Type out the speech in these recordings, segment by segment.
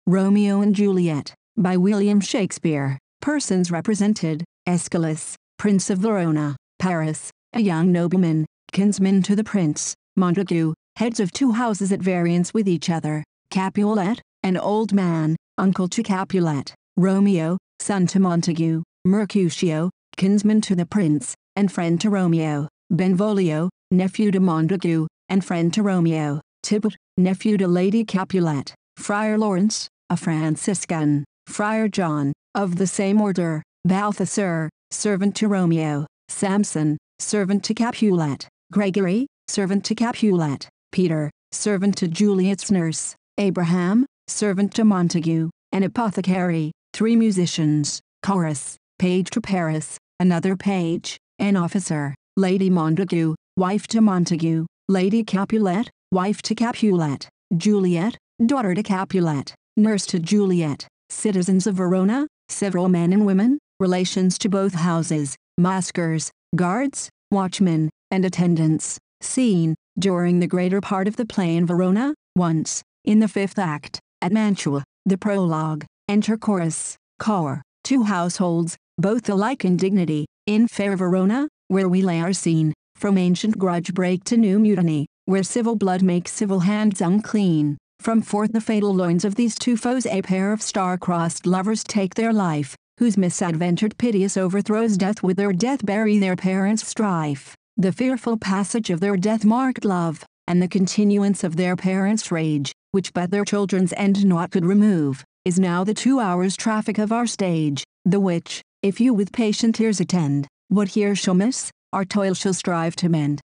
Romeo and Juliet, by William Shakespeare. Persons represented: Aeschylus, Prince of Verona; Paris, a young nobleman, kinsman to the prince; Montague, heads of two houses at variance with each other; Capulet, an old man, uncle to Capulet; Romeo, son to Montague; Mercutio, kinsman to the prince, and friend to Romeo; Benvolio, nephew to Montague, and friend to Romeo; Tybalt, nephew to Lady Capulet; Friar Lawrence, a Franciscan; Friar John, of the same order; Balthasar, servant to Romeo; Samson, servant to Capulet; Gregory, servant to Capulet; Peter, servant to Juliet's nurse; Abraham, servant to Montague; an apothecary; three musicians; chorus, page to Paris; another page; an officer; Lady Montague, wife to Montague; Lady Capulet, wife to Capulet; Juliet, daughter to Capulet; nurse to Juliet; citizens of Verona, several men and women; relations to both houses; maskers, guards, watchmen, and attendants. Scene: during the greater part of the play in Verona. Once, in the fifth act, at Mantua, the prologue, enter chorus, cor, two households, both alike in dignity, in fair Verona, where we lay our scene, from ancient grudge break to new mutiny, where civil blood makes civil hands unclean. From forth the fatal loins of these two foes a pair of star-crossed lovers take their life, whose misadventured piteous overthrows death with their death bury their parents' strife. The fearful passage of their death-marked love, and the continuance of their parents' rage, which but their children's end naught could remove, is now the 2 hours' traffic of our stage, the which, if you with patient ears attend, what here shall miss, our toil shall strive to mend.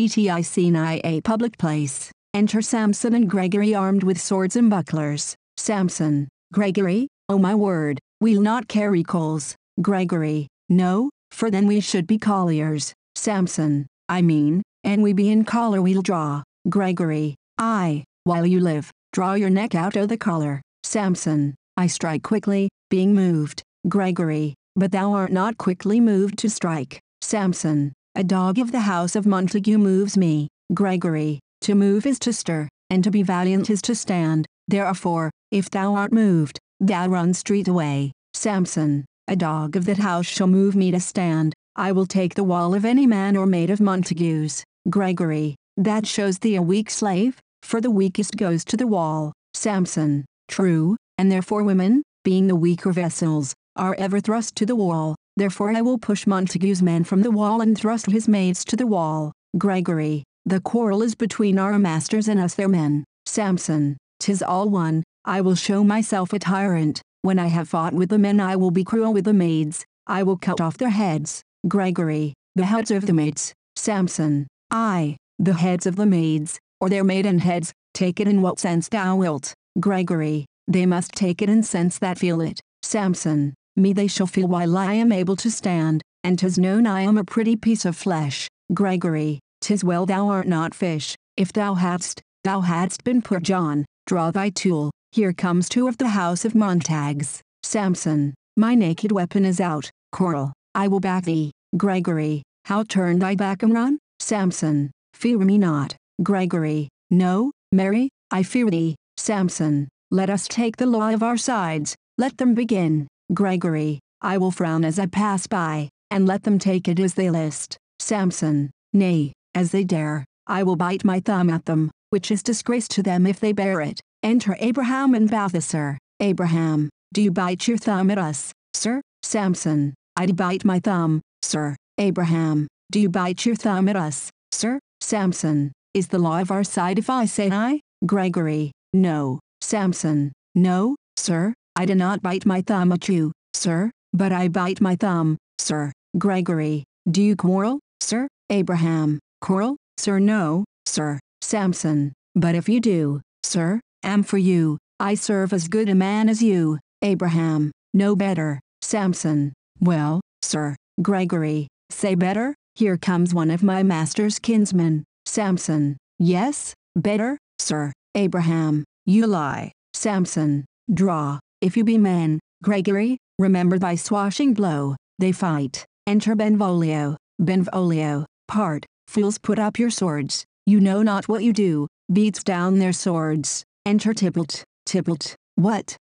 A public place. Enter Samson and Gregory armed with swords and bucklers. Samson: Gregory, oh my word, we'll not carry coals. Gregory: no, for then we should be colliers. Samson: I mean, an we be in collar we'll draw. Gregory: aye, while you live, draw your neck out o' the collar. Samson: I strike quickly, being moved. Gregory: but thou art not quickly moved to strike. Samson: a dog of the house of Montague moves me. Gregory: to move is to stir, and to be valiant is to stand. Therefore, if thou art moved, thou run straight away. Samson: a dog of that house shall move me to stand. I will take the wall of any man or maid of Montague's. Gregory: that shows thee a weak slave, for the weakest goes to the wall. Samson: true, and therefore women, being the weaker vessels, are ever thrust to the wall. Therefore I will push Montague's men from the wall and thrust his maids to the wall. Gregory: the quarrel is between our masters and us their men. Samson: 'tis all one, I will show myself a tyrant. When I have fought with the men I will be cruel with the maids, I will cut off their heads. Gregory: the heads of the maids. Samson: aye, the heads of the maids, or their maiden heads, take it in what sense thou wilt. Gregory: they must take it in sense that feel it. Samson: me they shall feel while I am able to stand, and 'tis known I am a pretty piece of flesh. Gregory: 'tis well thou art not fish, if thou hadst been poor John. Draw thy tool, here comes two of the house of Montagues. Samson: my naked weapon is out. Quarrel, I will back thee. Gregory: how turn thy back and run? Samson: fear me not. Gregory: no, marry, I fear thee. Samson: let us take the law of our sides, let them begin. Gregory: I will frown as I pass by, and let them take it as they list. Samson: nay, as they dare, I will bite my thumb at them, which is disgrace to them if they bear it. Enter Abraham and Balthasar. Abraham: do you bite your thumb at us, sir? Samson: I do bite my thumb, sir. Abraham: do you bite your thumb at us, sir? Samson: is the law of our side if I say aye? Gregory: no. Samson: no, sir, I do not bite my thumb at you, sir, but I bite my thumb, sir. Gregory: do you quarrel, sir? Abraham: quarrel, sir, no, sir. Samson: but if you do, sir, am for you, I serve as good a man as you. Abraham: no better. Samson: well, sir. Gregory: say better, here comes one of my master's kinsmen. Samson: yes, better, sir. Abraham: you lie. Samson: draw, if you be men. Gregory: remember thy swashing blow. They fight. Enter Benvolio. Benvolio: part, fools, put up your swords, you know not what you do. Beats down their swords. Enter Tybalt. Tybalt: what,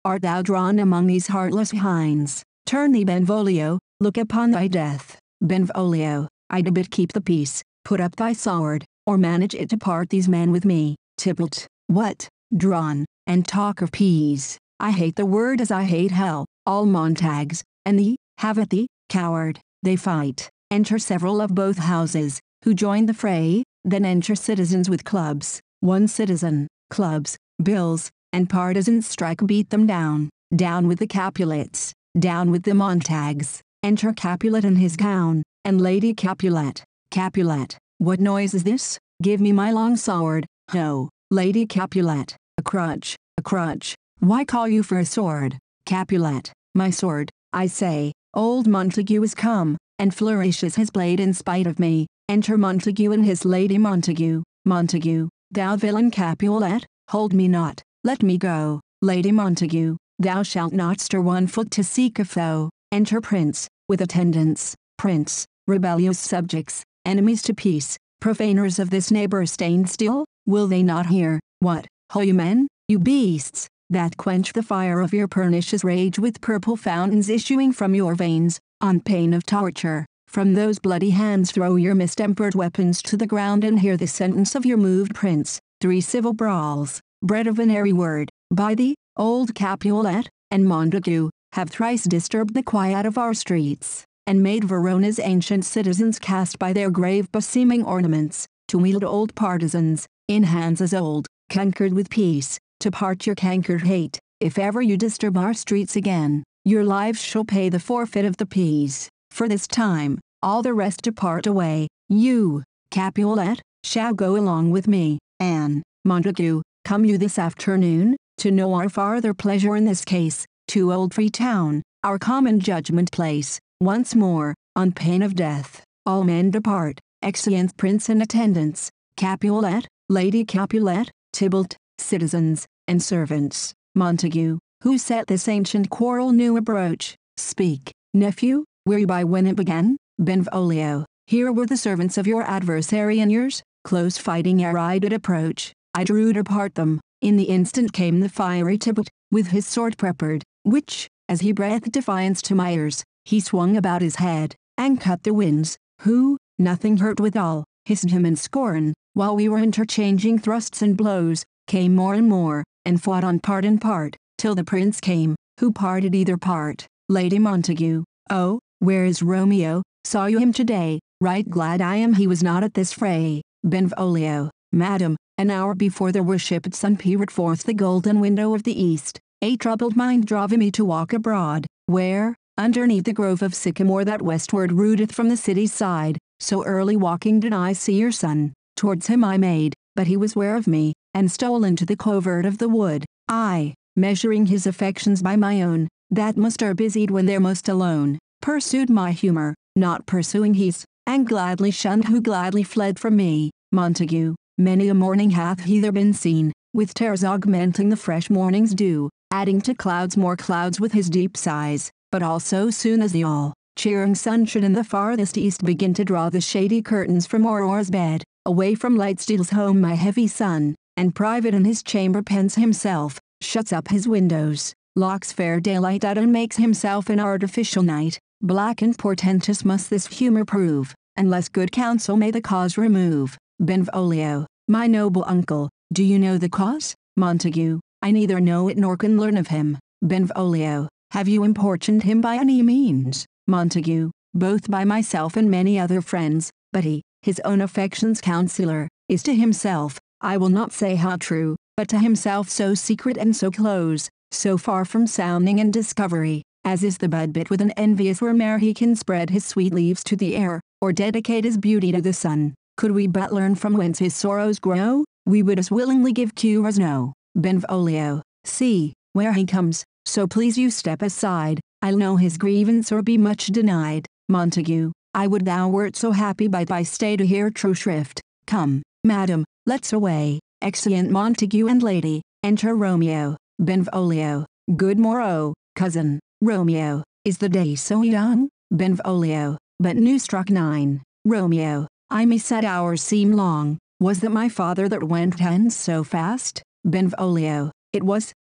art thou drawn among these heartless hinds? Turn thee, Benvolio, look upon thy death. Benvolio, I but keep the peace, put up thy sword, or manage it to part these men with me. Tybalt, what, drawn, and talk of peace? I hate the word as I hate hell. All Montagues, and thee, have at thee, coward. They fight. Enter several of both houses, who join the fray. Then enter citizens with clubs. One citizen, clubs, bills, and partisans strike, beat them down. Down with the Capulets, down with the Montagues. Enter Capulet in his gown, and Lady Capulet. Capulet, what noise is this? Give me my long sword. Ho, Lady Capulet, a crutch, a crutch. Why call you for a sword? Capulet, my sword, I say. Old Montague is come, and flourishes his blade in spite of me. Enter Montague and his Lady Montague. Montague, thou villain Capulet, hold me not, let me go. Lady Montague, thou shalt not stir one foot to seek a foe. Enter Prince, with attendants. Prince, rebellious subjects, enemies to peace, profaners of this neighbor, stand still. Will they not hear? What, ho you men, you beasts, that quench the fire of your pernicious rage with purple fountains issuing from your veins, on pain of torture. From those bloody hands throw your mistempered weapons to the ground, and hear the sentence of your moved prince. 3 civil brawls, bred of an airy word, by thee, old Capulet, and Montague, have thrice disturbed the quiet of our streets, and made Verona's ancient citizens cast by their grave beseeming ornaments, to wield old partisans, in hands as old, conquered with peace, to part your cankered hate. If ever you disturb our streets again, your lives shall pay the forfeit of the peas. For this time, all the rest depart away. You, Capulet, shall go along with me. Anne, Montague, come you this afternoon, to know our farther pleasure in this case, to Old Freetown, our common judgment place, once more, on pain of death. All men depart, exeunt prince and attendants, Capulet, Lady Capulet, Tybalt, citizens, and servants. Montague, who set this ancient quarrel new abroach, speak, nephew, whereby when it began? Benvolio, here were the servants of your adversary and yours, close fighting ere I did approach. I drew to part them. In the instant came the fiery Tybalt, with his sword prepared, which, as he breathed defiance to my ears, he swung about his head, and cut the winds, who, nothing hurt withal, hissed him in scorn, while we were interchanging thrusts and blows, came more and more, and fought on part and part, till the prince came, who parted either part. Lady Montague, oh, where is Romeo? Saw you him today? Right glad I am he was not at this fray. Benvolio, madam, an hour before the worshipped sun peered forth the golden window of the east. A troubled mind drove me to walk abroad, where, underneath the grove of sycamore that westward rooteth from the city's side, so early walking did I see your son. Towards him I made, but he was ware of me, and stole into the covert of the wood. I, measuring his affections by my own, that most are busied when they're most alone, pursued my humor, not pursuing his, and gladly shunned who gladly fled from me. Montague, many a morning hath he there been seen, with terrors augmenting the fresh morning's dew, adding to clouds more clouds with his deep sighs, but also soon as the all-cheering sun should in the farthest east begin to draw the shady curtains from Aurora's bed, away from light steals home my heavy son, and private in his chamber pens himself, shuts up his windows, locks fair daylight out and makes himself an artificial night. Black and portentous must this humor prove, unless good counsel may the cause remove. Benvolio, my noble uncle, do you know the cause? Montague, I neither know it nor can learn of him. Benvolio, have you importuned him by any means? Montague, both by myself and many other friends, but he, his own affection's counselor, is to himself, I will not say how true, but to himself so secret and so close, so far from sounding and discovery, as is the bud bit with an envious where'er he can spread his sweet leaves to the air, or dedicate his beauty to the sun. Could we but learn from whence his sorrows grow, we would as willingly give cure as know. Benvolio, see, where he comes, so please you step aside, I'll know his grievance or be much denied. Montague, I would thou wert so happy by thy stay to hear true shrift. Come, madam, let's away. Exeunt Montague and Lady, enter Romeo. Benvolio, good morrow, cousin. Romeo, is the day so young? Benvolio, but new struck 9. Romeo, I mesaid hours seem long, was that my father that went hence so fast? Benvolio, it was,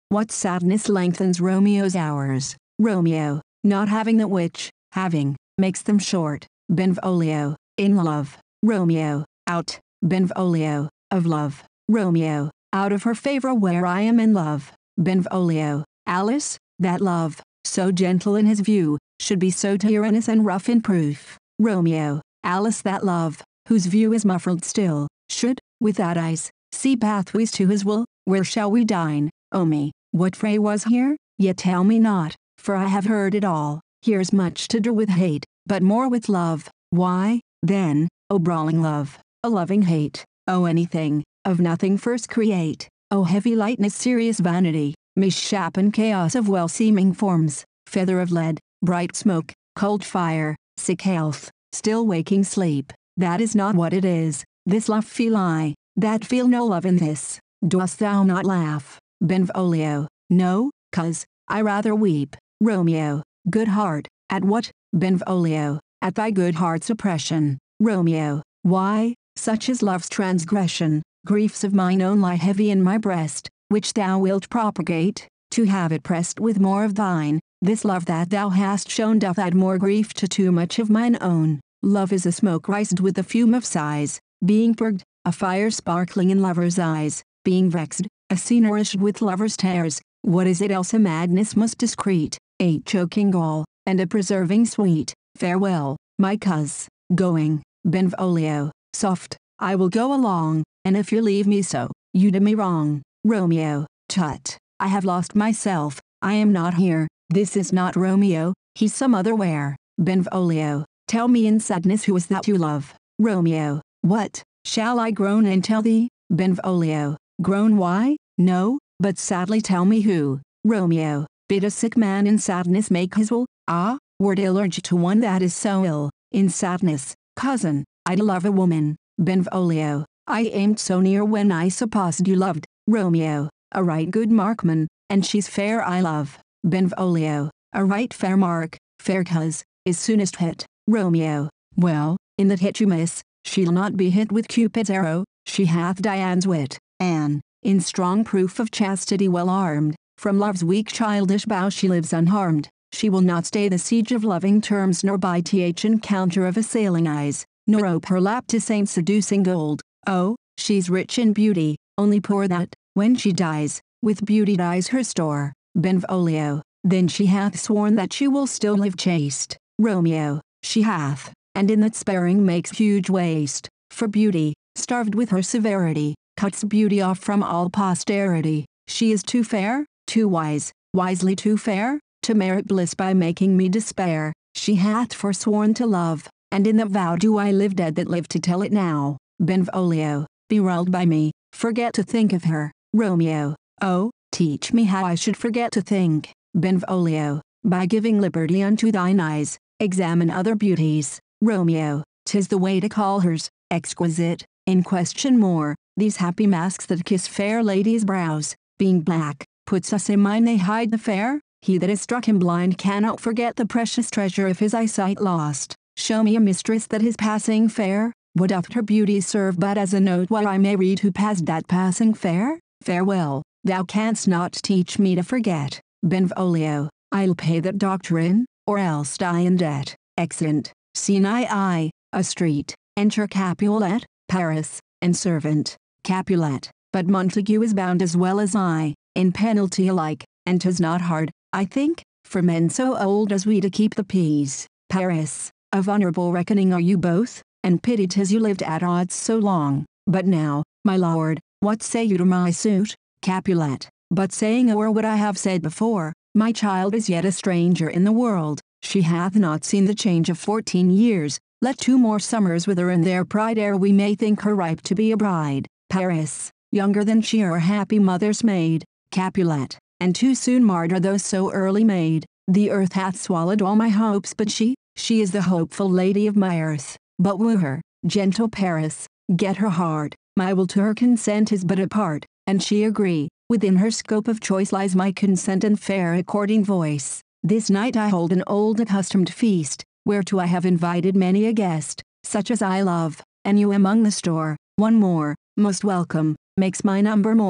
what sadness lengthens Romeo's hours? Romeo, not having that which, having, makes them short. Benvolio, in love. Romeo, out. Benvolio, of love. Romeo, out of her favor where I am in love. Benvolio, Alice, that love, so gentle in his view, should be so tyrannous and rough in proof. Romeo, Alice, that love, whose view is muffled still, should, without eyes, see pathways to his will. Where shall we dine? O me, what fray was here? Yet tell me not, for I have heard it all. Here's much to do with hate, but more with love. Why, then, O brawling love, a loving hate, O anything, of nothing first create, O heavy lightness, serious vanity, misshapen chaos of well-seeming forms, feather of lead, bright smoke, cold fire, sick health, still waking sleep, that is not what it is. This love feel I, that feel no love in this. Dost thou not laugh? Benvolio, no, 'cause I rather weep. Romeo, good heart, at what? Benvolio, at thy good heart's oppression. Romeo, why, such is love's transgression. Griefs of mine own lie heavy in my breast, which thou wilt propagate, to have it pressed with more of thine. This love that thou hast shown doth add more grief to too much of mine own. Love is a smoke rised with the fume of sighs, being purged, a fire sparkling in lovers' eyes, being vexed, a sea nourished with lovers' tears. What is it else? A madness most discreet, a choking gall, and a preserving sweet. Farewell, my coz, going. Benvolio, soft, I will go along, and if you leave me so, you do me wrong. Romeo, tut, I have lost myself, I am not here, this is not Romeo, he's some other where. Benvolio, tell me in sadness who is that you love. Romeo, what, shall I groan and tell thee? Benvolio, groan why? No, but sadly tell me who. Romeo, bid a sick man in sadness make his will. Ah, word ill urged to one that is so ill, in sadness, cousin, I'd love a woman. Benvolio, I aimed so near when I supposed you loved. Romeo, a right good markman, and she's fair I love. Benvolio, a right fair mark, fair coz, is soonest hit. Romeo, well, in that hit you miss, she'll not be hit with Cupid's arrow, she hath Dian's wit. Anne, in strong proof of chastity well armed, from love's weak childish bow she lives unharmed. She will not stay the siege of loving terms nor by th encounter of assailing eyes, nor ope her lap to saints seducing gold. Oh, she's rich in beauty, only poor that, when she dies, with beauty dies her store. Benvolio, then she hath sworn that she will still live chaste. Romeo, she hath, and in that sparing makes huge waste, for beauty, starved with her severity, cuts beauty off from all posterity. She is too fair, too wise, wisely too fair, to merit bliss by making me despair. She hath forsworn to love, and in that vow do I live dead that live to tell it now. Benvolio, berulled by me, forget to think of her. Romeo, oh, teach me how I should forget to think. Benvolio, by giving liberty unto thine eyes, examine other beauties. Romeo, 'tis the way to call hers, exquisite, in question more, these happy masks that kiss fair ladies' brows, being black, puts us in mind they hide the fair. He that is struck him blind cannot forget the precious treasure of his eyesight lost. Show me a mistress that is passing fair, what doth her beauty serve but as a note where I may read who passed that passing fair? Farewell, thou canst not teach me to forget. Benvolio, I'll pay that doctrine, or else die in debt. Exeunt. Scene I, a street, enter Capulet, Paris, and servant. Capulet, but Montague is bound as well as I, in penalty alike, and 'tis not hard, I think, for men so old as we to keep the peace. Paris, of honorable reckoning are you both, and pity 'tis you lived at odds so long. But now, my lord, what say you to my suit? Capulet, but saying o'er what I have said before, my child is yet a stranger in the world, she hath not seen the change of 14 years, let 2 more summers with her in their pride ere we may think her ripe to be a bride. Paris, younger than she her happy mother's maid. Capulet, and too soon marred are those so early made. The earth hath swallowed all my hopes but she is the hopeful lady of my earth. But woo her, gentle Paris, get her heart, my will to her consent is but a part, and she agree, within her scope of choice lies my consent and fair according voice. This night I hold an old accustomed feast, whereto I have invited many a guest, such as I love, and you among the store. One more, most welcome, makes my number more,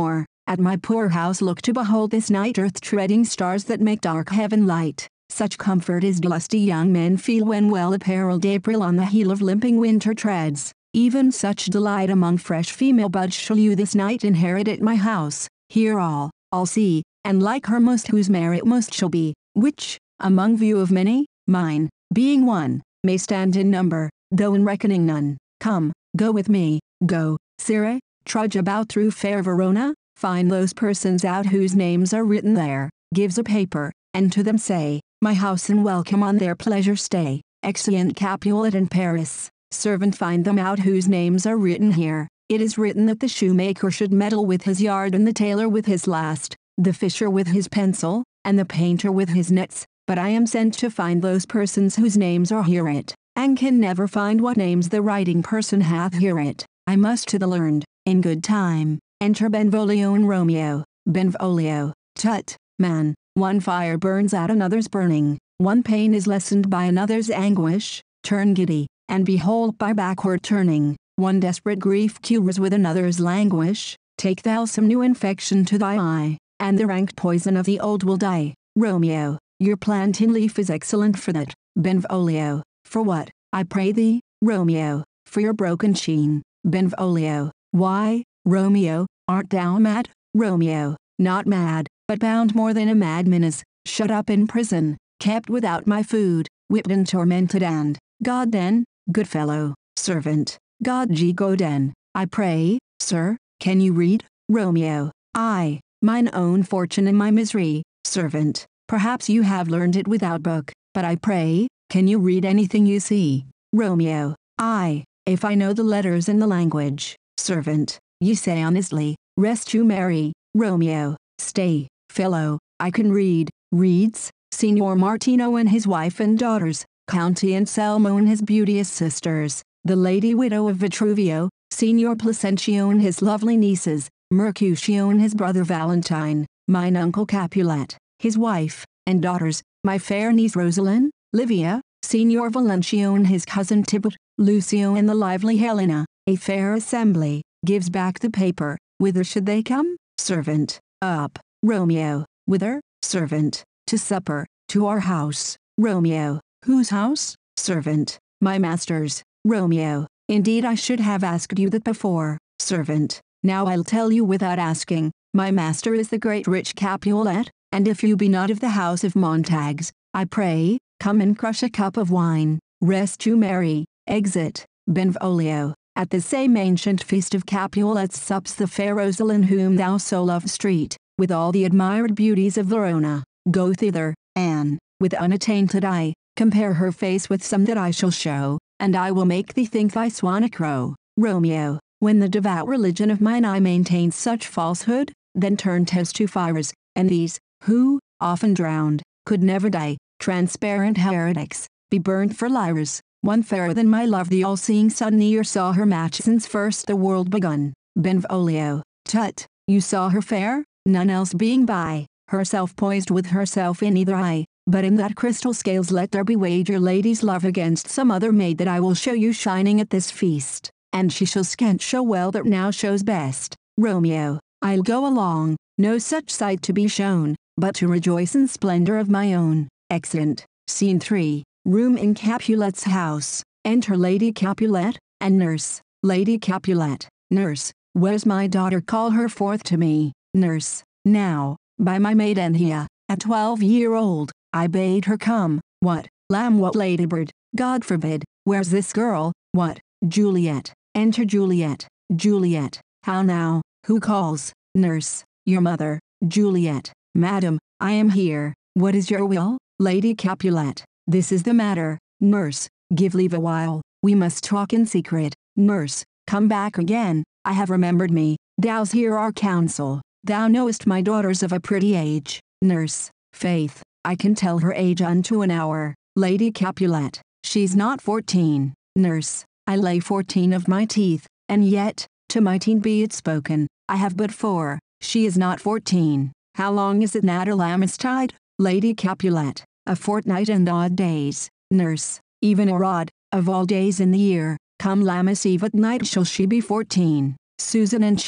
At my poor house look to behold this night, earth-treading stars that make dark heaven light. Such comfort as lusty young men feel when well-apparelled April on the heel of limping winter treads. Even such delight among fresh female buds shall you this night inherit at my house. Here all see, and like her most whose merit most shall be, which, among view of many, mine, being one, may stand in number, though in reckoning none. Come, go with me, go, sirrah, trudge about through fair Verona, find those persons out whose names are written there, gives a paper, and to them say, my house and welcome on their pleasure stay. Exeunt Capulet and Paris. Servant, find them out whose names are written here. It is written that the shoemaker should meddle with his yard, and the tailor with his last, the fisher with his pencil, and the painter with his nets. But I am sent to find those persons whose names are hereat, and can never find what names the writing person hath hereat. I must to the learned, in good time, enter Benvolio and Romeo. Benvolio, tut, man, one fire burns out another's burning, one pain is lessened by another's anguish. Turn giddy, and behold by backward turning, one desperate grief cures with another's languish. Take thou some new infection to thy eye, and the rank poison of the old will die. Romeo, your plantain leaf is excellent for that. Benvolio, for what, I pray thee? Romeo, for your broken sheen. Benvolio, why, Romeo, art thou mad? Romeo, not mad, but bound more than a madman is, shut up in prison, kept without my food, whipped and tormented, and, God then, good fellow, servant, God G. go den. I pray, sir, can you read? Romeo, I, mine own fortune and my misery. Servant, perhaps you have learned it without book, but I pray, can you read anything you see? Romeo, I, if I know the letters and the language. Servant, you say honestly, rest you merry. Romeo, stay, fellow, I can read. Reads, Signor Martino and his wife and daughters, Count Anselmo and his beauteous sisters, the lady widow of Vitruvio, Signor Placentio and his lovely nieces, Mercutio and his brother Valentine, mine uncle Capulet, his wife, and daughters, my fair niece Rosalind, Livia, Signor Valentio and his cousin Tybalt, Lucio and the lively Helena. A fair assembly. Gives back the paper. Whither should they come? Servant, up. Romeo, whither? Servant, to supper, to our house. Romeo, whose house? Servant, my master's. Romeo, indeed I should have asked you that before. Servant, now I'll tell you without asking. My master is the great rich Capulet, and if you be not of the house of Montagues, I pray, come and crush a cup of wine. Rest you merry. Exit. Benvolio. At the same ancient feast of Capulets sups the fair Rosalind whom thou so lovest, with all the admired beauties of Verona. Go thither, and, with unattainted eye, compare her face with some that I shall show, and I will make thee think thy swan a crow. Romeo, when the devout religion of mine eye maintains such falsehood, then turn tis to fires, and these, who, often drowned, could never die, transparent heretics, be burnt for liars. One fairer than my love the all-seeing sun ne'er saw her match since first the world begun. Benvolio, tut, you saw her fair, none else being by, herself poised with herself in either eye, but in that crystal scales let there be wager lady's love against some other maid that I will show you shining at this feast, and she shall scant show well that now shows best. Romeo, I'll go along, no such sight to be shown, but to rejoice in splendor of my own. Exeunt. Scene 3. Room in Capulet's house. Enter Lady Capulet, and nurse. Lady Capulet, nurse, where's my daughter? Call her forth to me. Nurse, now, by my maid Enhia, a 12-year-old, I bade her come. What, lamb, what ladybird, God forbid. Where's this girl? What, Juliet? Enter Juliet. Juliet, how now, who calls? Nurse, your mother. Juliet, madam, I am here. What is your will? Lady Capulet, this is the matter. Nurse, give leave a while, we must talk in secret. Nurse, come back again, I have remembered me. Thou's hear our counsel. Thou knowest my daughter's of a pretty age. Nurse, faith, I can tell her age unto an hour. Lady Capulet, she's not 14. Nurse, I lay 14 of my teeth, and yet, to my teen be it spoken, I have but 4. She is not 14. How long is it Natalamistied? Lady Capulet, a fortnight and odd days. Nurse, even or odd, of all days in the year, come Lammas Eve at night shall she be 14. Susan and she,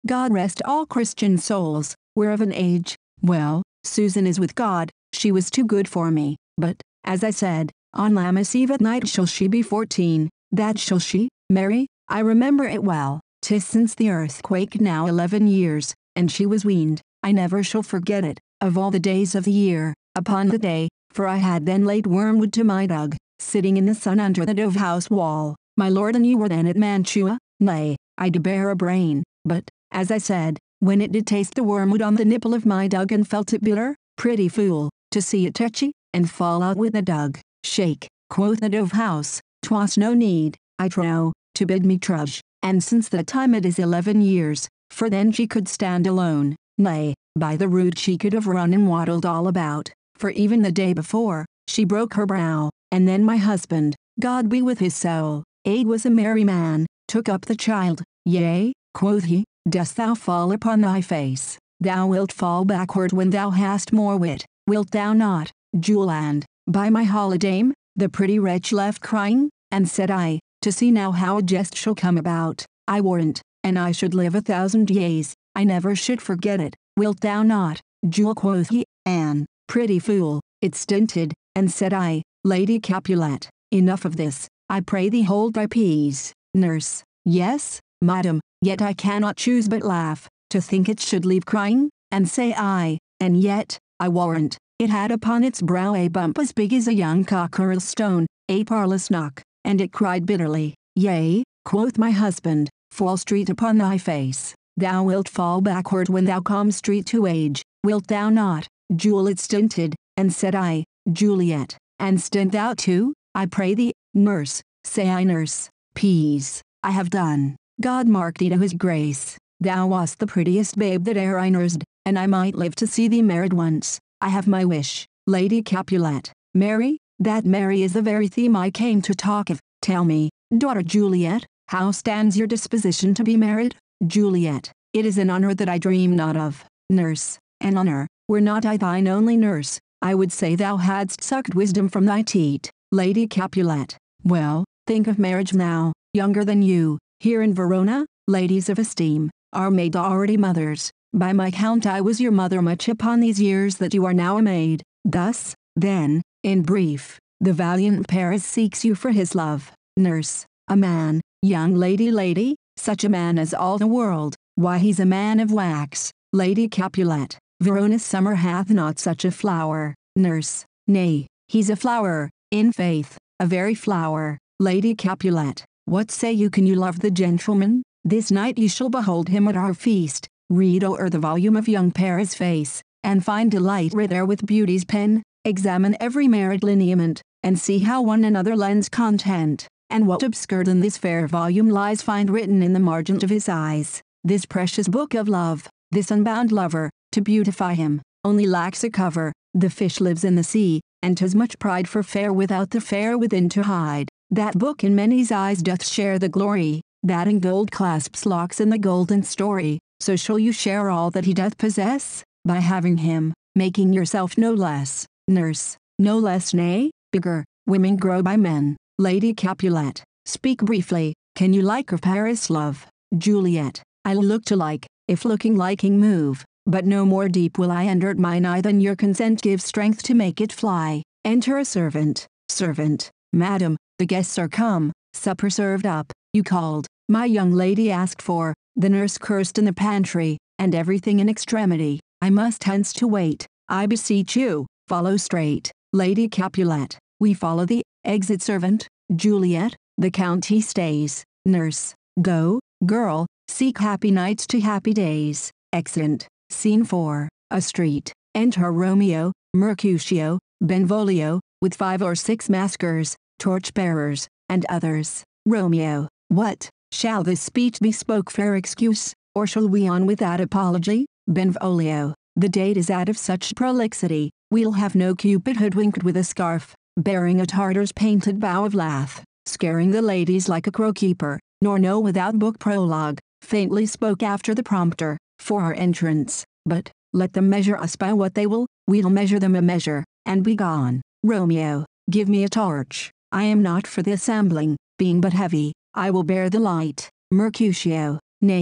God rest all Christian souls. We're of an age. Well, Susan is with God. She was too good for me. But, as I said, on Lammas Eve at night shall she be 14. That shall she, Mary. I remember it well. 'Tis since the earthquake now 11 years, and she was weaned. I never shall forget it, of all the days of the year, upon the day, for I had then laid wormwood to my dug, sitting in the sun under the dove house wall. My lord and you were then at Mantua. Nay, I do bear a brain, but, as I said, when it did taste the wormwood on the nipple of my dug and felt it bitter, pretty fool, to see it touchy, and fall out with the dug. Shake, quoth the dove house, 'twas no need, I trow, to bid me trudge, and since that time it is 11 years, for then she could stand alone. Nay, by the rood she could have run and waddled all about, for even the day before, she broke her brow, and then my husband, God be with his soul, was a merry man, took up the child. Yea, quoth he, dost thou fall upon thy face? Thou wilt fall backward when thou hast more wit, wilt thou not, Jewel? And, by my holidame, the pretty wretch left crying, and said I, to see now how a jest shall come about. I warrant, and I should live 1,000 years, I never should forget it. Wilt thou not, Jewel? Quoth he, Anne, pretty fool, it stinted, and said I, Lady Capulet, enough of this, I pray thee hold thy peace. Nurse, yes, madam, yet I cannot choose but laugh, to think it should leave crying, and say I, and yet, I warrant, it had upon its brow a bump as big as a young cockerel stone, a parlous knock, and it cried bitterly. Yea, quoth my husband, fall straight upon thy face, thou wilt fall backward when thou come straight to age, wilt thou not, Jewel? It stinted, and said I, Juliet, and stint thou too, I pray thee. Nurse, say I, nurse, peace, I have done. God mark thee to his grace, thou wast the prettiest babe that e'er I nursed, and I might live to see thee married once. I have my wish, Lady Capulet. Mary, that Mary is the very theme I came to talk of. Tell me, daughter Juliet, how stands your disposition to be married? Juliet, it is an honor that I dream not of. Nurse, an honor, were not I thine only nurse, I would say thou hadst sucked wisdom from thy teat. Lady Capulet, well, think of marriage now. Younger than you, here in Verona, ladies of esteem, are made already mothers. By my count I was your mother much upon these years that you are now a maid. Thus, then, in brief, the valiant Paris seeks you for his love. Nurse, a man, young lady, such a man as all the world, why he's a man of wax. Lady Capulet, Verona's summer hath not such a flower. Nurse, nay, he's a flower, in faith, a very flower. Lady Capulet, what say you? Can you love the gentleman? This night you shall behold him at our feast. Read o'er the volume of young Paris' face, and find delight writ there with beauty's pen. Examine every married lineament, and see how one another lends content, and what obscured in this fair volume lies find written in the margin of his eyes. This precious book of love, this unbound lover, to beautify him, only lacks a cover. The fish lives in the sea, and 'tis much pride for fair without the fair within to hide. That book in many's eyes doth share the glory, that in gold clasps locks in the golden story. So shall you share all that he doth possess, by having him, making yourself no less. Nurse, no less, nay, bigger. Women grow by men. Lady Capulet, speak briefly. Can you like of Paris love? Juliet, I'll look to like, if looking liking move, but no more deep will I enter at mine eye than your consent gives strength to make it fly. Enter a servant. Servant, madam, the guests are come, supper served up. You called, my young lady asked for, the nurse cursed in the pantry, and everything in extremity. I must hence to wait. I beseech you, follow straight. Lady Capulet, we follow thee. Exit servant. Juliet, the count he stays. Nurse, go, girl, seek happy nights to happy days. Exeunt. Scene 4, a street. Enter Romeo, Mercutio, Benvolio, with 5 or 6 maskers, torch-bearers, and others. Romeo, what, shall this speech be spoke fair excuse, or shall we on without apology? Benvolio, the date is out of such prolixity, we'll have no Cupid hoodwinked with a scarf, bearing a Tartar's painted bow of lath, scaring the ladies like a crow-keeper, nor no without book prologue, faintly spoke after the prompter, for our entrance, but, let them measure us by what they will, we'll measure them a measure, and be gone. Romeo, give me a torch, I am not for the assembling, being but heavy, I will bear the light. Mercutio, nay,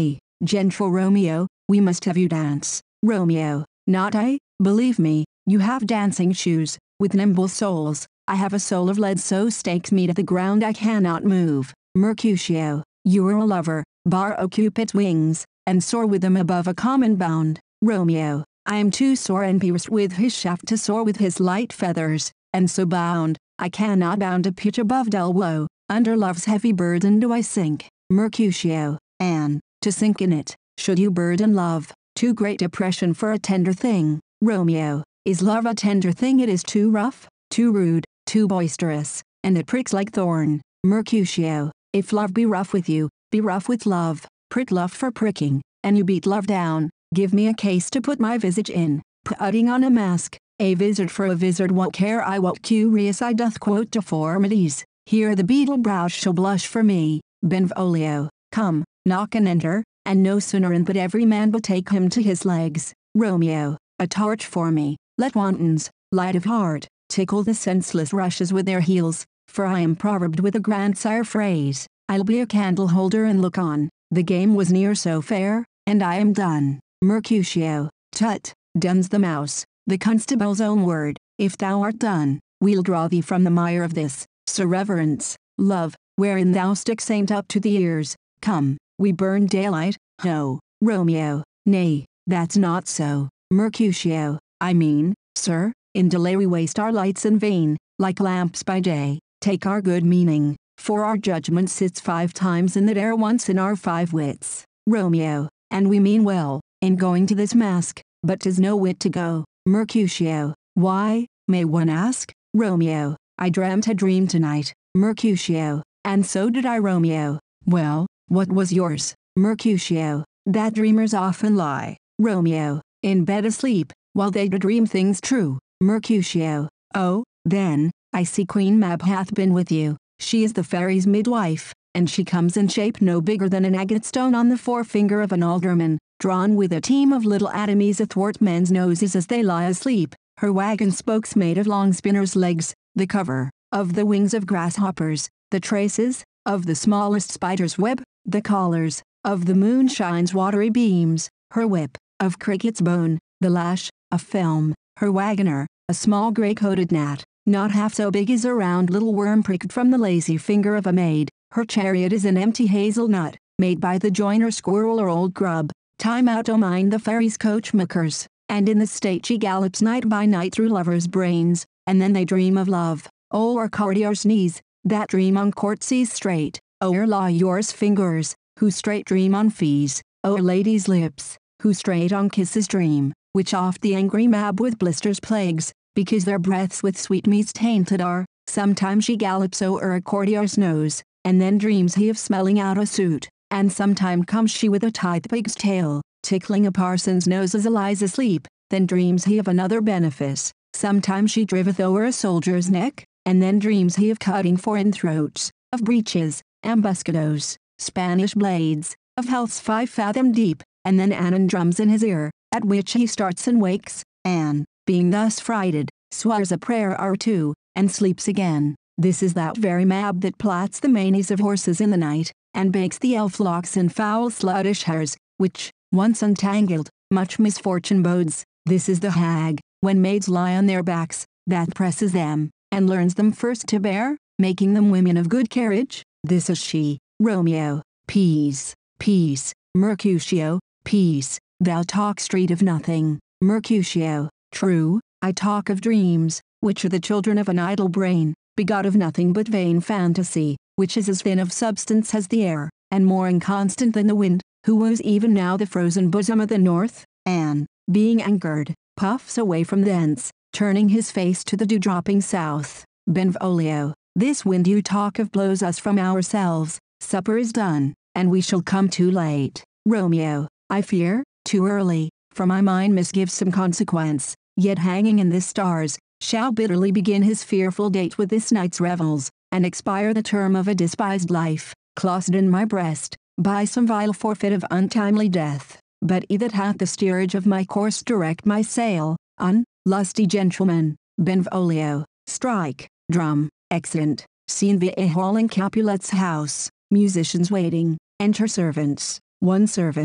Gentle Romeo, we must have you dance. Romeo, not I, believe me, you have dancing shoes, with nimble soles. I have a soul of lead, so stakes me to the ground I cannot move. Mercutio, you are a lover, borrow Cupid's wings, and soar with them above a common bound. Romeo, I am too sore and pierced with his shaft to soar with his light feathers, and so bound, I cannot bound a pitch above dull woe. Under love's heavy burden do I sink. Mercutio, and, to sink in it, should you burden love, too great oppression for a tender thing. Romeo, is love a tender thing? It is too rough, too rude, too boisterous, and it pricks like thorn. Mercutio, if love be rough with you, be rough with love. Prick love for pricking, and you beat love down. Give me a case to put my visage in, putting on a mask, a vizard for a vizard. What care I what curious I doth quote deformities? Here the beetle brows shall blush for me. Benvolio, come, knock and enter, and no sooner in but every man betake him to his legs. Romeo, a torch for me. Let wantons, light of heart, tickle the senseless rushes with their heels, for I am proverbed with a grandsire phrase. I'll be a candle holder and look on. The game was near so fair, and I am done. Mercutio, tut, done's the mouse, the constable's own word. If thou art done, we'll draw thee from the mire of this, Sir Reverence, love, wherein thou sticks ain't up to the ears. Come, we burn daylight, ho. Romeo, nay, that's not so. Mercutio, I mean, sir, in delay we waste our lights in vain, like lamps by day. Take our good meaning, for our judgment sits 5 times in that air once in our 5 wits. Romeo, and we mean well, in going to this mask, but 'tis no wit to go. Mercutio, why, may one ask? Romeo, I dreamt a dream tonight. Mercutio, and so did I. Romeo, well, what was yours? Mercutio, that dreamers often lie. Romeo, in bed asleep, while they do dream things true. Mercutio, oh, then, I see Queen Mab hath been with you. She is the fairy's midwife, and she comes in shape no bigger than an agate stone on the forefinger of an alderman, drawn with a team of little atomies athwart men's noses as they lie asleep. Her wagon spokes made of long spinners' legs, the cover, of the wings of grasshoppers, the traces, of the smallest spider's web, the collars, of the moonshine's watery beams, her whip, of cricket's bone, the lash, of film, her wagoner, a small grey-coated gnat, not half so big as a round little worm pricked from the lazy finger of a maid. Her chariot is an empty hazelnut, made by the joiner squirrel or old grub. Time out, oh mind the fairy's coachmakers, and in the state she gallops night by night through lovers' brains, and then they dream of love. Oh, our courtiers' knees, that dream on courtesies straight. Oh, our lawyers' fingers, who straight dream on fees. Oh, our ladies' lips, who straight on kisses dream, which oft the angry Mab with blisters plagues, because their breaths with sweetmeats tainted are. Sometimes she gallops o'er a courtier's nose, and then dreams he of smelling out a suit, and sometime comes she with a tight pig's tail, tickling a parson's nose as a lies asleep, then dreams he of another benefice. Sometimes she driveth o'er a soldier's neck, and then dreams he of cutting foreign throats, of breeches, ambuscados, Spanish blades, of healths 5 fathom deep, and then Anon drums in his ear, at which he starts and wakes, and, being thus frighted, swears a prayer or two, and sleeps again. This is that very Mab that plots the manes of horses in the night, and bakes the elf locks in foul sluttish hairs, which, once untangled, much misfortune bodes. This is the hag, when maids lie on their backs, that presses them, and learns them first to bear, making them women of good carriage. This is she. Romeo, peace, peace. Mercutio, peace. Thou talk street of nothing. Mercutio, true, I talk of dreams, which are the children of an idle brain, begot of nothing but vain fantasy, which is as thin of substance as the air, and more inconstant than the wind, who woos even now the frozen bosom of the north, and, being anchored, puffs away from thence, turning his face to the dew-dropping south. Benvolio, this wind you talk of blows us from ourselves. Supper is done, and we shall come too late. Romeo, I fear, too early, for my mind misgives some consequence, yet hanging in the stars, shall bitterly begin his fearful date with this night's revels, and expire the term of a despised life, closeted in my breast, by some vile forfeit of untimely death. But he that hath the steerage of my course direct my sail, lusty gentleman. Benvolio, strike, drum, exeunt. Scene via hall in Capulet's house, musicians waiting, enter servants. One servant,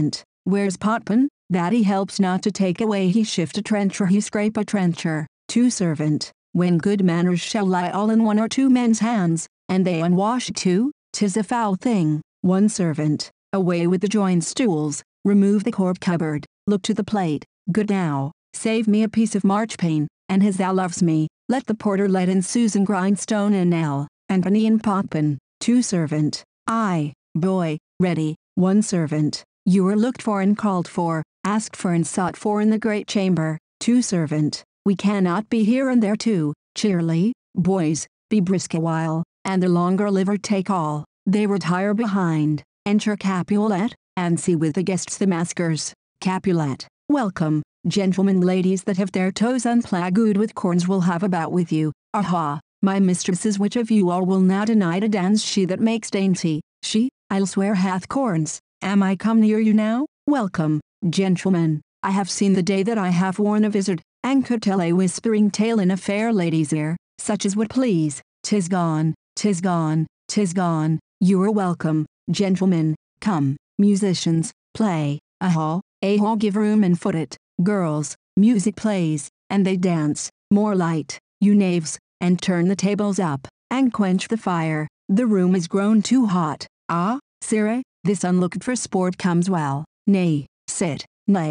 Where's potman, that he helps not to take away, he shift a trencher, he scrape a trencher. 2 servant, when good manners shall lie all in 1 or 2 men's hands, and they unwashed too, 'tis a foul thing. 1 servant, away with the joined stools, remove the cork cupboard, look to the plate, good now, save me a piece of marchpane, and as thou loves me, let the porter let in Susan grindstone and Nell, and Penny and potman. 2 servant, I, boy, ready. 1 servant, you were looked for and called for, asked for and sought for in the great chamber. 2 servant, we cannot be here and there too, cheerly, boys, be brisk a while, and the longer liver take all. They retire behind, enter Capulet, and see with the guests the maskers. Capulet, welcome, gentlemen, ladies that have their toes unplagued with corns will have a bout with you. Aha, my mistresses, which of you all will now deny to dance? She that makes dainty, she, I'll swear, hath corns. Am I come near you now? Welcome, gentlemen, I have seen the day that I have worn a vizard, and could tell a whispering tale in a fair lady's ear, such as would please. 'Tis gone, 'tis gone, 'tis gone. You are welcome, gentlemen. Come, musicians, play. Aha, give room and foot it. Girls, music plays, and they dance. More light, you knaves, and turn the tables up, and quench the fire. The room is grown too hot. Ah, sirrah, this unlooked-for sport comes well. Nay, sit,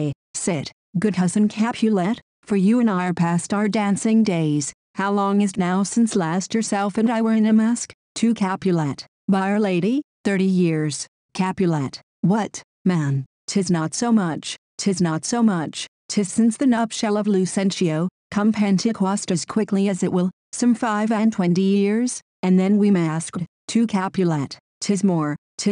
good cousin Capulet, for you and I are past our dancing days. How long is't now since last yourself and I were in a mask? To Capulet, by Our Lady, 30 years. Capulet, what, man, 'tis not so much, 'tis not so much, 'tis since the nuptial of Lucentio, come Pentecost as quickly as it will, some 25 years, and then we masked. To Capulet, 'tis more,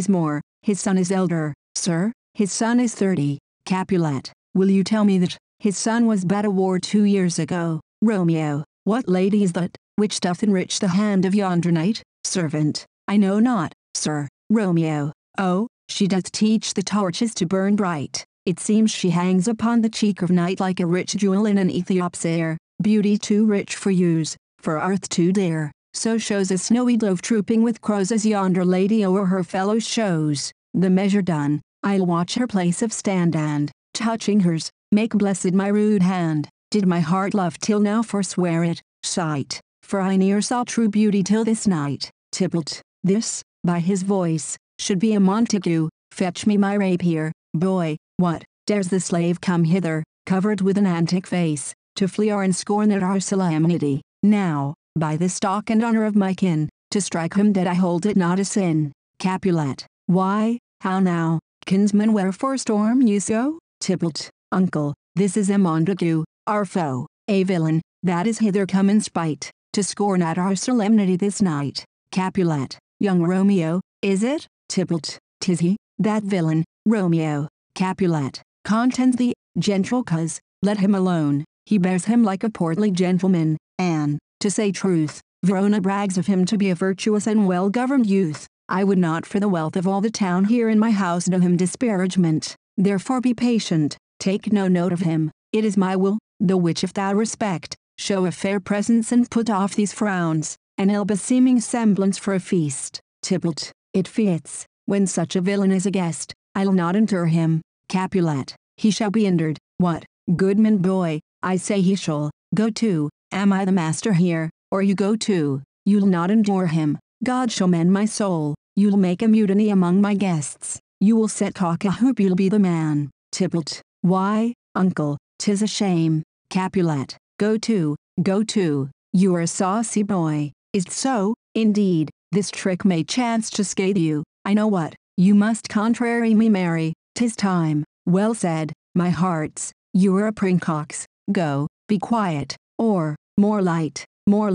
his son is elder, sir, his son is 30. Capulet, will you tell me that, his son was but a war 2 years ago? Romeo, what lady is that, which doth enrich the hand of yonder knight? Servant, I know not, sir. Romeo, oh, she doth teach the torches to burn bright. It seems she hangs upon the cheek of night like a rich jewel in an Ethiop's ear. Beauty too rich for use, for earth too dear. So shows a snowy dove trooping with crows as yonder lady o'er her fellows shows. The measure done, I'll watch her place of stand and, touching hers, make blessed my rude hand. Did my heart love till now forswear it, sight, for I ne'er saw true beauty till this night. Tybalt, this, by his voice, should be a Montague. Fetch me my rapier, boy. What, dares the slave come hither, covered with an antic face, to flee or and scorn at our solemnity? Now, by the stock and honor of my kin, to strike him dead I hold it not a sin. Capulet, why, how now, kinsman, wherefore storm you so? Tybalt, uncle, this is a Montague, our foe, a villain, that is hither come in spite, to scorn at our solemnity this night. Capulet, young Romeo, is it? Tybalt, 'tis he, that villain, Romeo. Capulet, contend thee, gentle coz, let him alone, he bears him like a portly gentleman, and, to say truth, Verona brags of him to be a virtuous and well-governed youth. I would not for the wealth of all the town here in my house do him disparagement, therefore be patient, take no note of him. It is my will, the which if thou respect, show a fair presence and put off these frowns, an ill-beseeming semblance for a feast. Tybalt, it fits, when such a villain is a guest, I'll not endure him. Capulet, he shall be entered. What, goodman boy, I say he shall. Go to, am I the master here, or you go to? You'll not endure him. God shall mend my soul. You'll make a mutiny among my guests. You will set cock a hoop, you'll be the man. Tybalt, why, uncle, 'tis a shame. Capulet, go to, you are a saucy boy. Is't so? Indeed, this trick may chance to scathe you. I know what, you must contrary me marry. 'Tis time. Well said, my hearts, you are a princox. Go, be quiet, or, more light,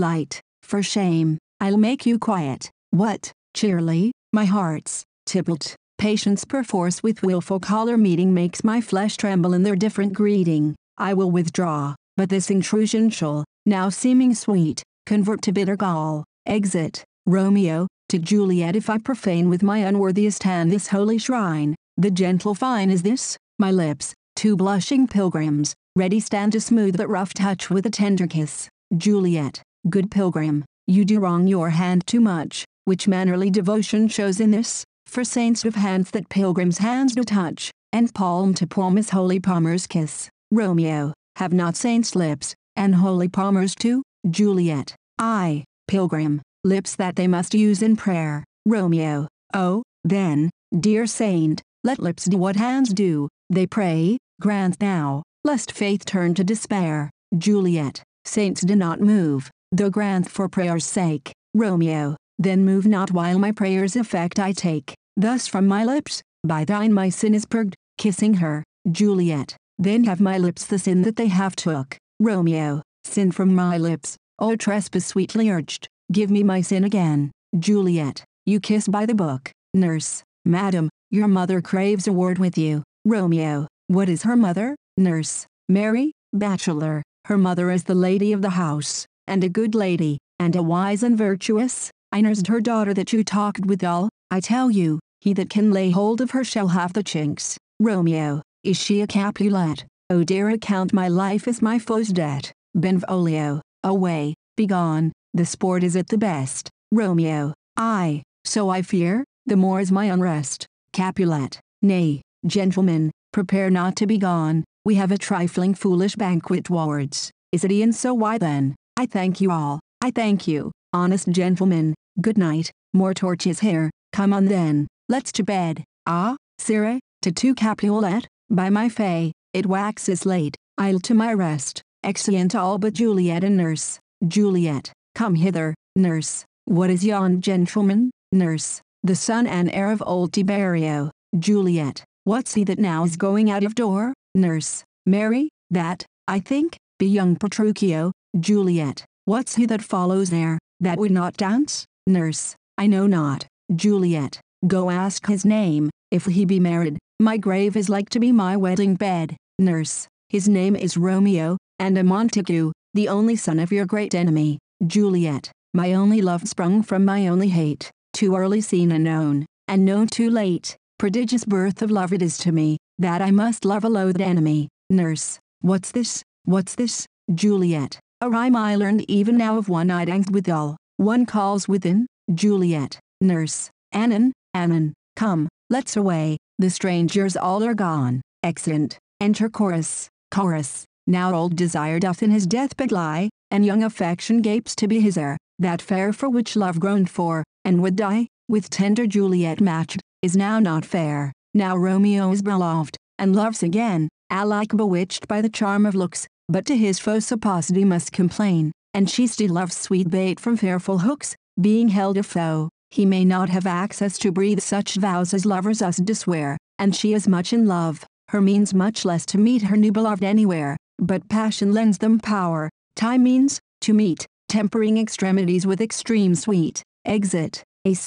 for shame, I'll make you quiet. What, cheerly, my hearts? Tybalt, patience perforce with wilful choler meeting makes my flesh tremble in their different greeting. I will withdraw, but this intrusion shall, now seeming sweet, convert to bitter gall. Exit, Romeo, to Juliet, if I profane with my unworthiest hand this holy shrine. The gentle fine is this, my lips, 2 blushing pilgrims, ready stand to smooth that rough touch with a tender kiss. Juliet, good pilgrim, you do wrong your hand too much, which mannerly devotion shows in this, for saints have hands that pilgrims' hands do touch. and palm to palm is holy palmer's kiss. Romeo, have not saints' lips, and holy palmers too? Juliet, I, pilgrim, lips that they must use in prayer. Romeo, oh, then, dear saint, let lips do what hands do, they pray, grant now, lest faith turn to despair. Juliet, saints do not move, though grant for prayer's sake. Romeo, then move not while my prayer's effect I take. Thus from my lips, by thine my sin is purged, kissing her. Juliet, then have my lips the sin that they have took. Romeo, sin from my lips, O trespass sweetly urged, give me my sin again. Juliet, you kiss by the book. Nurse, madam, your mother craves a word with you. Romeo, what is her mother? Nurse, Mary, bachelor, her mother is the lady of the house, and a good lady, and a wise and virtuous. I nursed her daughter that you talked withal. I tell you, he that can lay hold of her shall have the chinks. Romeo, is she a Capulet? O dear account my life is my foe's debt. Benvolio, away, begone, the sport is at the best. Romeo, aye, so I fear, the more is my unrest. Capulet, nay, gentlemen, prepare not to be gone, we have a trifling foolish banquet towards. Is it e'en so? Why then, I thank you all, I thank you, honest gentlemen, good night, more torches here, come on then, let's to bed. Ah, sirrah, to Capulet, by my fay, it waxes late, I'll to my rest. Exeunt all but Juliet and nurse. Juliet, come hither, nurse, what is yon gentleman? Nurse, the son and heir of old Tiberio. Juliet, what's he that now is going out of door? Nurse, Mary, that, I think, be young Petruchio. Juliet, what's he that follows there, that would not dance? Nurse, I know not. Juliet, go ask his name, if he be married, my grave is like to be my wedding bed. Nurse, his name is Romeo, and a Montague, the only son of your great enemy. Juliet, my only love sprung from my only hate, too early seen and known too late, prodigious birth of love it is to me, that I must love a loathed enemy. Nurse, what's this, what's this? Juliet, a rhyme I learned even now of one I danced withal, one calls within. Juliet, nurse, Anon, come, let's away, the strangers all are gone. Exeunt, enter chorus, now old desire doth in his deathbed lie, and young affection gapes to be his heir, that fair for which love groaned for, and would die, with tender Juliet matched, is now not fair. Now Romeo is beloved, and loves again, alike bewitched by the charm of looks, but to his foe supposity must complain, and she still loves sweet bait from fearful hooks, being held a foe, he may not have access to breathe such vows as lovers us do swear, and she is much in love, her means much less to meet her new beloved anywhere, but passion lends them power, time means, to meet, tempering extremities with extreme sweet. Exit,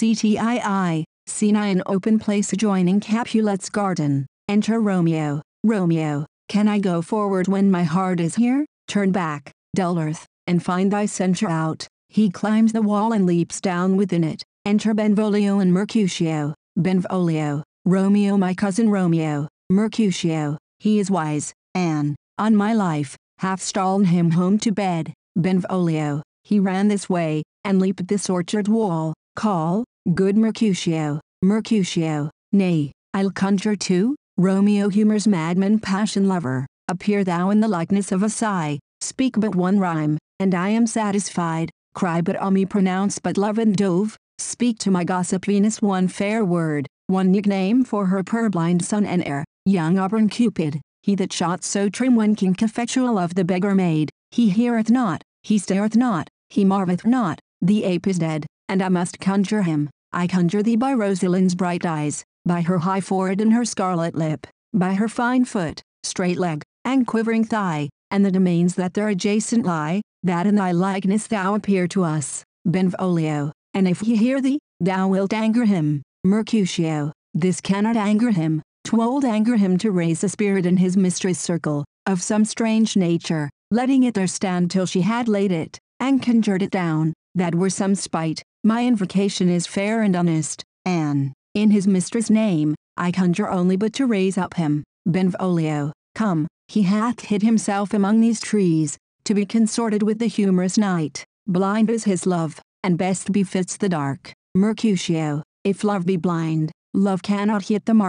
ACTII, scene in open place adjoining Capulet's garden, enter Romeo. Romeo, can I go forward when my heart is here? Turn back, dull earth, and find thy center out. He climbs the wall and leaps down within it, enter Benvolio and Mercutio. Benvolio, Romeo my cousin Romeo. Mercutio, he is wise, and, on my life, hath stolen him home to bed. Benvolio, he ran this way, and leaped this orchard wall. Call, good Mercutio. Mercutio, nay, I'll conjure too. Romeo humors madman passion lover, appear thou in the likeness of a sigh, speak but one rhyme, and I am satisfied, cry but me pronounce but love and dove, speak to my gossip Venus one fair word, one nickname for her purblind son and heir, young auburn Cupid, he that shot so trim when king Cophetua of the beggar maid, he heareth not, he stareth not, he marveth not, the ape is dead, and I must conjure him. I conjure thee by Rosalind's bright eyes, by her high forehead and her scarlet lip, by her fine foot, straight leg, and quivering thigh, and the domains that there adjacent lie, that in thy likeness thou appear to us. Benvolio, and if he hear thee, thou wilt anger him. Mercutio, this cannot anger him, 'twould anger him to raise a spirit in his mistress' circle, of some strange nature, letting it there stand till she had laid it, and conjured it down, that were some spite. My invocation is fair and honest, and, in his mistress' name, I conjure only but to raise up him. Benvolio, come, he hath hid himself among these trees, to be consorted with the humorous night, blind is his love, and best befits the dark. Mercutio, if love be blind, love cannot hit the mark.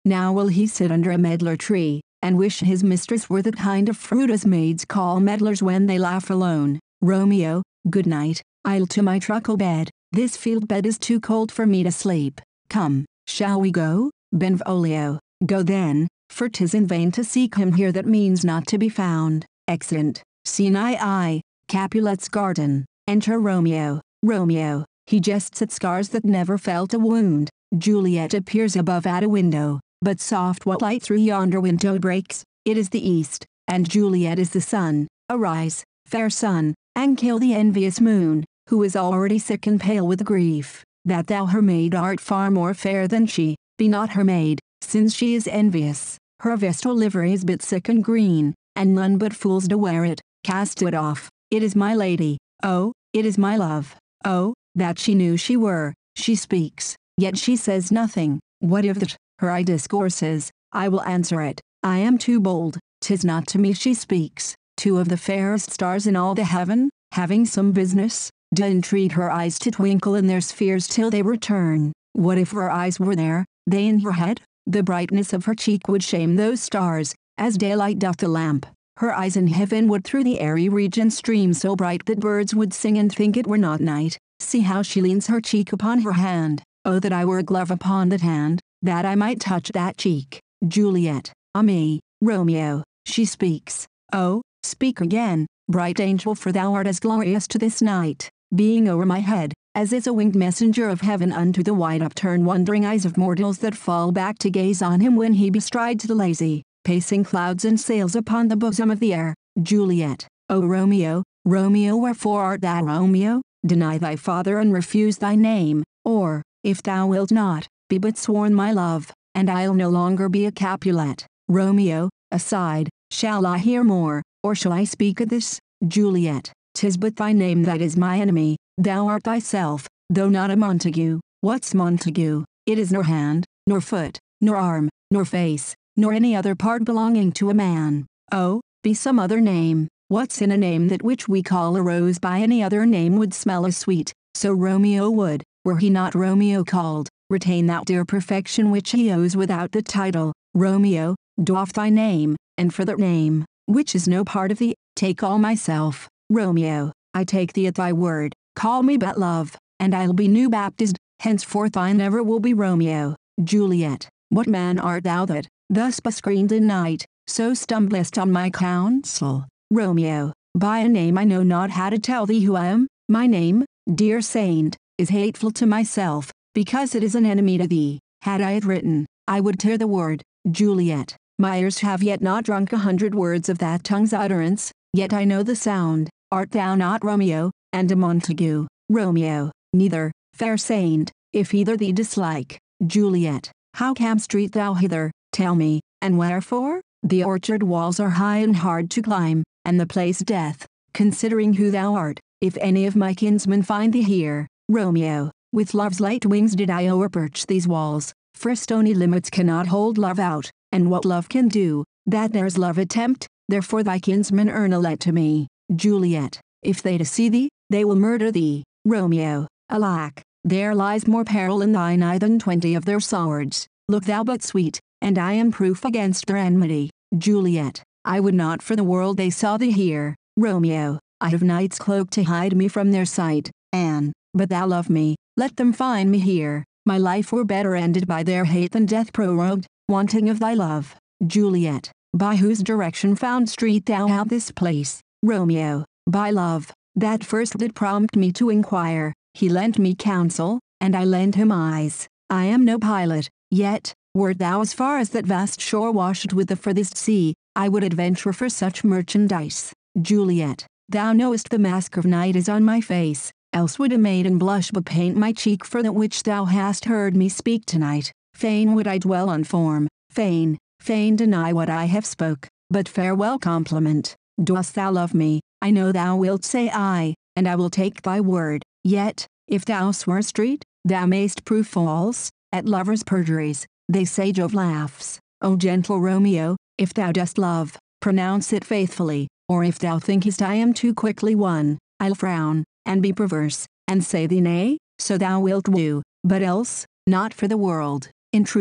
Now will he sit under a medlar tree, and wish his mistress were the kind of fruit as maids call medlars when they laugh alone. Romeo, good night, I'll to my truckle bed, this field bed is too cold for me to sleep. Come, shall we go? Benvolio, go then, for 'tis in vain to seek him here that means not to be found. Exeunt. Scene I. Capulet's garden. Enter Romeo. Romeo, he jests at scars that never felt a wound. Juliet appears above at a window, but soft what light through yonder window breaks, it is the east, and Juliet is the sun. Arise, fair sun, and kill the envious moon, who is already sick and pale with grief, that thou her maid art far more fair than she. Be not her maid, since she is envious. Her vestal livery is but sick and green, and none but fools do wear it. Cast it off, it is my lady, oh, it is my love. Oh, that she knew she were. She speaks, yet she says nothing. What if that, her eye discourses, I will answer it. I am too bold, 'tis not to me she speaks. Two of the fairest stars in all the heaven, having some business, do entreat her eyes to twinkle in their spheres till they return. What if her eyes were there, they in her head? The brightness of her cheek would shame those stars, as daylight doth the lamp. Her eyes in heaven would through the airy region stream so bright that birds would sing and think it were not night. See how she leans her cheek upon her hand. Oh, that I were a glove upon that hand, that I might touch that cheek. Juliet, ah me, Romeo, she speaks. Oh, speak again, bright angel, for thou art as glorious to this night, being o'er my head, as is a winged messenger of heaven unto the wide upturned wondering eyes of mortals that fall back to gaze on him when he bestrides the lazy, pacing clouds and sails upon the bosom of the air. Juliet, O Romeo, Romeo, wherefore art thou Romeo? Deny thy father and refuse thy name, or, if thou wilt not, be but sworn my love, and I'll no longer be a Capulet. Romeo, aside, shall I hear more, or shall I speak of this? Juliet, 'tis but thy name that is my enemy. Thou art thyself, though not a Montague. What's Montague? It is nor hand, nor foot, nor arm, nor face, nor any other part belonging to a man. Oh, be some other name. What's in a name that which we call a rose by any other name would smell as sweet? So Romeo would, were he not Romeo called, retain that dear perfection which he owes without the title. Romeo, doff thy name, and for that name, which is no part of thee, take all myself. Romeo, I take thee at thy word. Call me but love, and I'll be new baptized. Henceforth I never will be Romeo. Juliet, what man art thou that, thus bescreened in night, so stumblest on my counsel? Romeo, by a name I know not how to tell thee who I am. My name, dear saint, is hateful to myself, because it is an enemy to thee. Had I it written, I would tear the word. Juliet, my ears have yet not drunk 100 words of that tongue's utterance, yet I know the sound. Art thou not Romeo, and a Montague? Romeo, neither, fair saint, if either thee dislike. Juliet, how cam'st thou hither? Tell me, and wherefore? The orchard walls are high and hard to climb, and the place death, considering who thou art, if any of my kinsmen find thee here. Romeo, with love's light wings did I o'erperch these walls, for stony limits cannot hold love out, and what love can do, that there's love attempt, therefore thy kinsmen earn a let to me. Juliet, if they to see thee, they will murder thee. Romeo, alack, there lies more peril in thine eye than 20 of their swords. Look thou but sweet, and I am proof against their enmity. Juliet, I would not for the world they saw thee here. Romeo, I have night's cloak to hide me from their sight, and, but thou love me, let them find me here. My life were better ended by their hate than death prorogued, wanting of thy love. Juliet, by whose direction found'st thou out this place? Romeo, by love, that first did prompt me to inquire. He lent me counsel, and I lent him eyes. I am no pilot, yet, wert thou as far as that vast shore washed with the furthest sea, I would adventure for such merchandise. Juliet, thou knowest the mask of night is on my face, else would a maiden blush but paint my cheek for that which thou hast heard me speak tonight. Fain would I dwell on form, fain deny what I have spoke, but farewell compliment. Dost thou love me? I know thou wilt say aye, and I will take thy word. Yet, if thou swear street, thou mayst prove false. At lovers' perjuries, they say Jove laughs. O gentle Romeo, if thou dost love, pronounce it faithfully, or if thou thinkest I am too quickly won, I'll frown, and be perverse, and say thee nay, so thou wilt woo, but else, not for the world. In truth,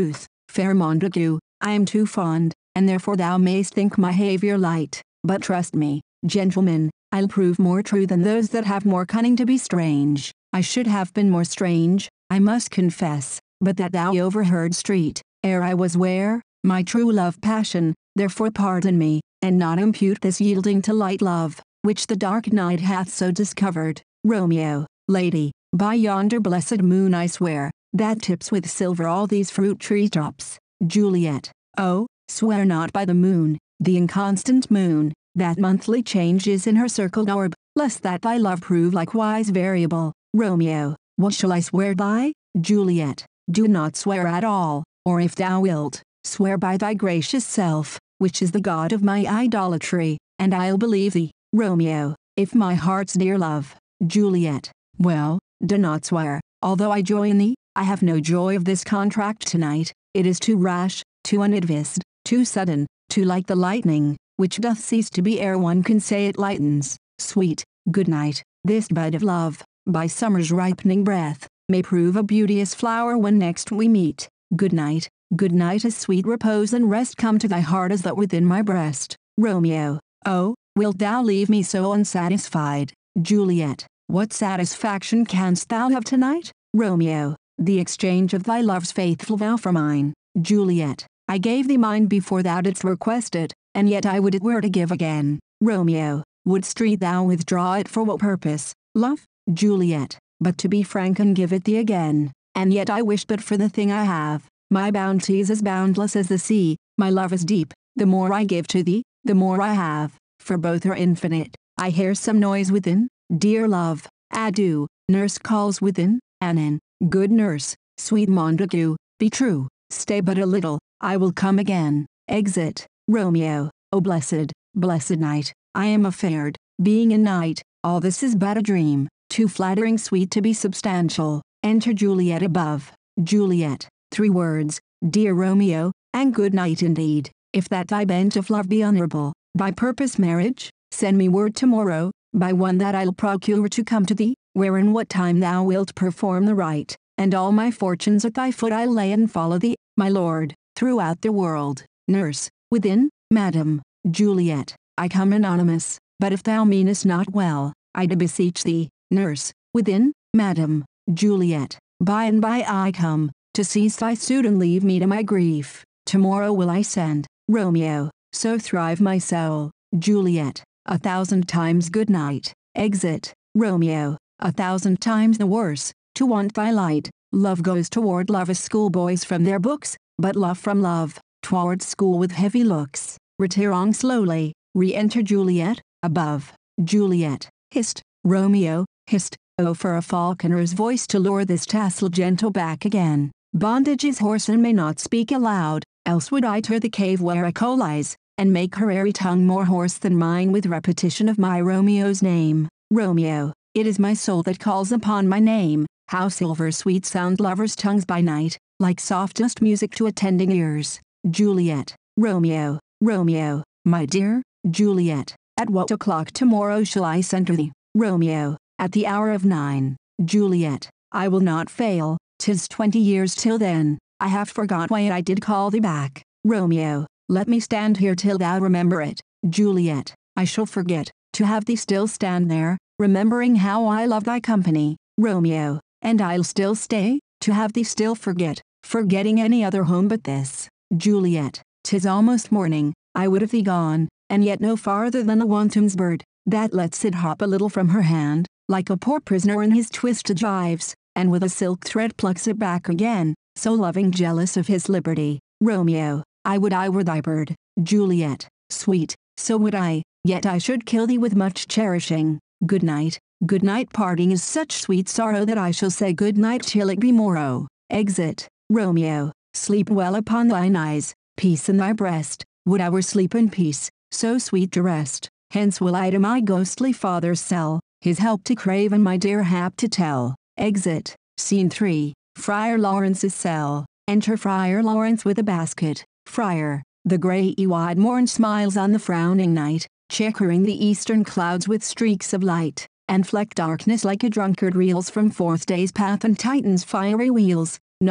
Fair Montague, I am too fond, and therefore thou mayst think my behaviour light, but trust me, gentlemen, I'll prove more true than those that have more cunning to be strange. I should have been more strange, I must confess, but that thou overheard street, ere I was where, my true love passion, therefore pardon me, and not impute this yielding to light love, which the dark night hath so discovered. Romeo, lady, by yonder blessed moon I swear, that tips with silver all these fruit tree tops. Juliet, oh, swear not by the moon, the inconstant moon, that monthly changes in her circled orb, lest that thy love prove likewise variable. Romeo, what shall I swear by? Juliet, do not swear at all, or if thou wilt, swear by thy gracious self, which is the god of my idolatry, and I'll believe thee. Romeo, if my heart's dear love. Juliet, well, do not swear, although I join thee, I have no joy of this contract tonight, it is too rash, too unadvised, too sudden, too like the lightning, which doth cease to be ere one can say it lightens. Sweet, good night, this bud of love, by summer's ripening breath, may prove a beauteous flower when next we meet. Good night, as sweet repose and rest come to thy heart as that within my breast. Romeo, oh, wilt thou leave me so unsatisfied? Juliet, what satisfaction canst thou have tonight? Romeo, the exchange of thy love's faithful vow for mine. Juliet, I gave thee mine before thou didst request it, and yet I would it were to give again. Romeo, wouldst thou withdraw it for what purpose, love? Juliet, but to be frank and give it thee again, and yet I wish but for the thing I have. My bounty is as boundless as the sea, my love is deep, the more I give to thee, the more I have, for both are infinite. I hear some noise within, dear love, adieu, nurse calls within, Anon, good nurse, sweet Montague, be true, stay but a little, I will come again. Exit. Romeo, O blessed, blessed night, I am affared, being a knight, all this is but a dream, too flattering sweet to be substantial. Enter Juliet above. Juliet, 3 words, dear Romeo, and good night indeed. If that thy bent of love be honourable, thy purpose marriage, send me word tomorrow, by one that I'll procure to come to thee, wherein what time thou wilt perform the rite, and all my fortunes at thy foot I'll lay and follow thee, my lord, throughout the world. Nurse, within, madam. Juliet, I come anonymous, but if thou meanest not well, I do beseech thee. Nurse, within, madam. Juliet, by and by I come, to cease thy suit and leave me to my grief. Tomorrow will I send. Romeo, so thrive my soul. Juliet, 1,000 times good night. Exit. Romeo, 1,000 times the worse, to want thy light. Love goes toward love as schoolboys from their books, but love from love, toward school with heavy looks. Retiring slowly, re-enter Juliet, above. Juliet, hist, Romeo, hist, oh for a falconer's voice to lure this tassel gentle back again. Bondage is hoarse and may not speak aloud, else would I tear the cave where Echo lies, and make her airy tongue more hoarse than mine with repetition of my Romeo's name. Romeo, it is my soul that calls upon my name, how silver sweet sound lovers' tongues by night, like softest music to attending ears. Juliet, Romeo, Romeo, my dear. Juliet, at what o'clock tomorrow shall I send to thee? Romeo, at the hour of 9. Juliet, I will not fail, 'tis 20 years till then, I have forgot why I did call thee back. Romeo, let me stand here till thou remember it. Juliet, I shall forget, to have thee still stand there, remembering how I love thy company. Romeo, and I'll still stay, to have thee still forget, forgetting any other home but this. Juliet, 'tis almost morning, I would have thee gone, and yet no farther than a wanton's bird, that lets it hop a little from her hand, like a poor prisoner in his twisted gyves, and with a silk thread plucks it back again, so loving jealous of his liberty. Romeo, I would I were thy bird. Juliet, sweet, so would I, yet I should kill thee with much cherishing. Good night, parting is such sweet sorrow that I shall say good night till it be morrow. Exit. Romeo, sleep well upon thine eyes, peace in thy breast, would I were sleep in peace, so sweet to rest. Hence will I to my ghostly father's cell, his help to crave and my dear hap to tell. Exit. Scene 3, Friar Lawrence's cell. Enter Friar Lawrence with a basket. Friar, the grey-wide morn smiles on the frowning night, checkering the eastern clouds with streaks of light, and flecked darkness like a drunkard reels from forth day's path and tightens fiery wheels. Non,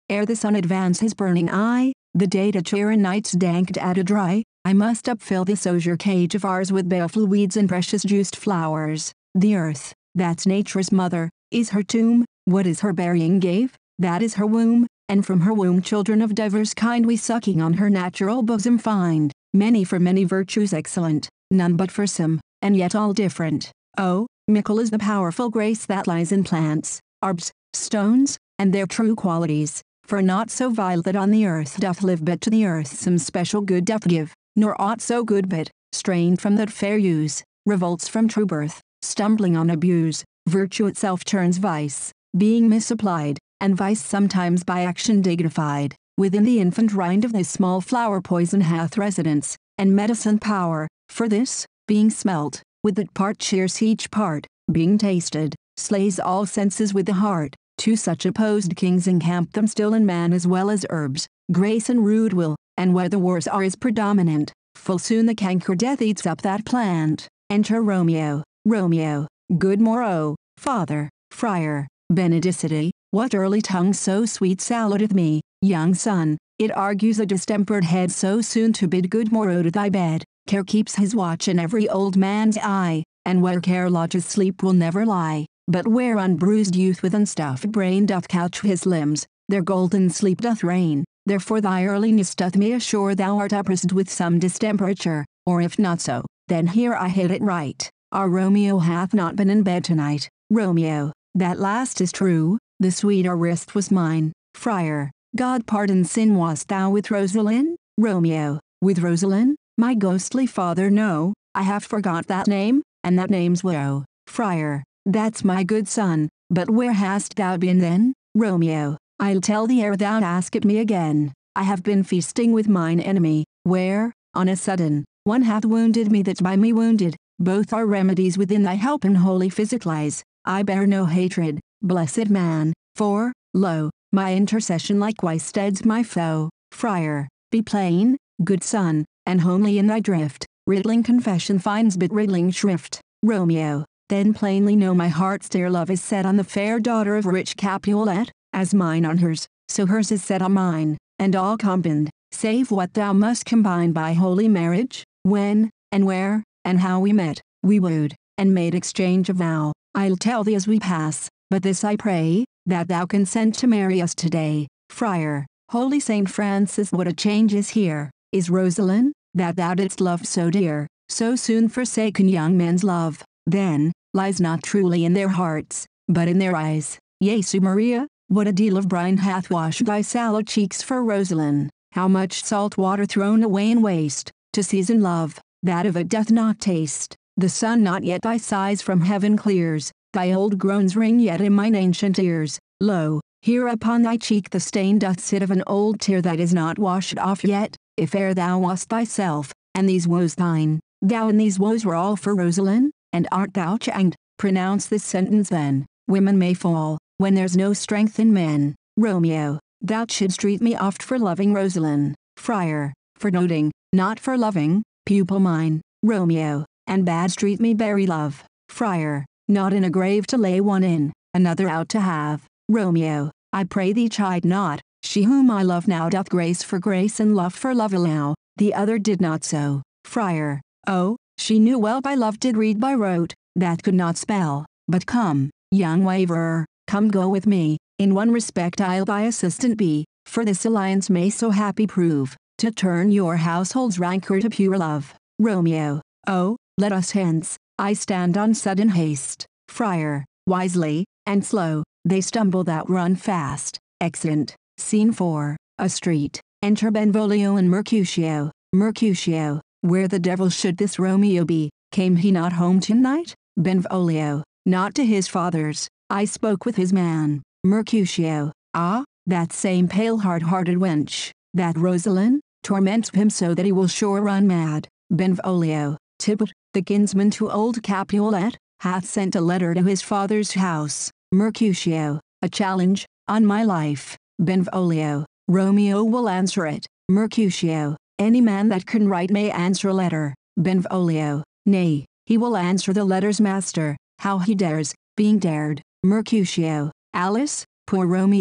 ere the sun advance his burning eye, the day to cheer and night's dank data dry, I must upfill this osier cage of ours with baleful weeds and precious juiced flowers. The earth, that's nature's mother, is her tomb. What is her burying grave? That is her womb, and from her womb children of divers kind we sucking on her natural bosom find, many for many virtues excellent, none but for some, and yet all different. Oh, mickle is the powerful grace that lies in plants, arbs, stones, and their true qualities, for naught so vile that on the earth doth live but to the earth some special good doth give, nor aught so good but, strained from that fair use, revolts from true birth, stumbling on abuse, virtue itself turns vice, being misapplied, and vice sometimes by action dignified. Within the infant rind of this small flower poison hath residence, and medicine power, for this, being smelt, with that part cheers each part, being tasted, slays all senses with the heart. Two such opposed kings encamp them still in man as well as herbs, grace and rude will, and where the wars are is predominant, full soon the canker death eats up that plant. Enter Romeo. Romeo, good morrow, father, friar, benedicite, what early tongue so sweet saluteth me, young son, it argues a distempered head so soon to bid good morrow to thy bed. Care keeps his watch in every old man's eye, and where care lodges sleep will never lie. But where unbruised youth with unstuffed brain doth couch his limbs, there golden sleep doth reign. Therefore thy earliness doth me assure thou art oppressed with some distemperature, or if not so, then here I hit it right. Our Romeo hath not been in bed tonight. Romeo, that last is true, the sweeter wrist was mine. Friar, God pardon sin, wast thou with Rosalind? Romeo, with Rosalind? My ghostly father, no, I have forgot that name, and that name's woe. Friar, that's my good son, but where hast thou been then? Romeo, I'll tell thee ere thou ask it me again. I have been feasting with mine enemy, where, on a sudden, one hath wounded me that by me wounded. Both are remedies within thy help and holy physic lies. I bear no hatred, blessed man, for, lo, my intercession likewise steads my foe. Friar, be plain, good son, and homely in thy drift. Riddling confession finds but riddling shrift. Romeo, then plainly know my heart's dear love is set on the fair daughter of rich Capulet, as mine on hers, so hers is set on mine, and all combined, save what thou must combine by holy marriage. When, and where, and how we met, we wooed, and made exchange of vow, I'll tell thee as we pass, but this I pray, that thou consent to marry us today. Friar, holy Saint Francis, what a change is here! Is Rosalind, that thou didst love so dear, so soon forsaken young men's love, then, lies not truly in their hearts, but in their eyes. Jesu Maria, what a deal of brine hath washed thy sallow cheeks for Rosalind, how much salt water thrown away in waste, to season love, that of it doth not taste. The sun not yet thy sighs from heaven clears, thy old groans ring yet in mine ancient ears. Lo, here upon thy cheek the stain doth sit of an old tear that is not washed off yet. If e'er thou wast thyself, and these woes thine, thou and these woes were all for Rosalind, and art thou changed? Pronounce this sentence then, women may fall, when there's no strength in men. Romeo, thou shouldst treat me oft for loving Rosalind. Friar, for doting, not for loving, pupil mine. Romeo, and bad treat me bury love. Friar, not in a grave to lay one in, another out to have. Romeo, I pray thee chide not, she whom I love now doth grace for grace and love for love allow, the other did not so. Friar, oh, she knew well by love did read by rote, that could not spell. But come, young waverer, come go with me, in one respect I'll thy assistant be, for this alliance may so happy prove, to turn your household's rancor to pure love. Romeo, oh, let us hence, I stand on sudden haste. Friar, wisely, and slow, they stumble that run fast. Exeunt. Scene 4, a street. Enter Benvolio and Mercutio. Mercutio, where the devil should this Romeo be? Came he not home tonight? Benvolio, not to his father's, I spoke with his man. Mercutio, ah, that same pale hard-hearted wench, that Rosalind, torments him so that he will sure run mad. Benvolio, Tybalt, the kinsman to old Capulet, hath sent a letter to his father's house. Mercutio, a challenge, on my life. Benvolio, Romeo will answer it. Mercutio, any man that can write may answer a letter. Benvolio, nay, he will answer the letter's master. How he dares, being dared. Mercutio, Alice, poor Romeo,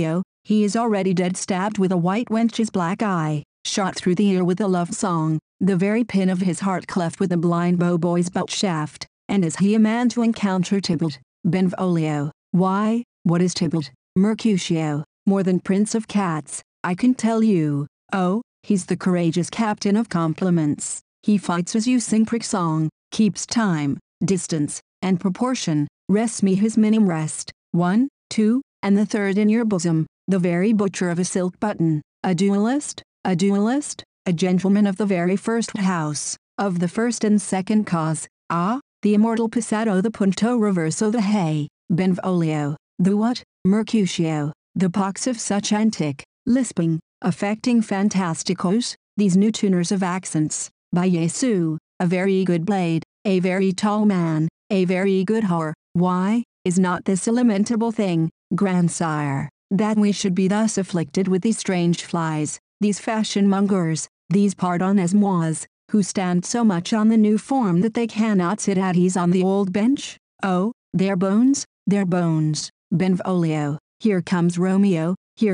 He is already dead, stabbed with a white wench's black eye, shot through the ear with a love song, the very pin of his heart cleft with a blind bow-boy's butt shaft, and is he a man to encounter Tybalt? Benvolio. Why, what is Tybalt? Mercutio, more than prince of cats, I can tell you. Oh, he's the courageous captain of compliments. He fights as you sing prick song, keeps time, distance, and proportion, rests me his minim rest, 1, 2, and the third in your bosom, the very butcher of a silk button, a duellist, a gentleman of the very first house, of the first and second cause, the immortal passado, the punto reverso, the hey, Benvolio, the what? Mercutio, the pox of such antic, lisping, affecting fantasticos, these new tuners of accents, by Jesu, a very good blade, a very tall man, a very good whore. Why, is not this a lamentable thing, grandsire, that we should be thus afflicted with these strange flies, these fashion-mongers, these pardonnez-mois, who stand so much on the new form that they cannot sit at ease on the old bench? Oh, their bones, Benvolio, here comes Romeo,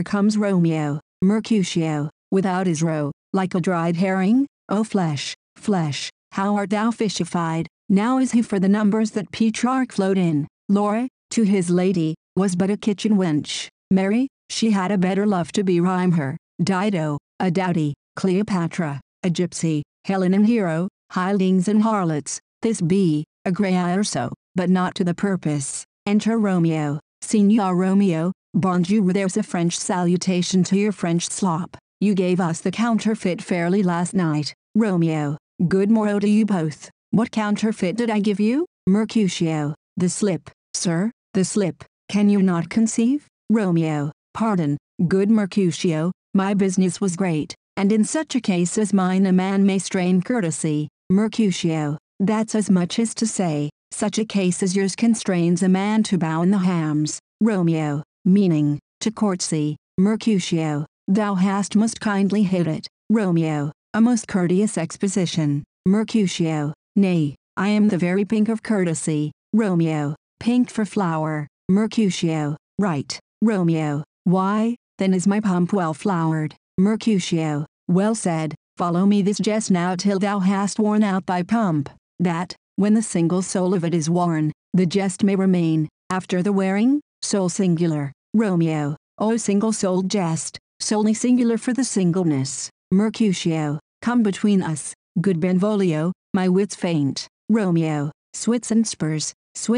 Mercutio, without his roe, like a dried herring, oh flesh, how art thou fishified, now is he for the numbers that Petrarch flowed in, Laura, to his lady, was but a kitchen wench, Mary, she had a better love to be rhyme her, Dido, a dowdy, Cleopatra, a gypsy, Helen and Hero, hirelings and harlots, this be, a grey so, but not to the purpose. Enter Romeo. Signor Romeo, bonjour, there's a French salutation to your French slop. You gave us the counterfeit fairly last night. Romeo, good morrow to you both. What counterfeit did I give you? Mercutio, the slip, sir, the slip. Can you not conceive? Romeo, pardon, good Mercutio, my business was great, and in such a case as mine a man may strain courtesy. Mercutio, that's as much as to say, such a case as yours constrains a man to bow in the hams. Romeo, meaning, to courtesy. Mercutio, thou hast most kindly hit it. Romeo, a most courteous exposition. Mercutio, nay, I am the very pink of courtesy. Romeo, pink for flower. Mercutio, right. Romeo, why, then is my pump well flowered. Mercutio, well said. Follow me this jest now till thou hast worn out thy pump, that, when the single soul of it is worn, the jest may remain, after the wearing, soul singular. Romeo, O single-souled jest, solely singular for the singleness. Mercutio, come between us, good Benvolio, my wits faint. Romeo, swits and spurs,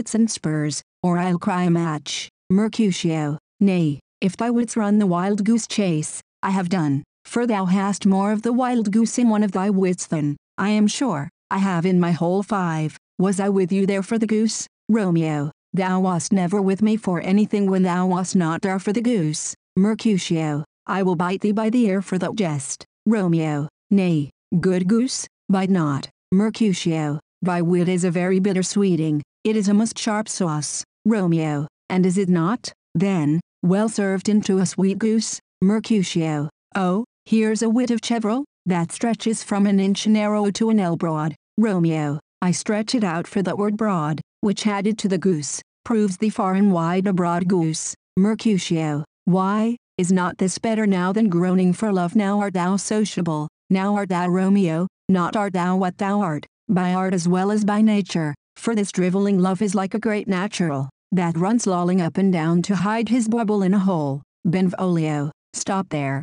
or I'll cry a match. Mercutio, nay, if thy wits run the wild goose chase, I have done, for thou hast more of the wild goose in one of thy wits than, I am sure, I have in my whole 5. Was I with you there for the goose? Romeo, thou wast never with me for anything when thou wast not there for the goose. Mercutio, I will bite thee by the ear for that jest. Romeo, nay, good goose, bite not. Mercutio, thy wit is a very bitter sweeting, it is a most sharp sauce. Romeo, and is it not, then, well served into a sweet goose? Mercutio, oh, here's a wit of Cheverel, that stretches from an inch narrow to an ell broad. Romeo, I stretch it out for that word broad, which added to the goose, proves thee far and wide a broad goose. Mercutio, why, is not this better now than groaning for love? Now art thou sociable, now art thou Romeo, not art thou what thou art, by art as well as by nature, for this drivelling love is like a great natural, that runs lolling up and down to hide his bubble in a hole. Benvolio, stop there,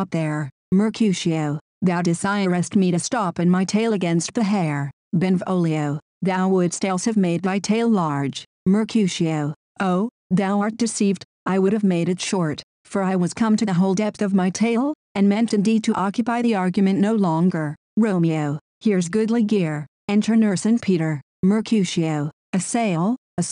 Mercutio, thou desirest me to stop in my tale against the hair. Benvolio, thou wouldst else have made thy tale large. Mercutio, oh, thou art deceived, I would have made it short, for I was come to the whole depth of my tale, and meant indeed to occupy the argument no longer. Romeo, here's goodly gear, enter nurse and Peter. Mercutio, a sail,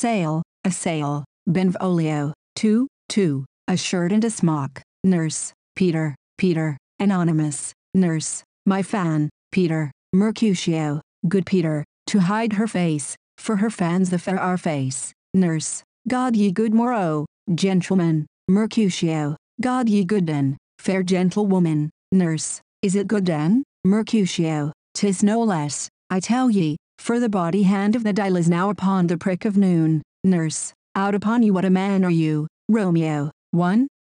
Benvolio, 2, a shirt and a smock. Nurse, Peter, anonymous. Nurse, my fan, Peter. Mercutio, good Peter, to hide her face, for her fan's the fair face. Nurse, God ye good morrow, gentlemen. Mercutio, God ye good den, fair gentlewoman. Nurse, is it good den? Mercutio, 'tis no less, I tell ye, for the body hand of the dial is now upon the prick of noon. Nurse, out upon you, what a man are you? Romeo, 1,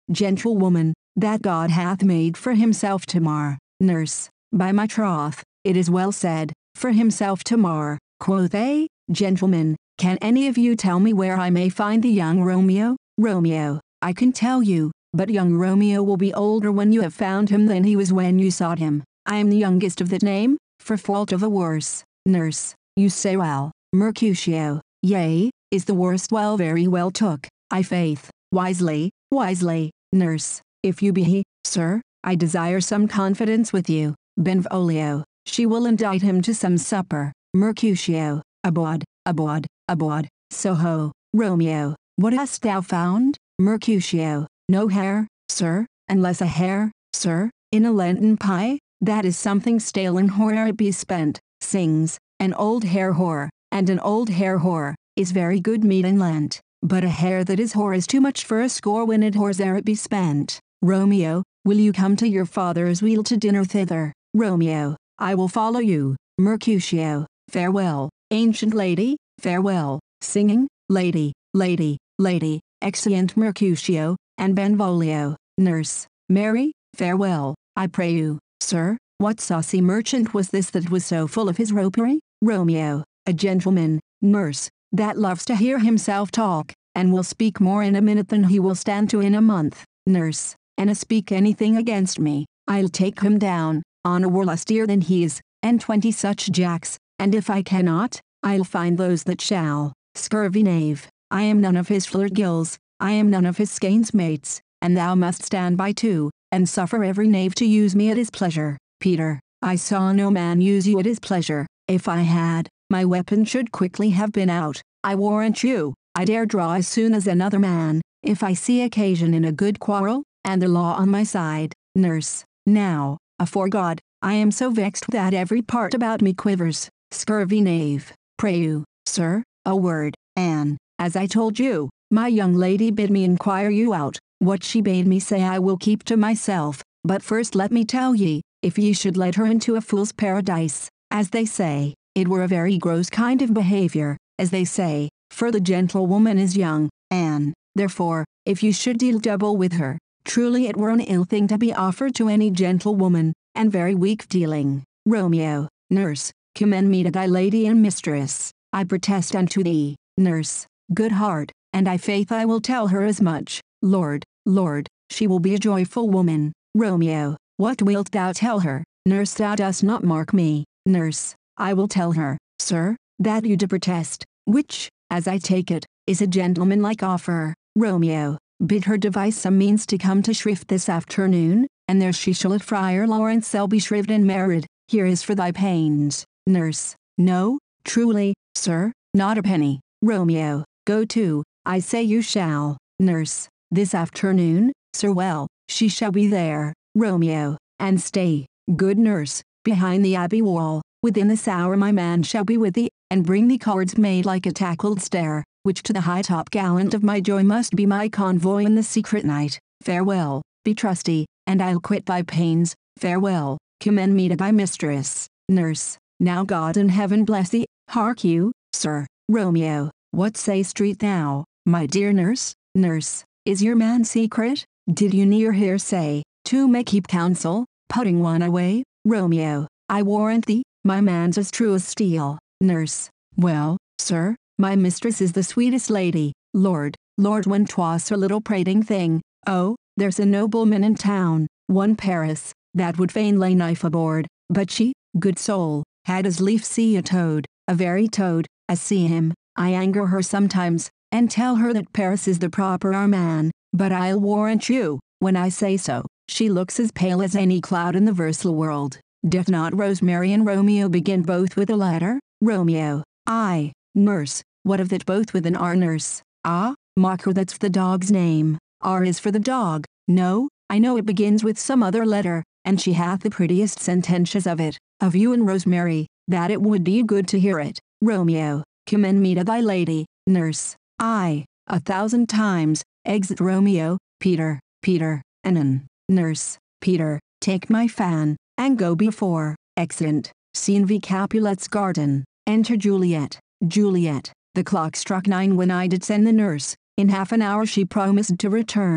gentlewoman, that God hath made for himself to mar. Nurse, by my troth, it is well said, for himself to mar. Quoth they, gentlemen, can any of you tell me where I may find the young Romeo? Romeo, I can tell you, but young Romeo will be older when you have found him than he was when you sought him. I am the youngest of that name, for fault of a worse. Nurse, you say well. Mercutio, yea, is the worst well very well took, I faith, wisely, wisely. Nurse, if you be he, sir, I desire some confidence with you. Benvolio, she will indict him to some supper. Mercutio, abroad, abroad, abroad. Soho, Romeo, what hast thou found? Mercutio, no hair, sir, unless a hair, sir, in a Lenten pie, that is something stale and where it be spent, sings, an old hair whore, and an old hair whore, is very good meat in Lent, but a hair that is whore is too much for a score when it whores ere it be spent. Romeo, will you come to your father's wheel to dinner thither? Romeo, I will follow you. Mercutio, farewell, ancient lady, farewell, singing, lady, lady, lady, exeunt Mercutio, and Benvolio. Nurse, Mary, farewell, I pray you, sir, what saucy merchant was this that was so full of his ropery? Romeo, a gentleman. Nurse, that loves to hear himself talk, and will speak more in a minute than he will stand to in a month. Nurse, and a speak anything against me, I'll take him down, on a were lustier than he is, and 20 such jacks, and if I cannot, I'll find those that shall. Scurvy knave, I am none of his flirt gills, I am none of his skeins mates, and thou must stand by too, and suffer every knave to use me at his pleasure. Peter, I saw no man use you at his pleasure. If I had, my weapon should quickly have been out. I warrant you, I dare draw as soon as another man, if I see occasion in a good quarrel, and the law on my side. Nurse, now, afore God, I am so vexed that every part about me quivers. Scurvy knave, pray you, sir, a word. Anne, as I told you, my young lady bid me inquire you out. What she bade me say I will keep to myself, but first let me tell ye, if ye should let her into a fool's paradise, as they say, it were a very gross kind of behavior, as they say, for the gentlewoman is young, and, therefore, if you should deal double with her, truly it were an ill thing to be offered to any gentlewoman, and very weak dealing. Romeo, nurse, commend me to thy lady and mistress, I protest unto thee. Nurse, good heart, and I faith I will tell her as much. Lord, Lord, she will be a joyful woman. Romeo, what wilt thou tell her? Nurse, thou dost not mark me. Nurse, I will tell her, sir, that you do protest, which, as I take it, is a gentlemanlike offer. Romeo, bid her devise some means to come to Shrift this afternoon, and there she shall at Friar Lawrencel be shrived and married. Here is for thy pains. Nurse, no, truly, sir, not a penny. Romeo, go to, I say you shall. Nurse, this afternoon, sir, well, she shall be there. Romeo, and stay, good nurse, behind the abbey wall, within this hour my man shall be with thee, and bring thee cards made like a tackled stair, which to the high top gallant of my joy must be my convoy in the secret night. Farewell, be trusty, and I'll quit thy pains. Farewell, commend me to thy mistress. Nurse, now God in heaven bless thee. Hark you, sir. Romeo, what say street thou, my dear nurse? Nurse, is your man secret? Did you near hear say, two may keep counsel, putting one away? Romeo, I warrant thee, my man's as true as steel. Nurse, well, sir, my mistress is the sweetest lady. Lord, Lord, when 'twas a little prating thing, oh, there's a nobleman in town, one Paris, that would fain lay knife aboard, but she, good soul, had as lief see a toad, a very toad, as see him. I anger her sometimes, and tell her that Paris is the proper our man, but I'll warrant you, when I say so, she looks as pale as any cloud in the versal world. Doth not Rosemary and Romeo begin both with a letter? Romeo, aye. Nurse, what of that both with an R? Nurse, ah, Mocker, that's the dog's name. R is for the dog. No, I know it begins with some other letter, and she hath the prettiest sententious of it, of you and Rosemary, that it would be good to hear it. Romeo, commend me to thy lady. Nurse, aye, 1,000 times. Exit Romeo. Peter, Peter, Anon. Nurse, Peter, take my fan, and go before. Exeunt. Scene v. Capulet's garden. Enter Juliet. Juliet, the clock struck 9 when I did send the nurse. In half an hour she promised to return.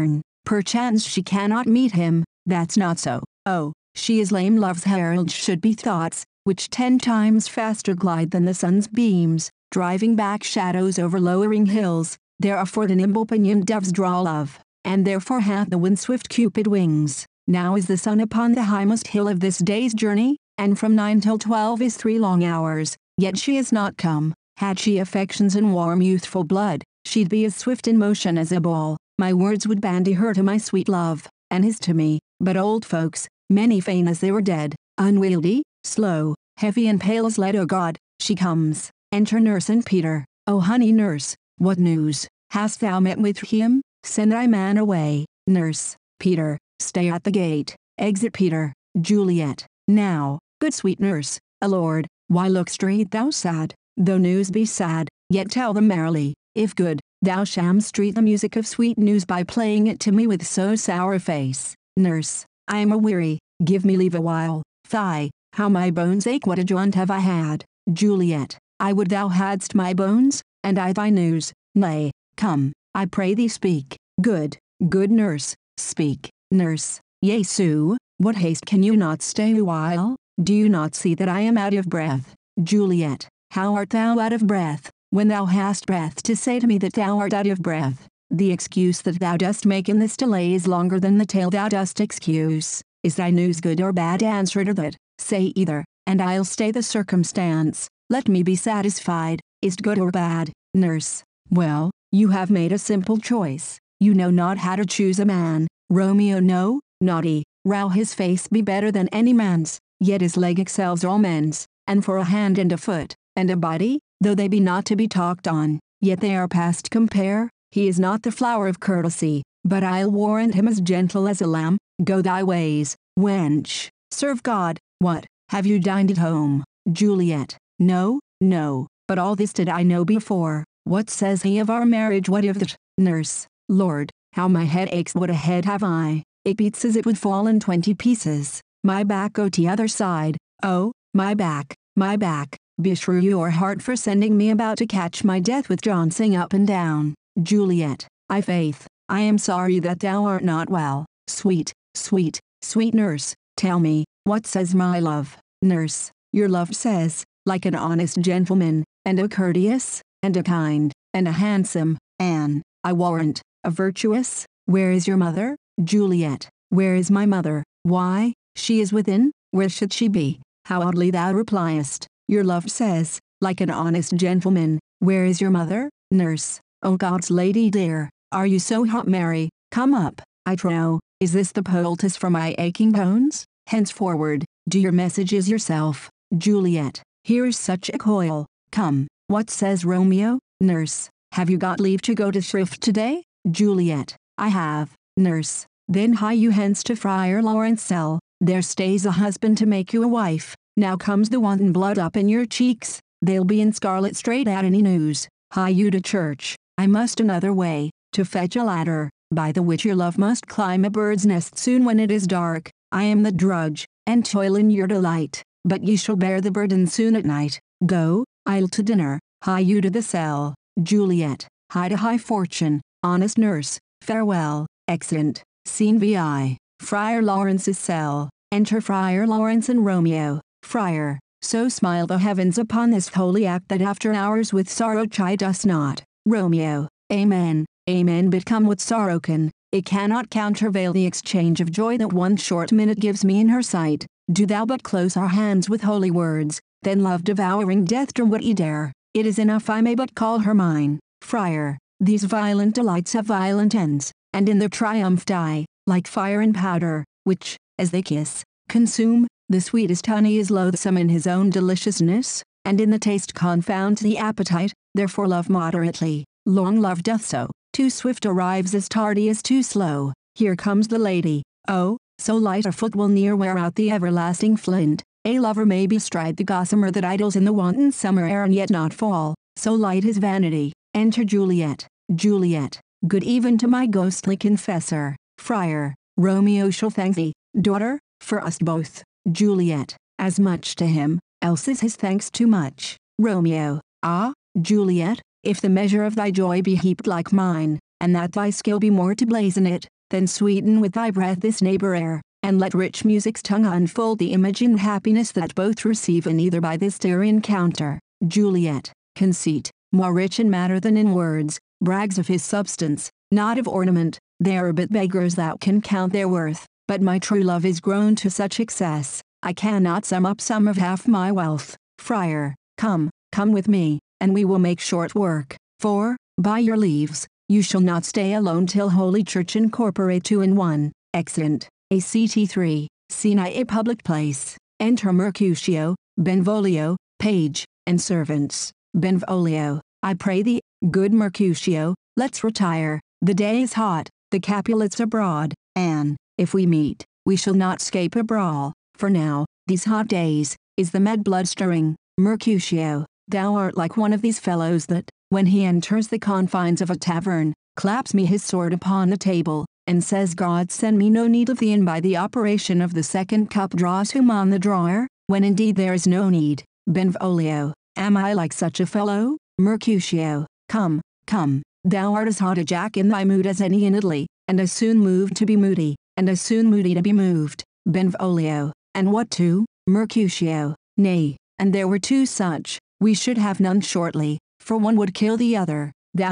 Perchance she cannot meet him, that's not so. Oh, she is lame. Love's heralds should be thoughts, which 10 times faster glide than the sun's beams, driving back shadows over lowering hills. Therefore the nimble pinioned doves draw love, and therefore hath the wind swift Cupid wings. Now is the sun upon the highmost hill of this day's journey, and from 9 till 12 is 3 long hours, yet she is not come. Had she affections and warm youthful blood, she'd be as swift in motion as a ball. My words would bandy her to my sweet love, and his to me. But old folks, many fain as they were dead, unwieldy, slow, heavy and pale as lead. O God, she comes. Enter Nurse and Peter. O honey nurse, what news? Hast thou met with him? Send thy man away. Nurse, Peter, stay at the gate. Exit Peter. Juliet. Now, good sweet nurse, a lord, why look straight thou sad? Though news be sad, yet tell them merrily. If good, thou shams treat the music of sweet news by playing it to me with so sour a face. Nurse, I am a-weary, give me leave a while. Fie, how my bones ache, what a jaunt have I had. Juliet, I would thou hadst my bones, and I thy news. Nay, come, I pray thee speak. Good nurse, speak. Nurse, yea Sue, what haste, can you not stay a while? Do you not see that I am out of breath? Juliet, how art thou out of breath, when thou hast breath to say to me that thou art out of breath? The excuse that thou dost make in this delay is longer than the tale thou dost excuse. Is thy news good or bad? Answer to that, say either, and I'll stay the circumstance. Let me be satisfied. Is't good or bad? Nurse, well, you have made a simple choice. You know not how to choose a man. Romeo no, naughty, row his face be better than any man's, yet his leg excels all men's, and for a hand and a foot, and a body, though they be not to be talked on, yet they are past compare. He is not the flower of courtesy, but I'll warrant him as gentle as a lamb. Go thy ways, wench, serve God. What, have you dined at home? Juliet, no, but all this did I know before. What says he of our marriage? What of that? Nurse, Lord, how my head aches. What a head have I, it beats as it would fall in 20 pieces. My back go to other side. Oh, my back, beshrew your heart for sending me about to catch my death with jouncing up and down. Juliet, I faith, I am sorry that thou art not well. Sweet nurse, tell me, what says my love? Nurse, your love says, like an honest gentleman, and a courteous, and a kind, and a handsome, and, I warrant, a virtuous. Where is your mother? Juliet, where is my mother? Why, she is within. Where should she be? How oddly thou repliest. Your love says, like an honest gentleman. Where is your mother? Nurse, O God's lady dear, are you so hot, Mary? Come up, I trow. Is this the poultice for my aching bones? Henceforward, do your messages yourself. Juliet, here's such a coil. Come, what says Romeo? Nurse, have you got leave to go to shrift today? Juliet, I have. Nurse, then hie you hence to Friar Lawrence's cell. There stays a husband to make you a wife. Now comes the wanton blood up in your cheeks. They'll be in scarlet straight at any news. Hie you to church. I must another way, to fetch a ladder, by the which your love must climb a bird's nest soon when it is dark. I am the drudge, and toil in your delight, but ye shall bear the burden soon at night. Go, I'll to dinner. Hie you to the cell. Juliet, hie to high fortune. Honest nurse, farewell. Exeunt. Scene VI. Friar Lawrence's cell. Enter Friar Lawrence and Romeo. Friar, so smile the heavens upon this holy act that after hours with sorrow chide us not. Romeo, amen, but come what sorrow can, it cannot countervail the exchange of joy that one short minute gives me in her sight. Do thou but close our hands with holy words, then love devouring death do what ye dare. It is enough I may but call her mine. Friar, these violent delights have violent ends, and in their triumph die, like fire and powder, which, as they kiss, consume. The sweetest honey is loathsome in his own deliciousness, and in the taste confounds the appetite. Therefore love moderately. Long love doth so. Too swift arrives as tardy as too slow. Here comes the lady. Oh, so light a foot will near wear out the everlasting flint. A lover may bestride the gossamer that idles in the wanton summer air and yet not fall. So light his vanity. Enter Juliet. Juliet, good even to my ghostly confessor. Friar, Romeo shall thank thee, daughter, for us both. Juliet, as much to him, else is his thanks too much. Romeo, ah, Juliet, if the measure of thy joy be heaped like mine, and that thy skill be more to blazon it, then sweeten with thy breath this neighbor air, and let rich music's tongue unfold the imagined happiness that both receive in either by this dear encounter. Juliet, conceit, more rich in matter than in words, brags of his substance, not of ornament. They are but beggars that can count their worth, but my true love is grown to such excess, I cannot sum up some of half my wealth. Friar, come with me, and we will make short work, for, by your leaves, you shall not stay alone till Holy Church incorporate two in one. Exeunt. ACT 3, Scene a public place. Enter Mercutio, Benvolio, page, and servants. Benvolio, I pray thee, good Mercutio, let's retire, the day is hot, the Capulets abroad, and, if we meet, we shall not scape a brawl, for now, these hot days, is the mad blood stirring. Mercutio, thou art like one of these fellows that, when he enters the confines of a tavern, claps me his sword upon the table, and says God send me no need of thee, and by the operation of the second cup draws him on the drawer, when indeed there is no need. Benvolio, am I like such a fellow? Mercutio, come, thou art as hot a jack in thy mood as any in Italy, and as soon moved to be moody, and as soon moody to be moved. Benvolio, and what two? Mercutio, nay, and there were two such, we should have none shortly, for one would kill the other.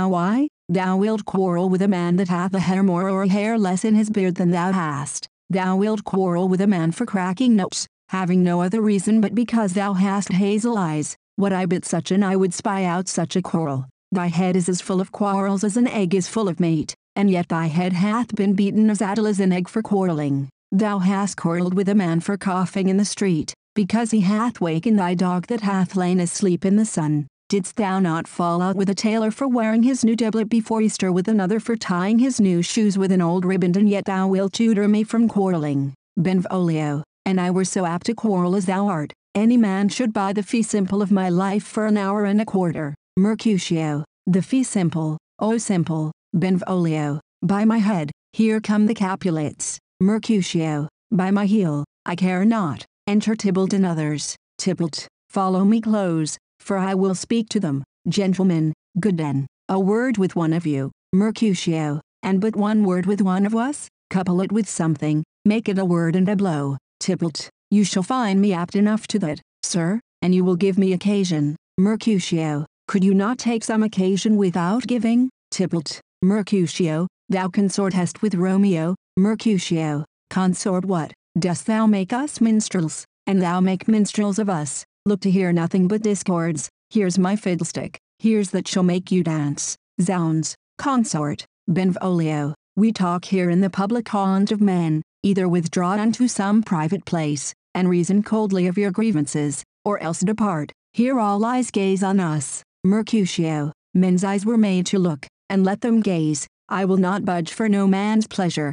Thou wilt quarrel with a man that hath a hair more or a hair less in his beard than thou hast. Thou wilt quarrel with a man for cracking nuts, having no other reason but because thou hast hazel eyes. Would I but such an eye would spy out such a quarrel. Thy head is as full of quarrels as an egg is full of meat, and yet thy head hath been beaten as addle as an egg for quarreling. Thou hast quarrelled with a man for coughing in the street, because he hath wakened thy dog that hath lain asleep in the sun. Didst thou not fall out with a tailor for wearing his new doublet before Easter, with another for tying his new shoes with an old riband, and yet thou wilt tutor me from quarrelling? Benvolio, and I were so apt to quarrel as thou art, any man should buy the fee simple of my life for an hour and a quarter. Mercutio, the fee simple, oh simple. Benvolio, by my head, here come the Capulets. Mercutio, by my heel, I care not. Enter Tybalt and others. Tybalt, follow me close, for I will speak to them. Gentlemen, good men, a word with one of you. Mercutio, and but one word with one of us? Couple it with something, make it a word and a blow. Tybalt, you shall find me apt enough to that, sir, and you will give me occasion. Mercutio, could you not take some occasion without giving? Tybalt, Mercutio, thou consortest with Romeo. Mercutio, consort what? Dost thou make us minstrels, and thou make minstrels of us? Look to hear nothing but discords. Here's my fiddlestick, here's that shall make you dance. Zounds, consort. Benvolio, we talk here in the public haunt of men, either withdraw unto some private place, and reason coldly of your grievances, or else depart. Here all eyes gaze on us. Mercutio, men's eyes were made to look, and let them gaze. I will not budge for no man's pleasure.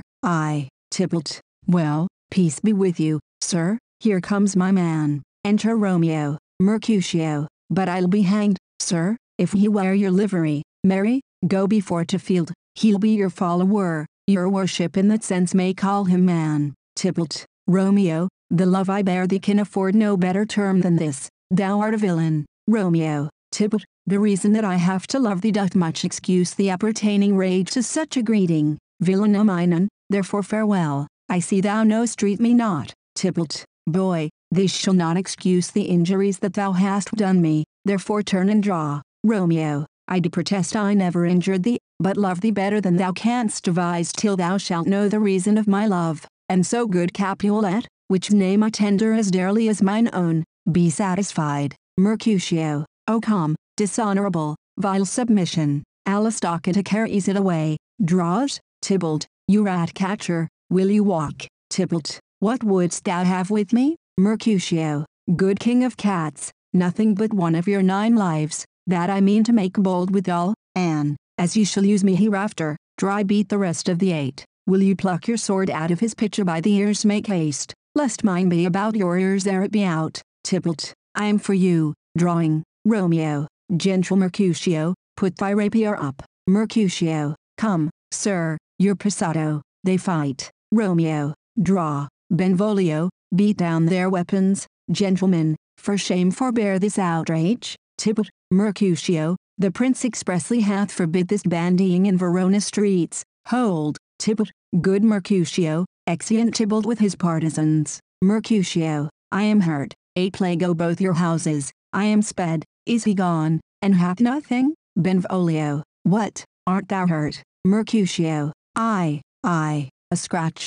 Tybalt, well, peace be with you, sir, here comes my man. Enter Romeo. Mercutio, but I'll be hanged, sir, if he wear your livery. Marry, go before to field, he'll be your follower, your worship in that sense may call him man. Tybalt, Romeo, the love I bear thee can afford no better term than this. Thou art a villain. Romeo, Tybalt, the reason that I have to love thee doth much excuse the appertaining rage to such a greeting. Villaina mine, therefore farewell. I see thou knowst treat me not. Tybalt, boy, this shall not excuse the injuries that thou hast done me, therefore turn and draw. Romeo, I do protest I never injured thee, but love thee better than thou canst devise till thou shalt know the reason of my love, and so good Capulet, which name I tender as dearly as mine own, be satisfied. Mercutio, O come, dishonorable, vile submission. Alistocata carries it away, draws. Tybalt, you rat catcher, will you walk? Tybalt, what wouldst thou have with me? Mercutio, good king of cats, nothing but one of your 9 lives, that I mean to make bold withal, and, as you shall use me hereafter, dry beat the rest of the 8. Will you pluck your sword out of his pitcher by the ears? Make haste, lest mine be about your ears ere it be out. Tybalt, I am for you. Drawing. Romeo, gentle Mercutio, put thy rapier up. Mercutio, come, sir, your passado. They fight. Romeo, draw. Benvolio, beat down their weapons. Gentlemen, for shame forbear this outrage. Tybalt, Mercutio, the prince expressly hath forbid this bandying in Verona streets. Hold. Tybalt, good Mercutio, exeunt Tybalt with his partisans. Mercutio, I am hurt, a plague o both your houses, I am sped, is he gone, and hath nothing? Benvolio, what, art thou hurt? Mercutio, I, a scratch,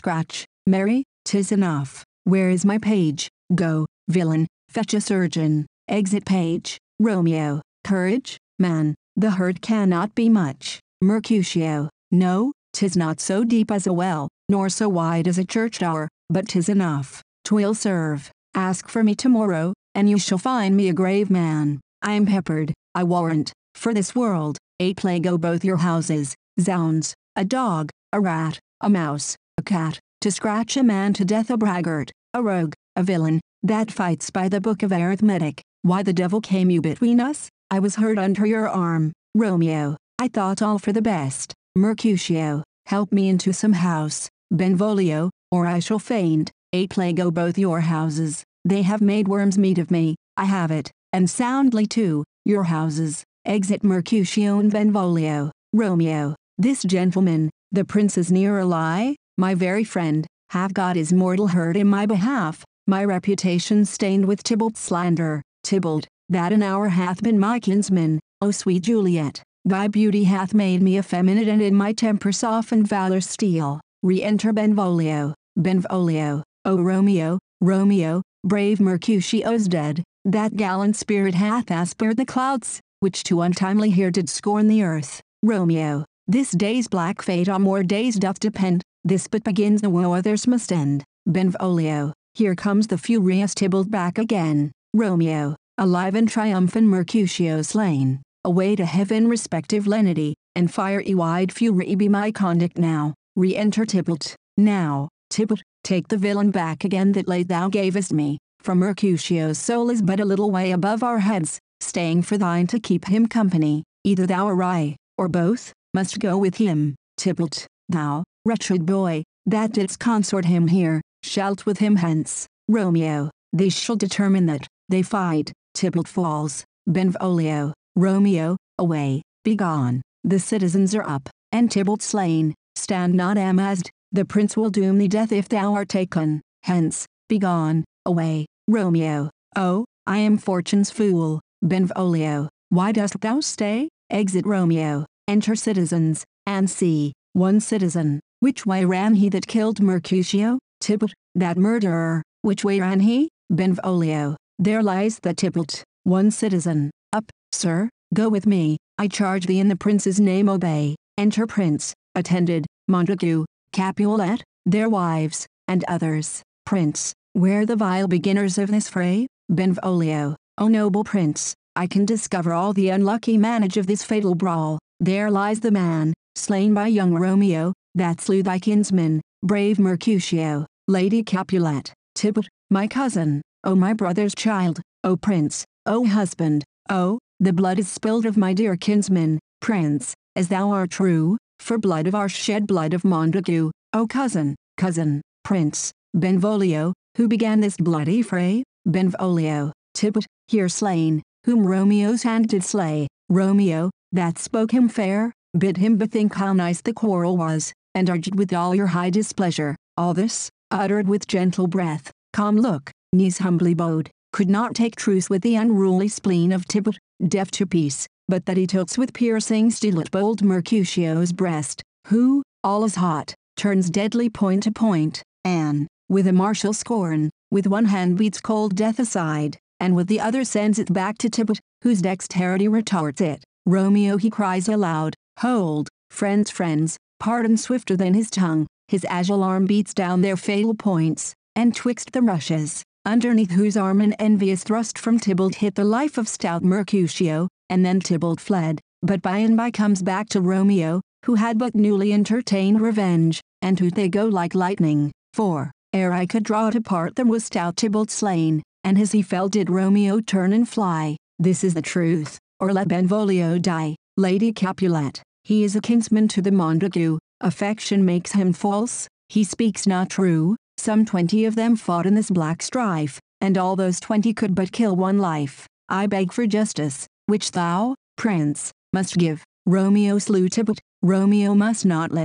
Mary, 'tis enough, where is my page? Go, villain, fetch a surgeon, exit page. Romeo, courage, man, the hurt cannot be much. Mercutio, no, 'tis not so deep as a well, nor so wide as a church tower, but 'tis enough, 'twill serve. Ask for me tomorrow, and you shall find me a grave man. I am peppered, I warrant, for this world, a plague o both your houses, zounds, a dog, a rat, a mouse, a cat, to scratch a man to death, a braggart, a rogue, a villain, that fights by the book of arithmetic. Why the devil came you between us? I was hurt under your arm. Romeo, I thought all for the best. Mercutio, help me into some house. Benvolio, or I shall faint, a plague o both your houses. They have made worms meat of me, I have it, and soundly too, your houses. Exit Mercutio and Benvolio. Romeo, this gentleman, the prince is near a lie, my very friend, have got his mortal hurt in my behalf, my reputation stained with Tybalt's slander. Tybalt, that an hour hath been my kinsman, O sweet Juliet, thy beauty hath made me effeminate, and in my temper softened valor's steel. Re-enter Benvolio. Benvolio, O Romeo, Romeo, brave Mercutio's dead, that gallant spirit hath aspered the clouds, which too untimely here did scorn the earth. Romeo, this day's black fate on more days doth depend, this but begins the woe others must end. Benvolio, here comes the furious Tybalt back again. Romeo, alive and triumphant Mercutio slain, away to heaven respective lenity, and fiery wide fury be my conduct now. Re-enter Tybalt. Now, Tybalt, take the villain back again that late thou gavest me, for Mercutio's soul is but a little way above our heads, staying for thine to keep him company, either thou or I, or both, must go with him. Tybalt, thou, wretched boy, that didst consort him here, shalt with him hence. Romeo, they shall determine that. They fight, Tybalt falls. Benvolio, Romeo, away, be gone, the citizens are up, and Tybalt slain, stand not amazed, the prince will doom thee death if thou art taken, hence, be gone, away. Romeo, oh, I am fortune's fool. Benvolio, why dost thou stay? Exit Romeo, enter citizens, and see, one citizen, which way ran he that killed Mercutio? Tybalt, that murderer, which way ran he? Benvolio, there lies the Tybalt. One citizen, up, sir, go with me, I charge thee in the prince's name obey. Enter prince, attended, Montague, Capulet, their wives, and others. Prince, where the vile beginners of this fray? Benvolio, O noble prince, I can discover all the unlucky manage of this fatal brawl. There lies the man, slain by young Romeo, that slew thy kinsman, brave Mercutio. Lady Capulet, Tybalt, my cousin, O my brother's child, O prince, O husband, O, the blood is spilled of my dear kinsman, prince, as thou art true, for blood of our shed blood of Montague, O cousin, prince. Benvolio, who began this bloody fray? Benvolio, Tybalt, here slain, whom Romeo's hand did slay. Romeo, that spoke him fair, bid him bethink how nice the quarrel was, and urged with all your high displeasure. All this, uttered with gentle breath, calm look, knees humbly bowed, could not take truce with the unruly spleen of Tybalt, deaf to peace, but that he tilts with piercing steel at bold Mercutio's breast, who, all is hot, turns deadly point to point, and, with a martial scorn, with one hand beats cold death aside, and with the other sends it back to Tybalt, whose dexterity retards it. Romeo he cries aloud, hold, friends, pardon swifter than his tongue, his agile arm beats down their fatal points, and twixt the rushes, underneath whose arm an envious thrust from Tybalt hit the life of stout Mercutio, and then Tybalt fled, but by and by comes back to Romeo, who had but newly entertained revenge, and who they go like lightning, for, ere I could draw it apart there was stout Tybalt slain, and as he fell did Romeo turn and fly. This is the truth, or let Benvolio die. Lady Capulet, he is a kinsman to the Montague, affection makes him false, he speaks not true, some 20 of them fought in this black strife, and all those 20 could but kill one life. I beg for justice, which thou, prince, must give. Romeo slew Tybalt, Romeo must not live.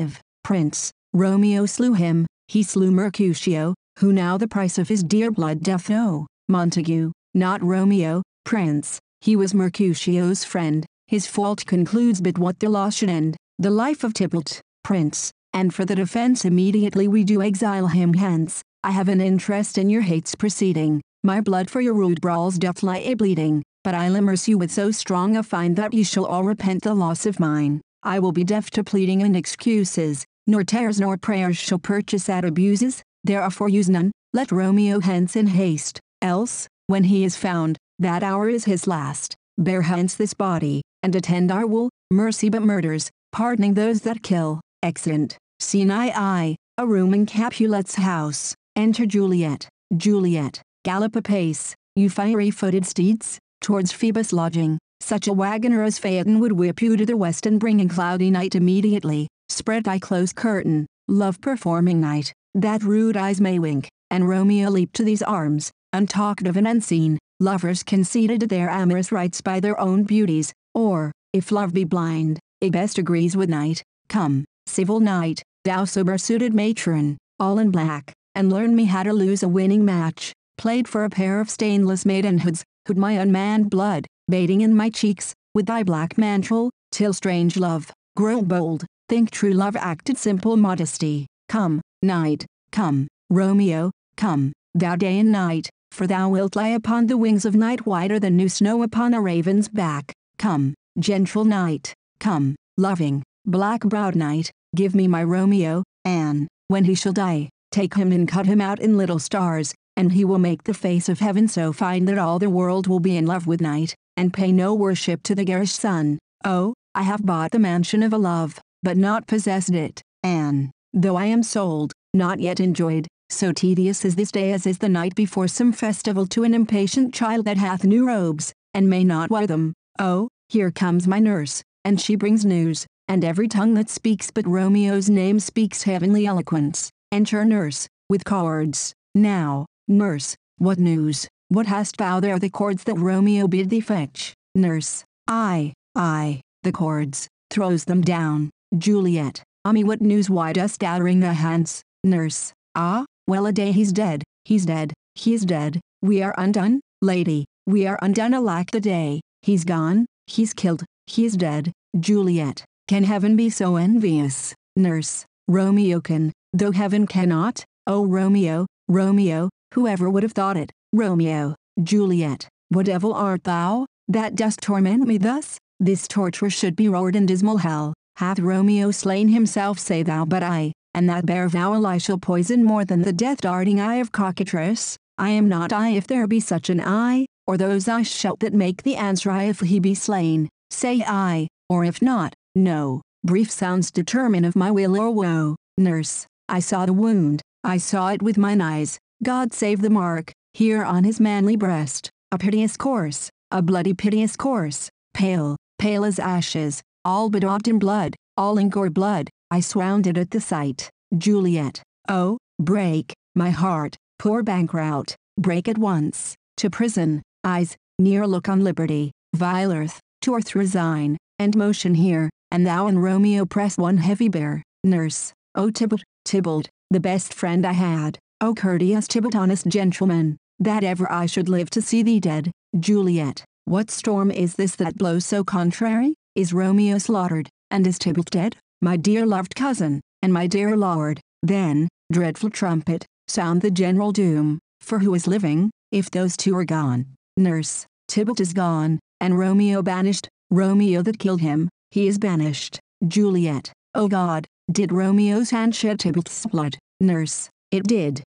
Prince, Romeo slew him, he slew Mercutio, who now the price of his dear blood doth owe. Montague, not Romeo, Prince, he was Mercutio's friend, his fault concludes but what the law should end, the life of Tybalt, Prince, and for the defense immediately we do exile him hence. I have an interest in your hates proceeding, my blood for your rude brawls doth lie a-bleeding, but I'll immerse you with so strong a fine that ye shall all repent the loss of mine. I will be deaf to pleading and excuses, nor tears nor prayers shall purchase at abuses, therefore use none, let Romeo hence in haste, else, when he is found, that hour is his last, bear hence this body, and attend our will, mercy but murders, pardoning those that kill. Exeunt. Scene I, a room in Capulet's house. Enter Juliet. Juliet, gallop apace, you fiery-footed steeds, towards Phoebus' lodging. Such a wagoner as Phaeton would whip you to the west and bring in cloudy night immediately. Spread thy close curtain, love-performing night, that rude eyes may wink, and Romeo leap to these arms, untalked of and unseen, lovers conceded their amorous rights by their own beauties, or, if love be blind, it best agrees with night. Come, civil night, thou sober-suited matron, all in black, and learn me how to lose a winning match, played for a pair of stainless maidenhoods, who'd my unmanned blood, bathing in my cheeks, with thy black mantle, till strange love, grow bold, think true love acted simple modesty. Come, night, come, Romeo, come, thou day and night, for thou wilt lie upon the wings of night whiter than new snow upon a raven's back. Come, gentle night, come, loving, black-browed night, give me my Romeo, and, when he shall die, take him and cut him out in little stars, and he will make the face of heaven so fine that all the world will be in love with night, and pay no worship to the garish sun. Oh, I have bought the mansion of a love, but not possessed it, and, though I am sold, not yet enjoyed, so tedious is this day as is the night before some festival to an impatient child that hath new robes, and may not wear them. Oh, here comes my nurse, and she brings news, and every tongue that speaks but Romeo's name speaks heavenly eloquence. Enter nurse, with cords. Now, nurse, what news, what hast thou there? The cords that Romeo bid thee fetch. Nurse, I, the cords, throws them down. Juliet, me what news? Why dost thou wring thy hands? Nurse, well a day he's dead, he is dead, we are undone, lady, we are undone, alack the day, he's gone, he's killed, he is dead. Juliet, can heaven be so envious? Nurse, Romeo can, though heaven cannot. Oh Romeo, Romeo, whoever would have thought it? Romeo. Juliet, what devil art thou, that dost torment me thus? This torture should be roared in dismal hell. Hath Romeo slain himself, say thou? But I, and that bare vowel I shall poison more than the death-darting eye of cockatrice. I am not I if there be such an eye, or those eyes shout that make the answer I if he be slain. Say I, or if not, no. Brief sounds determine of my will or woe. Nurse, I saw the wound, I saw it with mine eyes, God save the mark, here on his manly breast, a piteous course, a bloody piteous course, pale, pale as ashes, all bedaubed in blood, all in gore blood, I swounded at the sight. Juliet, oh, break, my heart, poor bankrout, break at once, to prison, eyes, near look on liberty, vile earth, to earth resign, and motion here, and thou and Romeo press one heavy bear. Nurse, oh Tybalt, Tybalt, the best friend I had, oh courteous Tybalt, honest gentleman, that ever I should live to see thee dead. Juliet, what storm is this that blows so contrary? Is Romeo slaughtered, and is Tybalt dead, my dear loved cousin, and my dear lord? Then, dreadful trumpet, sound the general doom, for who is living, if those two are gone? Nurse, Tybalt is gone, and Romeo banished, Romeo that killed him, he is banished. Juliet, oh God, did Romeo's hand shed Tybalt's blood? Nurse, it did,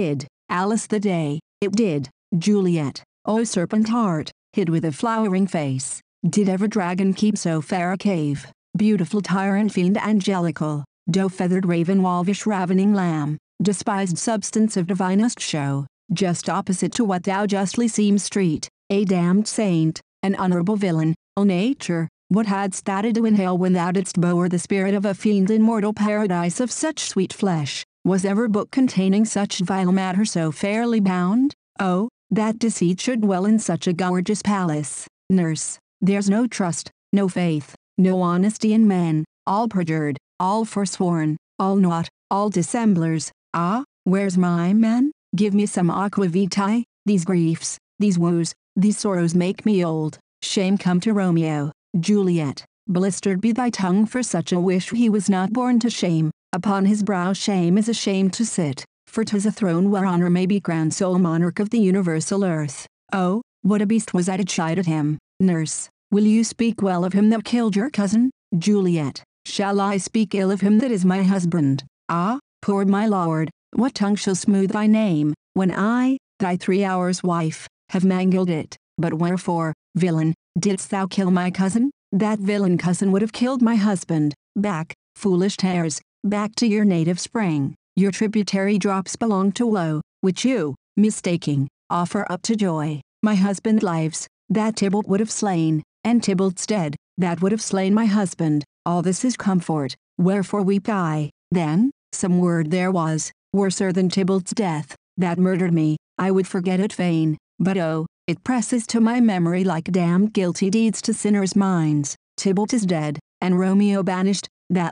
Alice the day, it did. Juliet, oh serpent heart, hid with a flowering face, did ever dragon keep so fair a cave? Beautiful tyrant fiend angelical, doe-feathered raven wolvish ravening lamb, despised substance of divinest show, just opposite to what thou justly seemst street, a damned saint, an honorable villain, O nature, what hadst thou to do in hell when thou didst bower the spirit of a fiend in mortal paradise of such sweet flesh? Was ever book containing such vile matter so fairly bound? Oh, that deceit should dwell in such a gorgeous palace. Nurse, there's no trust, no faith, no honesty in men, all perjured, all forsworn, all naught, all dissemblers. Ah, where's my man? Give me some aqua vitae. These griefs, these woes, these sorrows make me old. Shame come to Romeo, Juliet. Blistered be thy tongue for such a wish. He was not born to shame. Upon his brow shame is ashamed to sit, for 'tis a throne where honor may be crowned, sole monarch of the universal earth. Oh, what a beast was I to chide at him. Nurse, will you speak well of him that killed your cousin? Juliet, shall I speak ill of him that is my husband? Ah, poor my lord, what tongue shall smooth thy name, when I, thy 3 hours wife, have mangled it? But wherefore, villain, didst thou kill my cousin? That villain cousin would have killed my husband. Back, foolish tares, back to your native spring. Your tributary drops belong to woe, which you, mistaking, offer up to joy. My husband lives, that Tybalt would have slain, and Tybalt's dead, that would have slain my husband. All this is comfort, wherefore weep I? Then, some word there was, worser than Tybalt's death, that murdered me. I would forget it fain, but oh, it presses to my memory like damned guilty deeds to sinners' minds. Tybalt is dead, and Romeo banished,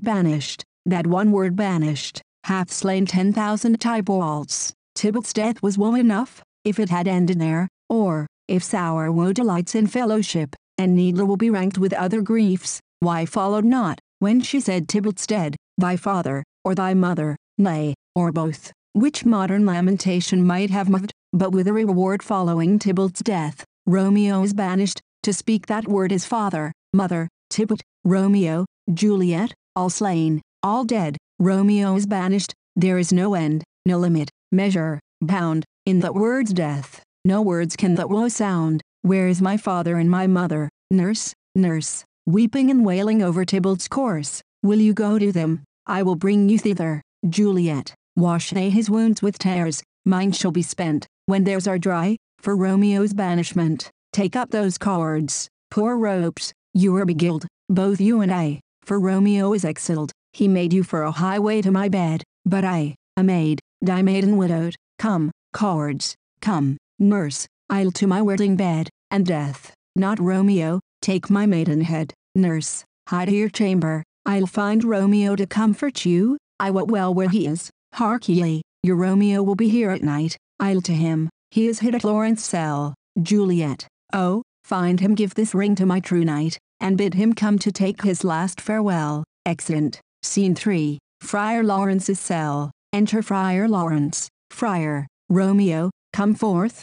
that one word banished, hath slain 10,000 Tybalts. Tybalt's death was woe enough, if it had ended there, or, if sour woe delights in fellowship, and needler will be ranked with other griefs, why followed not, when she said Tybalt's dead, thy father, or thy mother, nay, or both, which modern lamentation might have moved, but with a reward following Tybalt's death, Romeo is banished, to speak that word is father, mother, Tybalt, Romeo, Juliet, all slain, all dead. Romeo is banished, there is no end, no limit, measure, bound, in that word's death. No words can that woe sound. Where is my father and my mother? Nurse, nurse, weeping and wailing over Tybalt's corse, will you go to them? I will bring you thither. Juliet, wash they his wounds with tears, mine shall be spent, when theirs are dry, for Romeo's banishment. Take up those cords, poor ropes, you are beguiled, both you and I, for Romeo is exiled. He made you for a highway to my bed, but I, a maid, die maiden widowed. Come, cords, come, nurse, I'll to my wedding bed, and death, not Romeo, take my maidenhead. Nurse, hie to your chamber, I'll find Romeo to comfort you. I wot well where he is. Hark ye, your Romeo will be here at night. I'll to him, he is hid at Lawrence cell. Juliet, oh, find him, give this ring to my true knight, and bid him come to take his last farewell. Exeunt. Scene 3, Friar Lawrence's cell. Enter Friar Lawrence. Friar, Romeo, come forth,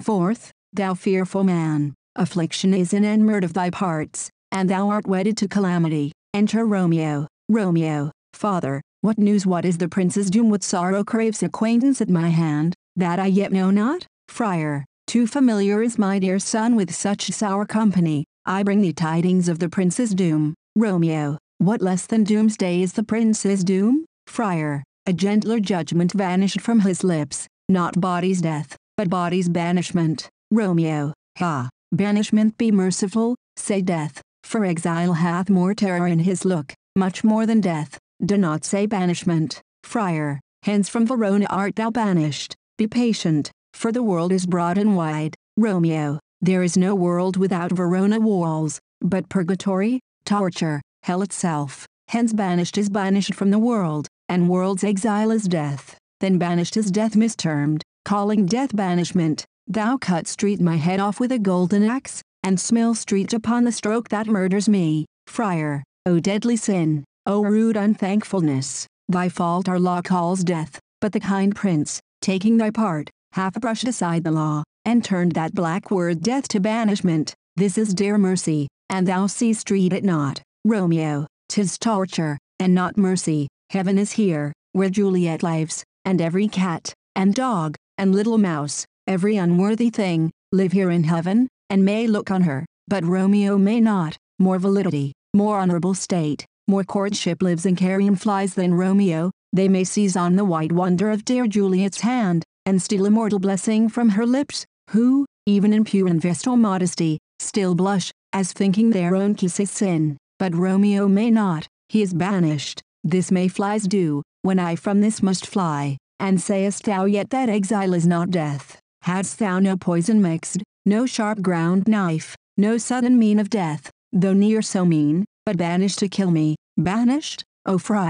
thou fearful man. Affliction is in and mirth of thy parts, and thou art wedded to calamity. Enter Romeo. Romeo, father, what news? What is the prince's doom? What sorrow craves acquaintance at my hand, that I yet know not? Friar, too familiar is my dear son with such sour company. I bring thee tidings of the prince's doom. Romeo, what less than doomsday is the prince's doom? Friar, a gentler judgment vanished from his lips, not body's death, but body's banishment. Romeo, ha, banishment be merciful, say death, for exile hath more terror in his look, much more than death. Do not say banishment. Friar, hence from Verona art thou banished. Be patient, for the world is broad and wide. Romeo, there is no world without Verona walls, but purgatory, torture, hell itself. Hence banished is banished from the world, and world's exile is death. Then banished is death mistermed, calling death banishment. Thou cut street my head off with a golden axe, and smell street upon the stroke that murders me. Friar, O deadly sin, O rude unthankfulness, thy fault our law calls death, but the kind prince, taking thy part, hath brushed aside the law, and turned that black word death to banishment. This is dear mercy, and thou seest street it not. Romeo, 'tis torture, and not mercy. Heaven is here, where Juliet lives, and every cat, and dog, and little mouse, every unworthy thing, live here in heaven, and may look on her, but Romeo may not. More validity, more honorable state, more courtship lives in carrion flies than Romeo. They may seize on the white wonder of dear Juliet's hand, and steal immortal blessing from her lips, who, even in pure and vestal modesty, still blush, as thinking their own kiss is sin. But Romeo may not, he is banished. This may flies do, when I from this must fly. And sayest thou yet that exile is not death? Hadst thou no poison mixed, no sharp ground knife, no sudden mean of death, though near so mean, but banished to kill me? Banished, O friar,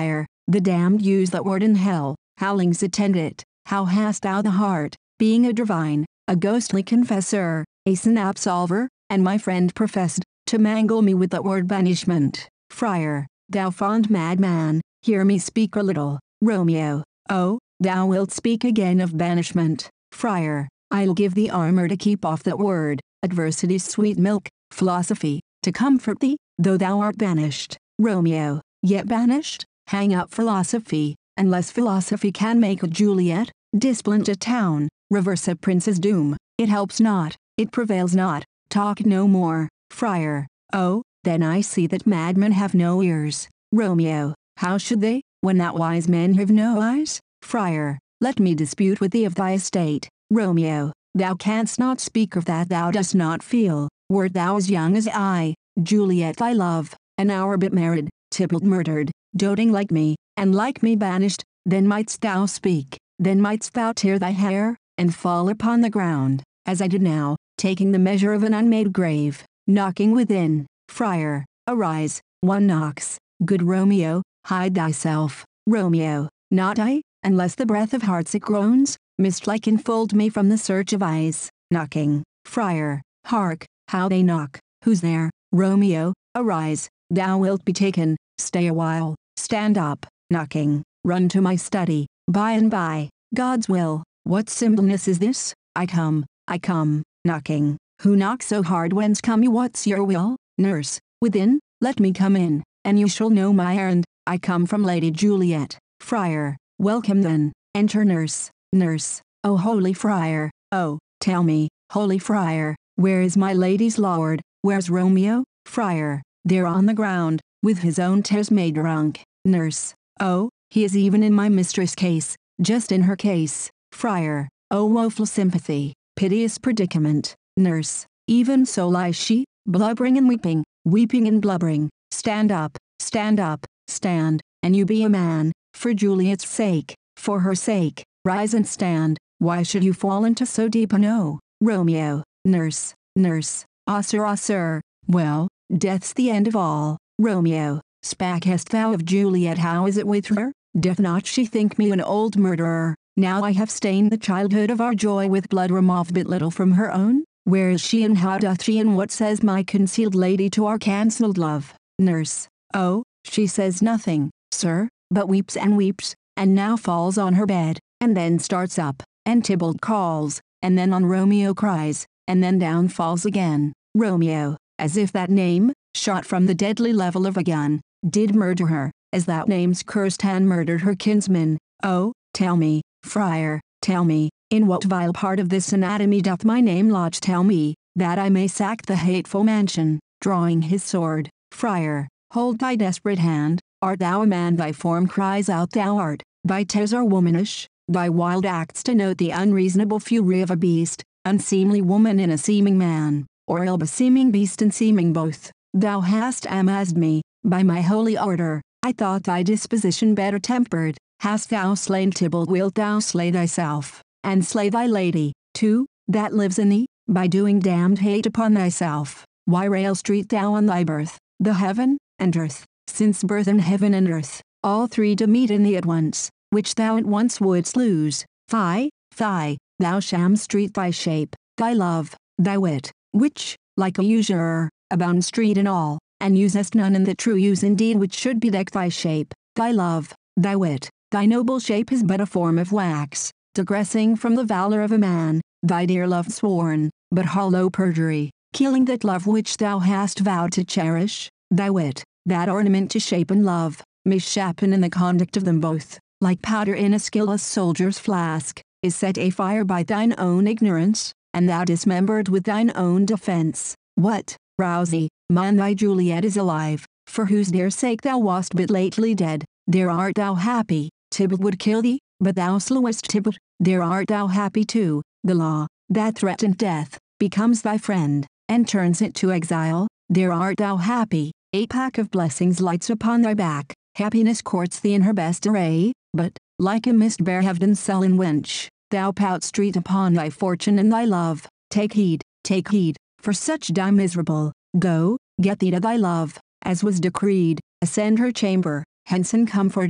The damned use that word in hell, howlings attend it. How hast thou the heart, being a divine, a ghostly confessor, a sin absolver, and my friend professed, to mangle me with that word banishment? Friar, thou fond madman, hear me speak a little. Romeo, oh, thou wilt speak again of banishment. Friar, I'll give thee armor to keep off that word, adversity's sweet milk, philosophy, to comfort thee, though thou art banished. Romeo, yet banished? Hang up philosophy, unless philosophy can make a Juliet, displint a town, reverse a prince's doom. It helps not, it prevails not, talk no more. Friar, oh, then I see that madmen have no ears. Romeo, how should they, when that wise men have no eyes? Friar, let me dispute with thee of thy estate. Romeo, thou canst not speak of that thou dost not feel. Wert thou as young as I, Juliet thy love, an hour but married, Tybalt murdered, doting like me, and like me banished, then mightst thou speak, then mightst thou tear thy hair, and fall upon the ground, as I did now, taking the measure of an unmade grave, knocking within. Friar, arise, one knocks. Good Romeo, hide thyself. Romeo, not I, unless the breath of heartsick groans, mist-like enfold me from the search of eyes. Knocking. Friar, hark, how they knock. Who's there? Romeo, arise, thou wilt be taken. Stay a while, stand up. Knocking. Run to my study, by and by, God's will. What symbolness is this? I come. Knocking. Who knocks so hard? Whence come you? What's your will? Nurse, within, let me come in, and you shall know my errand. I come from Lady Juliet. Friar, welcome then. Enter nurse. Nurse, O holy friar, oh, tell me, holy friar, where is my lady's lord? Where's Romeo? Friar, there on the ground, with his own tears made drunk. Nurse, oh, he is even in my mistress' case, just in her case. Friar, oh woeful sympathy, piteous predicament. Nurse, even so lies she, blubbering and weeping, weeping and blubbering. Stand up, stand, and you be a man, for Juliet's sake, for her sake, rise and stand. Why should you fall into so deep a no? Romeo, nurse, ah sir, well, death's the end of all. Romeo, spakest thou of Juliet? How is it with her? Doth not she think me an old murderer? Now I have stained the childhood of our joy with blood, removed but little from her own. Where is she, and how doth she, and what says my concealed lady to our cancelled love? Nurse, oh, she says nothing, sir, but weeps, and now falls on her bed, and then starts up, and Tybalt calls, and then on Romeo cries, and then down falls again. Romeo, as if that name, shot from the deadly level of a gun, did murder her, as that name's cursed hand murdered her kinsman. Oh, tell me, friar, tell me, in what vile part of this anatomy doth my name lodge? Tell me, that I may sack the hateful mansion. Drawing his sword. Friar, hold thy desperate hand. Art thou a man? Thy form cries out thou art. Thy tears are womanish, thy wild acts denote the unreasonable fury of a beast, unseemly woman in a seeming man, or ill beseeming beast and seeming both. Thou hast amazed me, by my holy order. I thought thy disposition better tempered. Hast thou slain Tybalt? Wilt thou slay thyself, and slay thy lady, too, that lives in thee, by doing damned hate upon thyself? Why railst thou on thy birth, the heaven, and earth, since birth and heaven and earth, all three do meet in thee at once, which thou at once wouldst lose? Fie, thou shams treat thy shape, thy love, thy wit, which, like a usurer, abound street in all, and usest none in the true use indeed which should bedeck thy shape, thy love, thy wit. Thy noble shape is but a form of wax, digressing from the valor of a man, thy dear love sworn, but hollow perjury, killing that love which thou hast vowed to cherish. Thy wit, that ornament to shape and love, misshapen in the conduct of them both, like powder in a skilless soldier's flask, is set afire by thine own ignorance, and thou dismembered with thine own defense. What, rouse thee, man, thy Juliet is alive, for whose dear sake thou wast but lately dead. There art thou happy. Tybalt would kill thee, but thou slewest Tybalt. There art thou happy too. The law, that threatened death, becomes thy friend, and turns it to exile. There art thou happy. A pack of blessings lights upon thy back. Happiness courts thee in her best array, but, like a mist-behaved and sullen wench, thou pout street upon thy fortune and thy love. Take heed, for such die miserable. Go, get thee to thy love, as was decreed. Ascend her chamber, hence and comfort her.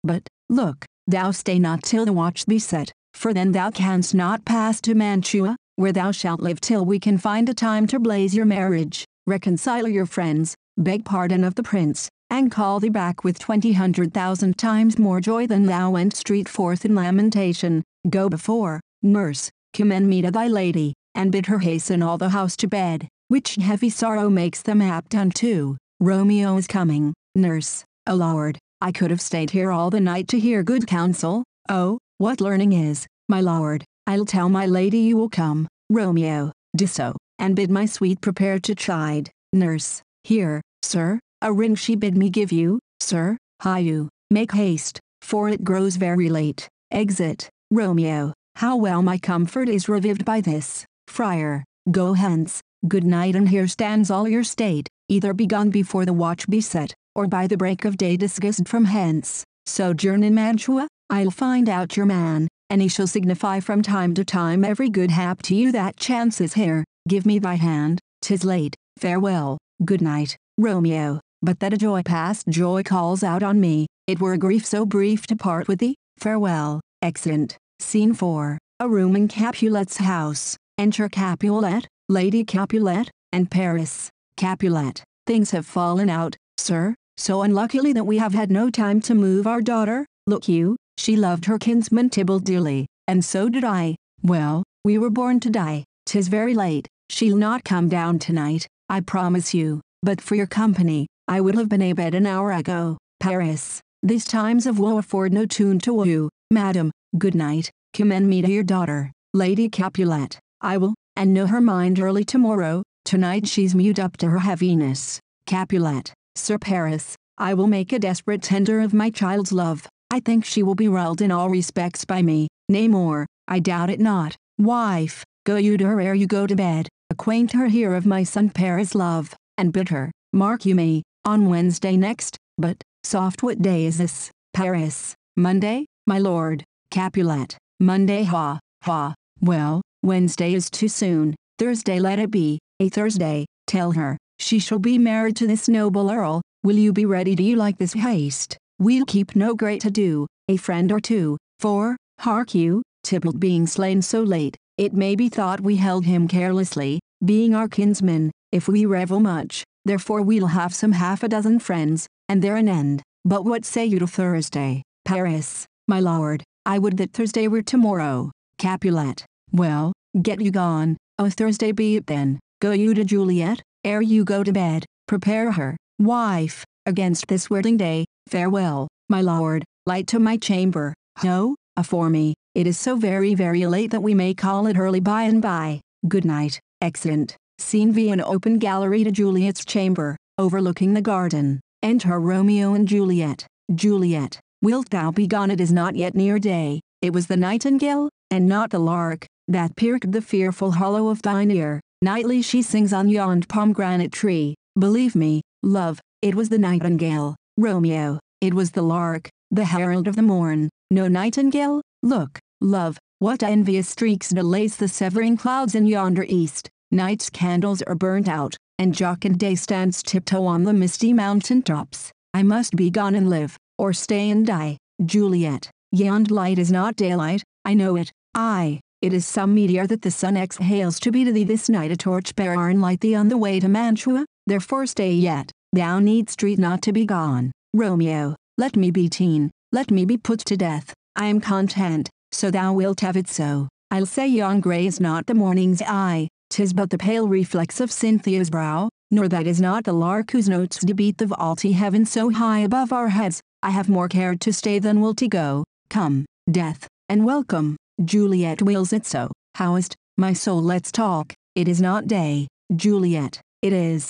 But, look, thou stay not till the watch be set, for then thou canst not pass to Mantua, where thou shalt live till we can find a time to blaze your marriage, reconcile your friends, beg pardon of the prince, and call thee back with 100,000 times more joy than thou went street forth in lamentation. Go before, nurse, commend me to thy lady, and bid her hasten all the house to bed, which heavy sorrow makes them apt unto. Romeo is coming, nurse. O Lord, I could have stayed here all the night to hear good counsel. Oh, what learning is, my lord! I'll tell my lady you will come. Romeo, do so, and bid my sweet prepare to chide. Nurse, here, sir, a ring she bid me give you. Sir, hie you, make haste, for it grows very late. Exit. Romeo, how well my comfort is revived by this. Friar, go hence. Good night, and here stands all your state, either begun before the watch be set, or by the break of day disguised from hence. Sojourn in Mantua, I'll find out your man, and he shall signify from time to time every good hap to you that chances here. Give me thy hand, 'tis late, farewell, good night. Romeo, but that a joy past joy calls out on me, it were a grief so brief to part with thee. Farewell. Exeunt. Scene 4, a room in Capulet's house. Enter Capulet, Lady Capulet, and Paris. Capulet, things have fallen out, sir, so unluckily that we have had no time to move our daughter. Look you, she loved her kinsman Tybalt dearly, and so did I. Well, we were born to die. 'Tis very late. She'll not come down tonight, I promise you, but for your company, I would have been abed an hour ago. Paris, these times of woe afford no tune to woo. Madam, good night, commend me to your daughter, Lady Capulet. I will, and know her mind early tomorrow. Tonight she's mute up to her heaviness. Capulet, Sir Paris, I will make a desperate tender of my child's love. I think she will be ruled in all respects by me, nay more, I doubt it not. Wife, go you to her ere you go to bed, acquaint her here of my son Paris' love, and bid her, mark you me, on Wednesday next, but, soft what day is this? Paris, Monday, my lord. Capulet, Monday ha, ha, well, Wednesday is too soon, Thursday let it be. A Thursday, tell her, she shall be married to this noble earl. Will you be ready? Do you like this haste? We'll keep no great ado, a friend or two, for, hark you, Tybalt being slain so late, it may be thought we held him carelessly, being our kinsman, if we revel much, therefore we'll have some half a dozen friends, and there an end. But what say you to Thursday? Paris, my lord, I would that Thursday were tomorrow. Capulet, well, get you gone, oh Thursday be it then. Go you to Juliet, ere you go to bed, prepare her, wife, against this wedding day. Farewell, my lord, light to my chamber. Ho, afore me, it is so very late that we may call it early by and by. Good night. Exeunt. Scene V, an open gallery to Juliet's chamber, overlooking the garden. Enter Romeo and Juliet. Juliet, wilt thou be gone? It is not yet near day. It was the nightingale, and not the lark, that pierced the fearful hollow of thine ear. Nightly she sings on yond pomegranate tree. Believe me, love, it was the nightingale. Romeo, it was the lark, the herald of the morn. No nightingale? Look, love, what envious streaks delays the severing clouds in yonder east. Night's candles are burnt out, and jocund day stands tiptoe on the misty mountain tops. I must be gone and live, or stay and die. Juliet, yond light is not daylight, I know it. Aye, it is some meteor that the sun exhales to be to thee this night a torch-bearer and light thee on the way to Mantua. Therefore stay yet, thou needst street not to be gone. Romeo, let me be teen, let me be put to death, I am content, so thou wilt have it so. I'll say yon grey is not the morning's eye, 'tis but the pale reflex of Cynthia's brow, nor that is not the lark whose notes do beat the vaulty heaven so high above our heads. I have more care to stay than will to go. Come, death, and welcome. Juliet wills it so. Howest, my soul, let's talk. It is not day. Juliet, it is,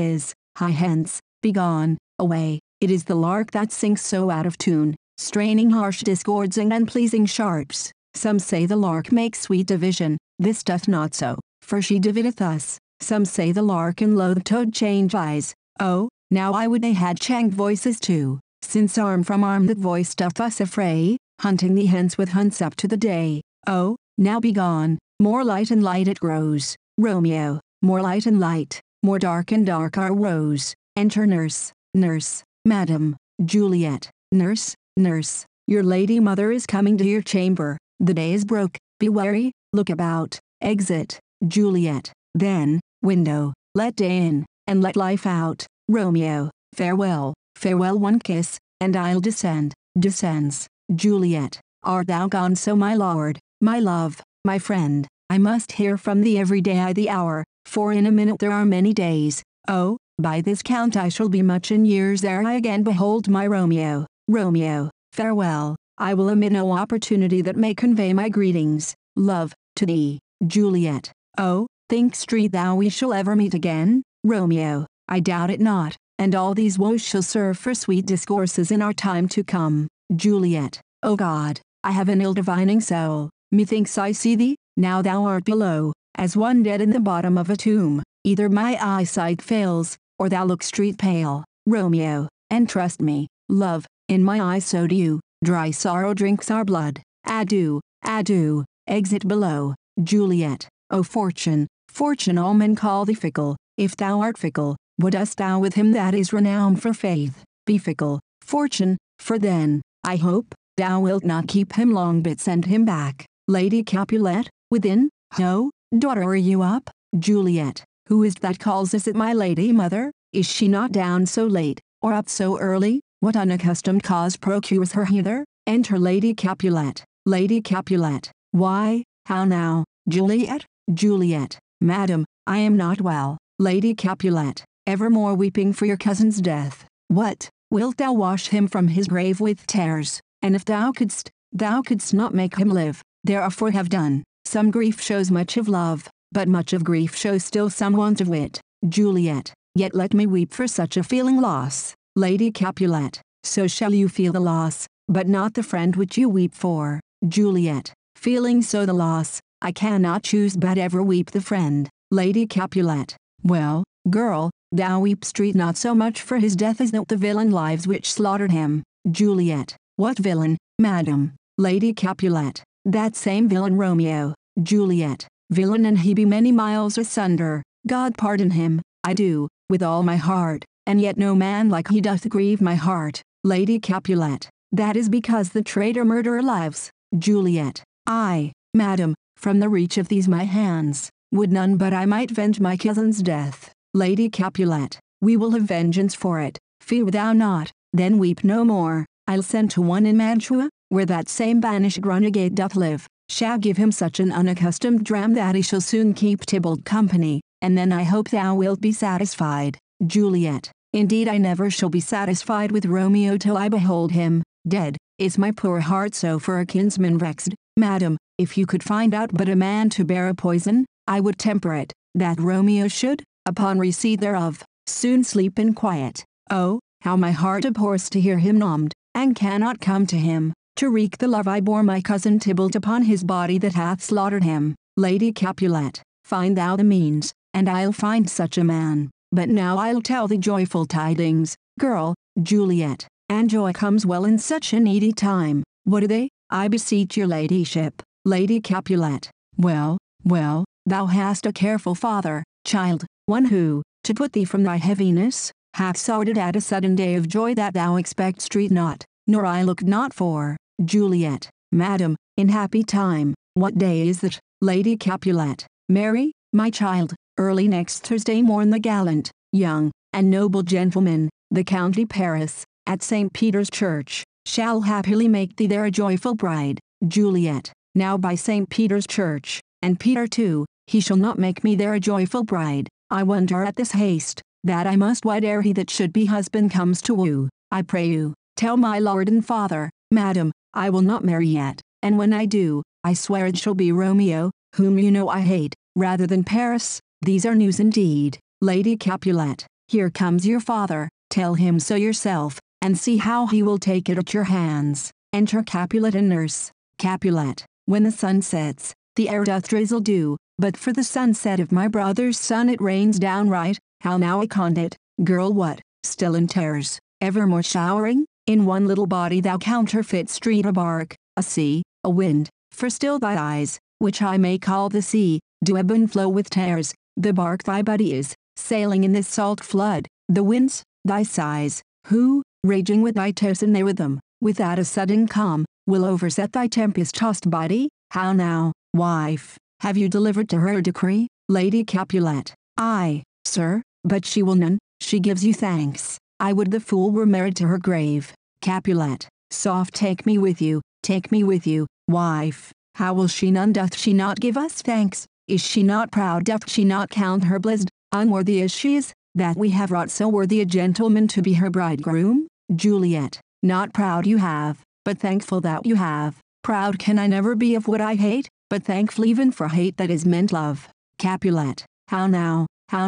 hie hence, be gone, away. It is the lark that sings so out of tune, straining harsh discords and unpleasing sharps. Some say the lark makes sweet division, this doth not so, for she divideth us. Some say the lark and loath-toad change eyes. Oh, now I would they had changed voices too, since arm from arm that voice doth us affray, hunting thee hence with hunts up to the day. Oh, now be gone, more light and light it grows. Romeo, more light and light, more dark and dark our woes. Enter nurse. Nurse, madam. Juliet, nurse, Nurse, your lady mother is coming to your chamber. The day is broke. Be wary, look about. Exit. Juliet. Then, window, let day in, and let life out. Romeo, farewell, farewell, one kiss, and I'll descend. Descends. Juliet, art thou gone so, my lord, my love, my friend? I must hear from thee every day the hour, for in a minute there are many days. Oh, by this count I shall be much in years ere I again behold my Romeo. Romeo, farewell, I will omit no opportunity that may convey my greetings, love, to thee. Juliet, oh, think'st thou we shall ever meet again? Romeo, I doubt it not, and all these woes shall serve for sweet discourses in our time to come. Juliet, O God, I have an ill-divining soul, methinks I see thee, now thou art below, as one dead in the bottom of a tomb, either my eyesight fails, or thou look street pale. Romeo, and trust me, love, in my eyes so do you, dry sorrow drinks our blood. Adieu, adieu, exit below. Juliet, O fortune, fortune, all men call thee fickle, if thou art fickle, what dost thou with him that is renowned for faith? Be fickle, fortune, for then, I hope, thou wilt not keep him long but send him back. Lady Capulet, within, ho, daughter, are you up? Juliet, who is that calls us at my lady mother? Is she not down so late, or up so early? What unaccustomed cause procures her hither? Enter Lady Capulet. Lady Capulet, why, how now, Juliet? Juliet, madam, I am not well. Lady Capulet, evermore weeping for your cousin's death. What, wilt thou wash him from his grave with tears? And if thou couldst not make him live, therefore have done. Some grief shows much of love, but much of grief shows still some want of wit. Juliet, yet let me weep for such a feeling loss. Lady Capulet, so shall you feel the loss, but not the friend which you weep for. Juliet, feeling so the loss, I cannot choose but ever weep the friend. Lady Capulet, well, girl, thou weepst not so much for his death as that the villain lives which slaughtered him. Juliet, what villain, madam? Lady Capulet, that same villain Romeo. Juliet, villain, and he be many miles asunder. God pardon him, I do, with all my heart, and yet no man like he doth grieve my heart. Lady Capulet, that is because the traitor murderer lives. Juliet, I, madam, from the reach of these my hands, would none but I might venge my cousin's death. Lady Capulet, we will have vengeance for it, fear thou not, then weep no more. I'll send to one in Mantua, where that same banished renegade doth live, shall give him such an unaccustomed dram that he shall soon keep Tybalt company, and then I hope thou wilt be satisfied. Juliet, indeed I never shall be satisfied with Romeo till I behold him dead. Is my poor heart so for a kinsman vexed? Madam, if you could find out but a man to bear a poison, I would temper it, that Romeo should, upon receipt thereof, soon sleep in quiet. Oh, how my heart abhors to hear him nomed, and cannot come to him, to wreak the love I bore my cousin Tybalt upon his body that hath slaughtered him. Lady Capulet, find thou the means, and I'll find such a man. But now I'll tell thee joyful tidings, girl, Juliet, and joy comes well in such a needy time. What are they, I beseech your ladyship? Lady Capulet, well, well, thou hast a careful father, child, one who, to put thee from thy heaviness, hath sorted at a sudden day of joy that thou expect'st not, nor I looked not for. Juliet, madam, in happy time, what day is that? Lady Capulet, Mary, my child, early next Thursday morn the gallant, young, and noble gentleman, the County Paris, at St. Peter's Church, shall happily make thee there a joyful bride. Juliet, now by St. Peter's Church, and Peter too, he shall not make me there a joyful bride. I wonder at this haste, that I must wed ere he that should be husband comes to woo. I pray you, tell my lord and father, madam, I will not marry yet, and when I do, I swear it shall be Romeo, whom you know I hate, rather than Paris. These are news indeed. Lady Capulet, here comes your father, tell him so yourself, and see how he will take it at your hands. Enter Capulet and nurse. Capulet, when the sun sets, the air doth drizzle dew, but for the sunset of my brother's son it rains downright. How now I conned it, girl, what, still in tears, evermore showering? In one little body thou counterfeit street a bark, a sea, a wind, for still thy eyes, which I may call the sea, do ebb and flow with tears. The bark thy body is, sailing in this salt flood, the winds, thy sighs, who, raging with thy tears in their rhythm, without a sudden calm, will overset thy tempest-tossed body? How now, wife, have you delivered to her decree? Lady Capulet. Aye, sir, but she will none, she gives you thanks. I would the fool were married to her grave. Capulet. Soft, take me with you, wife. How will she none? Doth she not give us thanks? Is she not proud? Doth she not count her blessed, unworthy as she is, that we have wrought so worthy a gentleman to be her bridegroom? Juliet. Not proud you have, but thankful that you have. Proud can I never be of what I hate, but thankful even for hate that is meant love. Capulet. How now,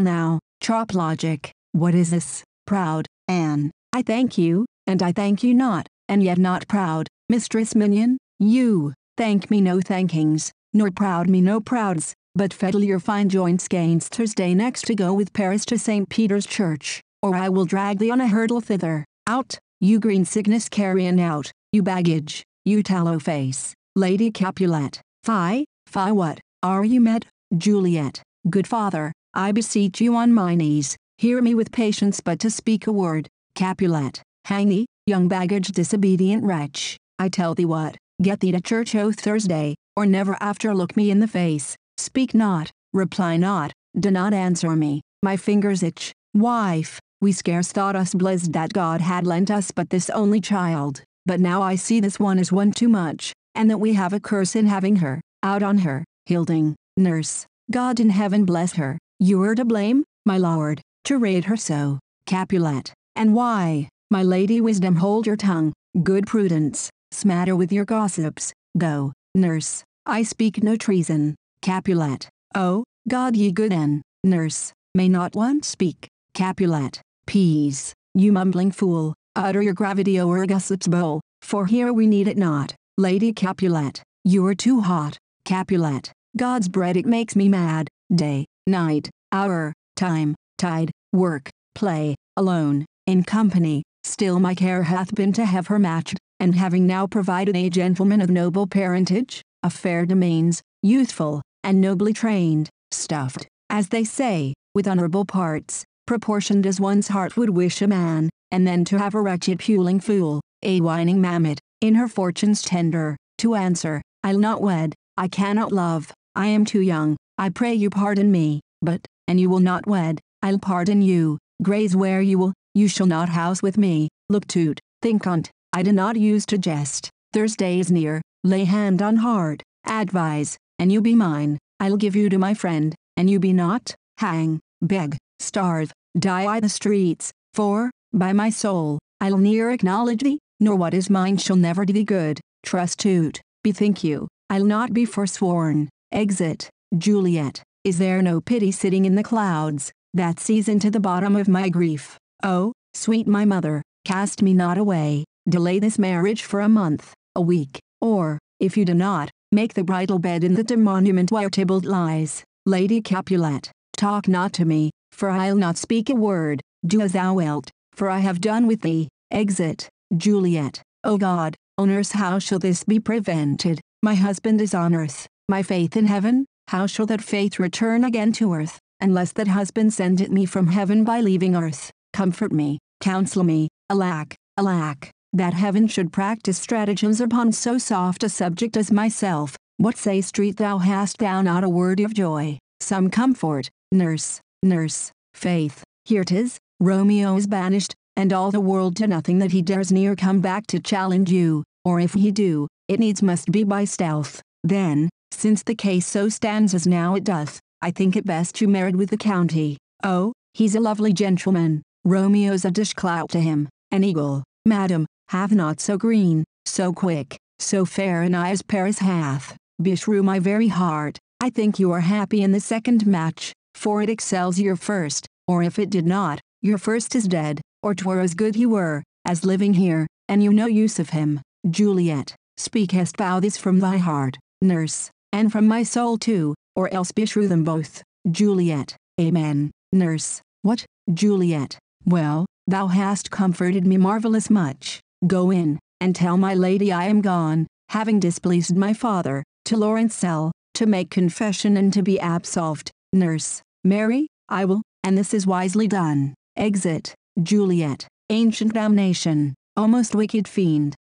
chop logic, what is this? Proud, Anne. I thank you, and I thank you not, and yet not proud. Mistress Minion, you, thank me no thankings, nor proud me no prouds, but fettle your fine joints gainst Thursday next to go with Paris to St. Peter's Church, or I will drag thee on a hurdle thither. Out, you green sickness carrion, out, you baggage, you tallow face. Lady Capulet. Fie, what, are you mad? Juliet. Good father, I beseech you on my knees, hear me with patience but to speak a word. Capulet. Hang thee, young baggage disobedient wretch, I tell thee what, get thee to church o' Thursday, or never after look me in the face, speak not, reply not, do not answer me, my fingers itch. Wife, we scarce thought us blessed that God had lent us but this only child, but now I see this one is one too much, and that we have a curse in having her. Out on her. Hilding. Nurse. God in heaven bless her. You were to blame, my lord, to rate her so. Capulet. And why? My lady Wisdom, hold your tongue. Good Prudence, smatter with your gossips. Go, nurse, I speak no treason. Capulet. Oh, God ye good en. Nurse. May not one speak? Capulet. Peace, you mumbling fool, utter your gravity o'er gossip's bowl, for here we need it not. Lady Capulet. You are too hot. Capulet. God's bread, it makes me mad. Day, night, hour, time, tide, work, play, alone, in company, still my care hath been to have her matched, and having now provided a gentleman of noble parentage, of fair domains, youthful, and nobly trained, stuffed, as they say, with honorable parts, proportioned as one's heart would wish a man, and then to have a wretched puling fool, a whining mammet, in her fortune's tender, to answer, I'll not wed, I cannot love, I am too young, I pray you pardon me, but, and you will not wed, I'll pardon you, graze where you will, you shall not house with me, look to't, think on't, I do not use to jest, Thursday is near, lay hand on heart, advise, and you be mine, I'll give you to my friend, and you be not, hang, beg, starve, die I the streets, for, by my soul, I'll ne'er acknowledge thee, nor what is mine shall never do thee good, trust to't, bethink you, I'll not be forsworn. Exit. Juliet. Is there no pity sitting in the clouds, that sees into the bottom of my grief? Oh, sweet my mother, cast me not away, delay this marriage for a month, a week, or, if you do not, make the bridal bed in the dim monument where Tybalt lies. Lady Capulet. Talk not to me, for I'll not speak a word, do as thou wilt, for I have done with thee. Exit. Juliet. O God, O nurse, how shall this be prevented? My husband is on earth, my faith in heaven, how shall that faith return again to earth, unless that husband send it me from heaven by leaving earth? Comfort me, counsel me, alack, that heaven should practice stratagems upon so soft a subject as myself. What say'st thou? Hast thou not a word of joy, some comfort? Nurse, faith, here 'tis, Romeo is banished, and all the world to nothing that he dares ne'er come back to challenge you, or if he do, it needs must be by stealth. Then, since the case so stands as now it doth, I think it best you married with the county. Oh, he's a lovely gentleman, Romeo's a dishclout to him, an eagle, madam, hath not so green, so quick, so fair an eye as Paris hath. Beshrew my very heart, I think you are happy in the second match, for it excels your first, or if it did not, your first is dead, or 'twere as good he were, as living here, and you no use of him. Juliet. Speakest thou this from thy heart, nurse, and from my soul too, or else beshrew them both? Juliet. Amen. Nurse. What, Juliet? Well, thou hast comforted me marvelous much. Go in, and tell my lady I am gone, having displeased my father, to Lawrence cell, to make confession and to be absolved. Nurse. Marry, I will, and this is wisely done. Exit. Juliet. Ancient damnation, O most wicked fiend,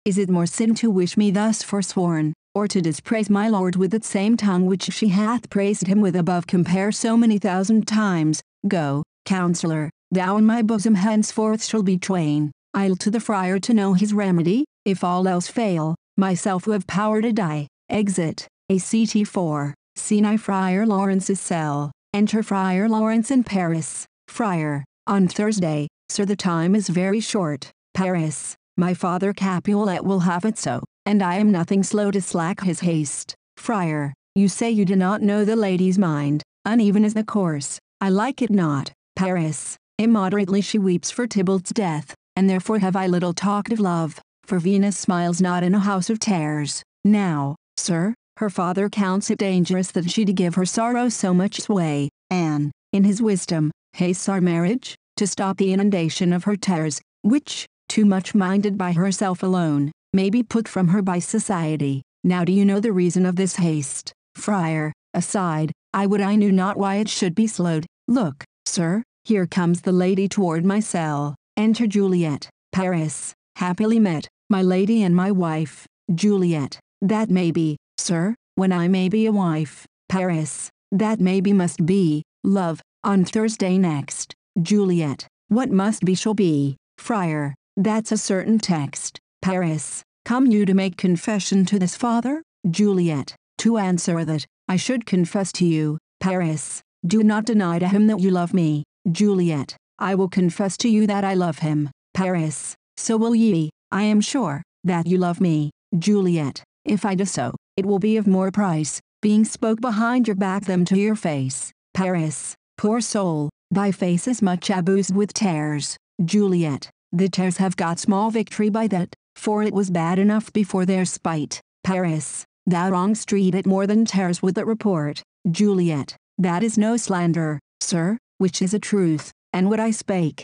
Is it more sin to wish me thus forsworn, or to dispraise my Lord with that same tongue which she hath praised him with above compare so many thousand times? Go, counsellor, thou and my bosom henceforth shall be twain. I'll to the friar to know his remedy, if all else fail, myself who have power to die. Exit. ACT 4. Scene I Friar Lawrence's cell. Enter Friar Lawrence in Paris. Friar. On Thursday, sir, the time is very short. Paris. My father Capulet will have it so, and I am nothing slow to slack his haste. Friar. You say you do not know the lady's mind, uneven is the course, I like it not. Paris. Immoderately she weeps for Tybalt's death, and therefore have I little talked of love, for Venus smiles not in a house of tares. Now, sir, her father counts it dangerous that she to give her sorrow so much sway, and, in his wisdom, hastes our marriage, to stop the inundation of her tares, which, too much minded by herself alone, may be put from her by society. Now do you know the reason of this haste? Friar. Aside, I would I knew not why it should be slowed. Look, sir, here comes the lady toward my cell. Enter Juliet. Paris. Happily met, my lady and my wife. Juliet. That may be, sir, when I may be a wife. Paris. That may be must be, love, on Thursday next. Juliet. What must be shall be. Friar. That's a certain text. Paris. Come you to make confession to this father? Juliet. To answer that, I should confess to you. Paris. Do not deny to him that you love me. Juliet. I will confess to you that I love him. Paris. So will ye, I am sure, that you love me. Juliet. If I do so, it will be of more price, being spoke behind your back than to your face. Paris. Poor soul, thy face is much abused with tares. Juliet. The tares have got small victory by that, for it was bad enough before their spite. Paris. Thou wrongst treat it more than tares with that report. Juliet. That is no slander, sir, which is a truth, and what I spake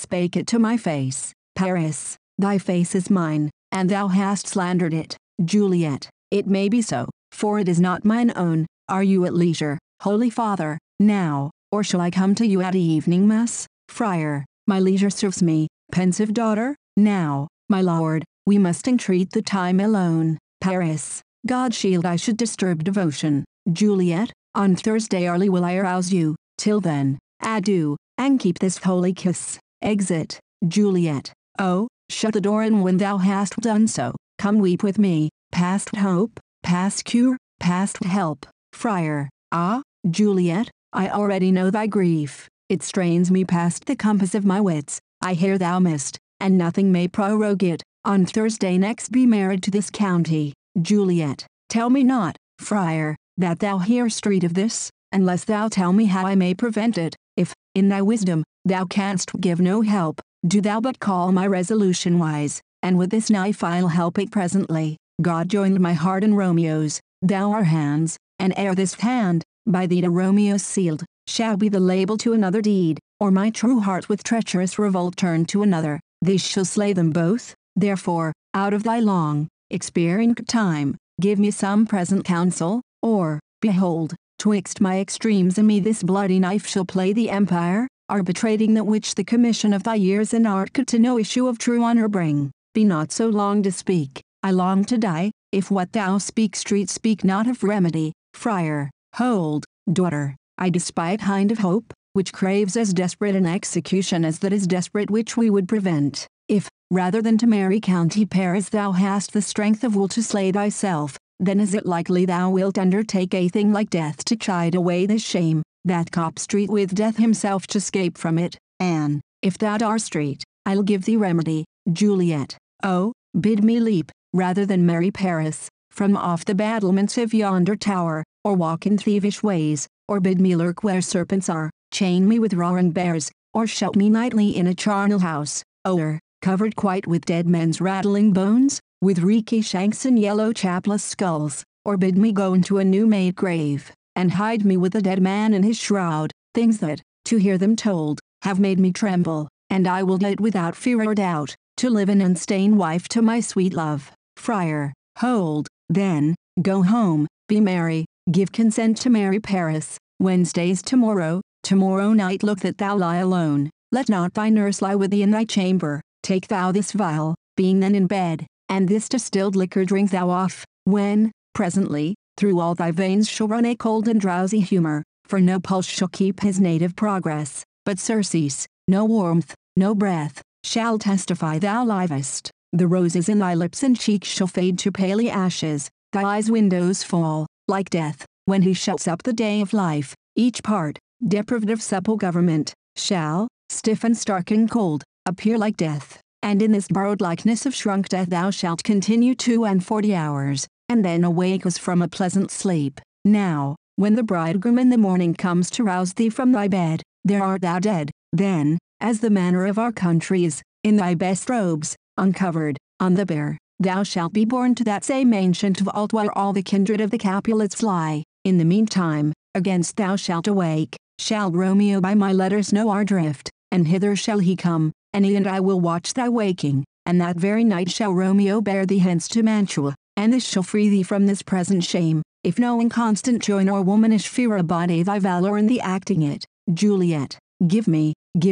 it to my face. Paris. Thy face is mine, and thou hast slandered it. Juliet. It may be so, for it is not mine own. Are you at leisure, holy father, now, or shall I come to you at evening mass? Friar. My leisure serves me. Pensive daughter, now, my lord, we must entreat the time alone. Paris. God shield I should disturb devotion. Juliet. On Thursday early will I arouse you. Till then, adieu, and keep this holy kiss. Exit. Juliet. Oh, shut the door, and when thou hast done so, come weep with me. Past hope, past cure, past help. Friar. Ah, Juliet, I already know thy grief. It strains me past the compass of my wits. I hear thou must, and nothing may prorogue it, on Thursday next be married to this county. Juliet. Tell me not, friar, that thou hear'st read of this, unless thou tell me how I may prevent it. If, in thy wisdom, thou canst give no help, do thou but call my resolution wise, and with this knife I'll help it presently. God joined my heart and Romeo's, thou our hands, and ere this hand, by thee to Romeo's sealed, shall be the label to another deed, or my true heart with treacherous revolt turn to another, this shall slay them both. Therefore, out of thy long, experienced time, give me some present counsel, or, behold, twixt my extremes and me this bloody knife shall play the empire, arbitrating that which the commission of thy years and art could to no issue of true honor bring. Be not so long to speak, I long to die, if what thou speak not of remedy. Friar. Hold, daughter, I despite kind of hope, which craves as desperate an execution as that is desperate which we would prevent. If, rather than to marry County Paris thou hast the strength of will to slay thyself, then is it likely thou wilt undertake a thing like death to chide away this shame, that cop street with death himself to scape from it, and, if thou dar street, I'll give thee remedy. Juliet. Oh, bid me leap, rather than marry Paris, from off the battlements of yonder tower, or walk in thievish ways, or bid me lurk where serpents are, chain me with roaring bears, or shut me nightly in a charnel house, or, covered quite with dead men's rattling bones, with reeky shanks and yellow chapless skulls, or bid me go into a new-made grave, and hide me with a dead man in his shroud, things that, to hear them told, have made me tremble, and I will do it without fear or doubt, to live an unstained wife to my sweet love. Friar. Hold, then, go home, be merry, give consent to marry Paris. Wednesday's tomorrow night look that thou lie alone, let not thy nurse lie with thee in thy chamber, take thou this vial, being then in bed, and this distilled liquor drink thou off, when, presently, through all thy veins shall run a cold and drowsy humor, for no pulse shall keep his native progress, but surcease, no warmth, no breath, shall testify thou livest. The roses in thy lips and cheeks shall fade to paly ashes, thy eyes' windows fall, like death, when he shuts up the day of life, each part, deprived of supple government, shall, stiff and stark and cold, appear like death, and in this borrowed likeness of shrunk death thou shalt continue 42 hours, and then awake as from a pleasant sleep. Now, when the bridegroom in the morning comes to rouse thee from thy bed, there art thou dead, then, as the manner of our country is, in thy best robes, uncovered, on the bier, thou shalt be borne to that same ancient vault where all the kindred of the Capulets lie. In the meantime, against thou shalt awake, shall Romeo by my letters know our drift, and hither shall he come, and he and I will watch thy waking, and that very night shall Romeo bear thee hence to Mantua, and this shall free thee from this present shame, if no inconstant joy nor womanish fear abide thy valor in the acting it. Juliet, give me,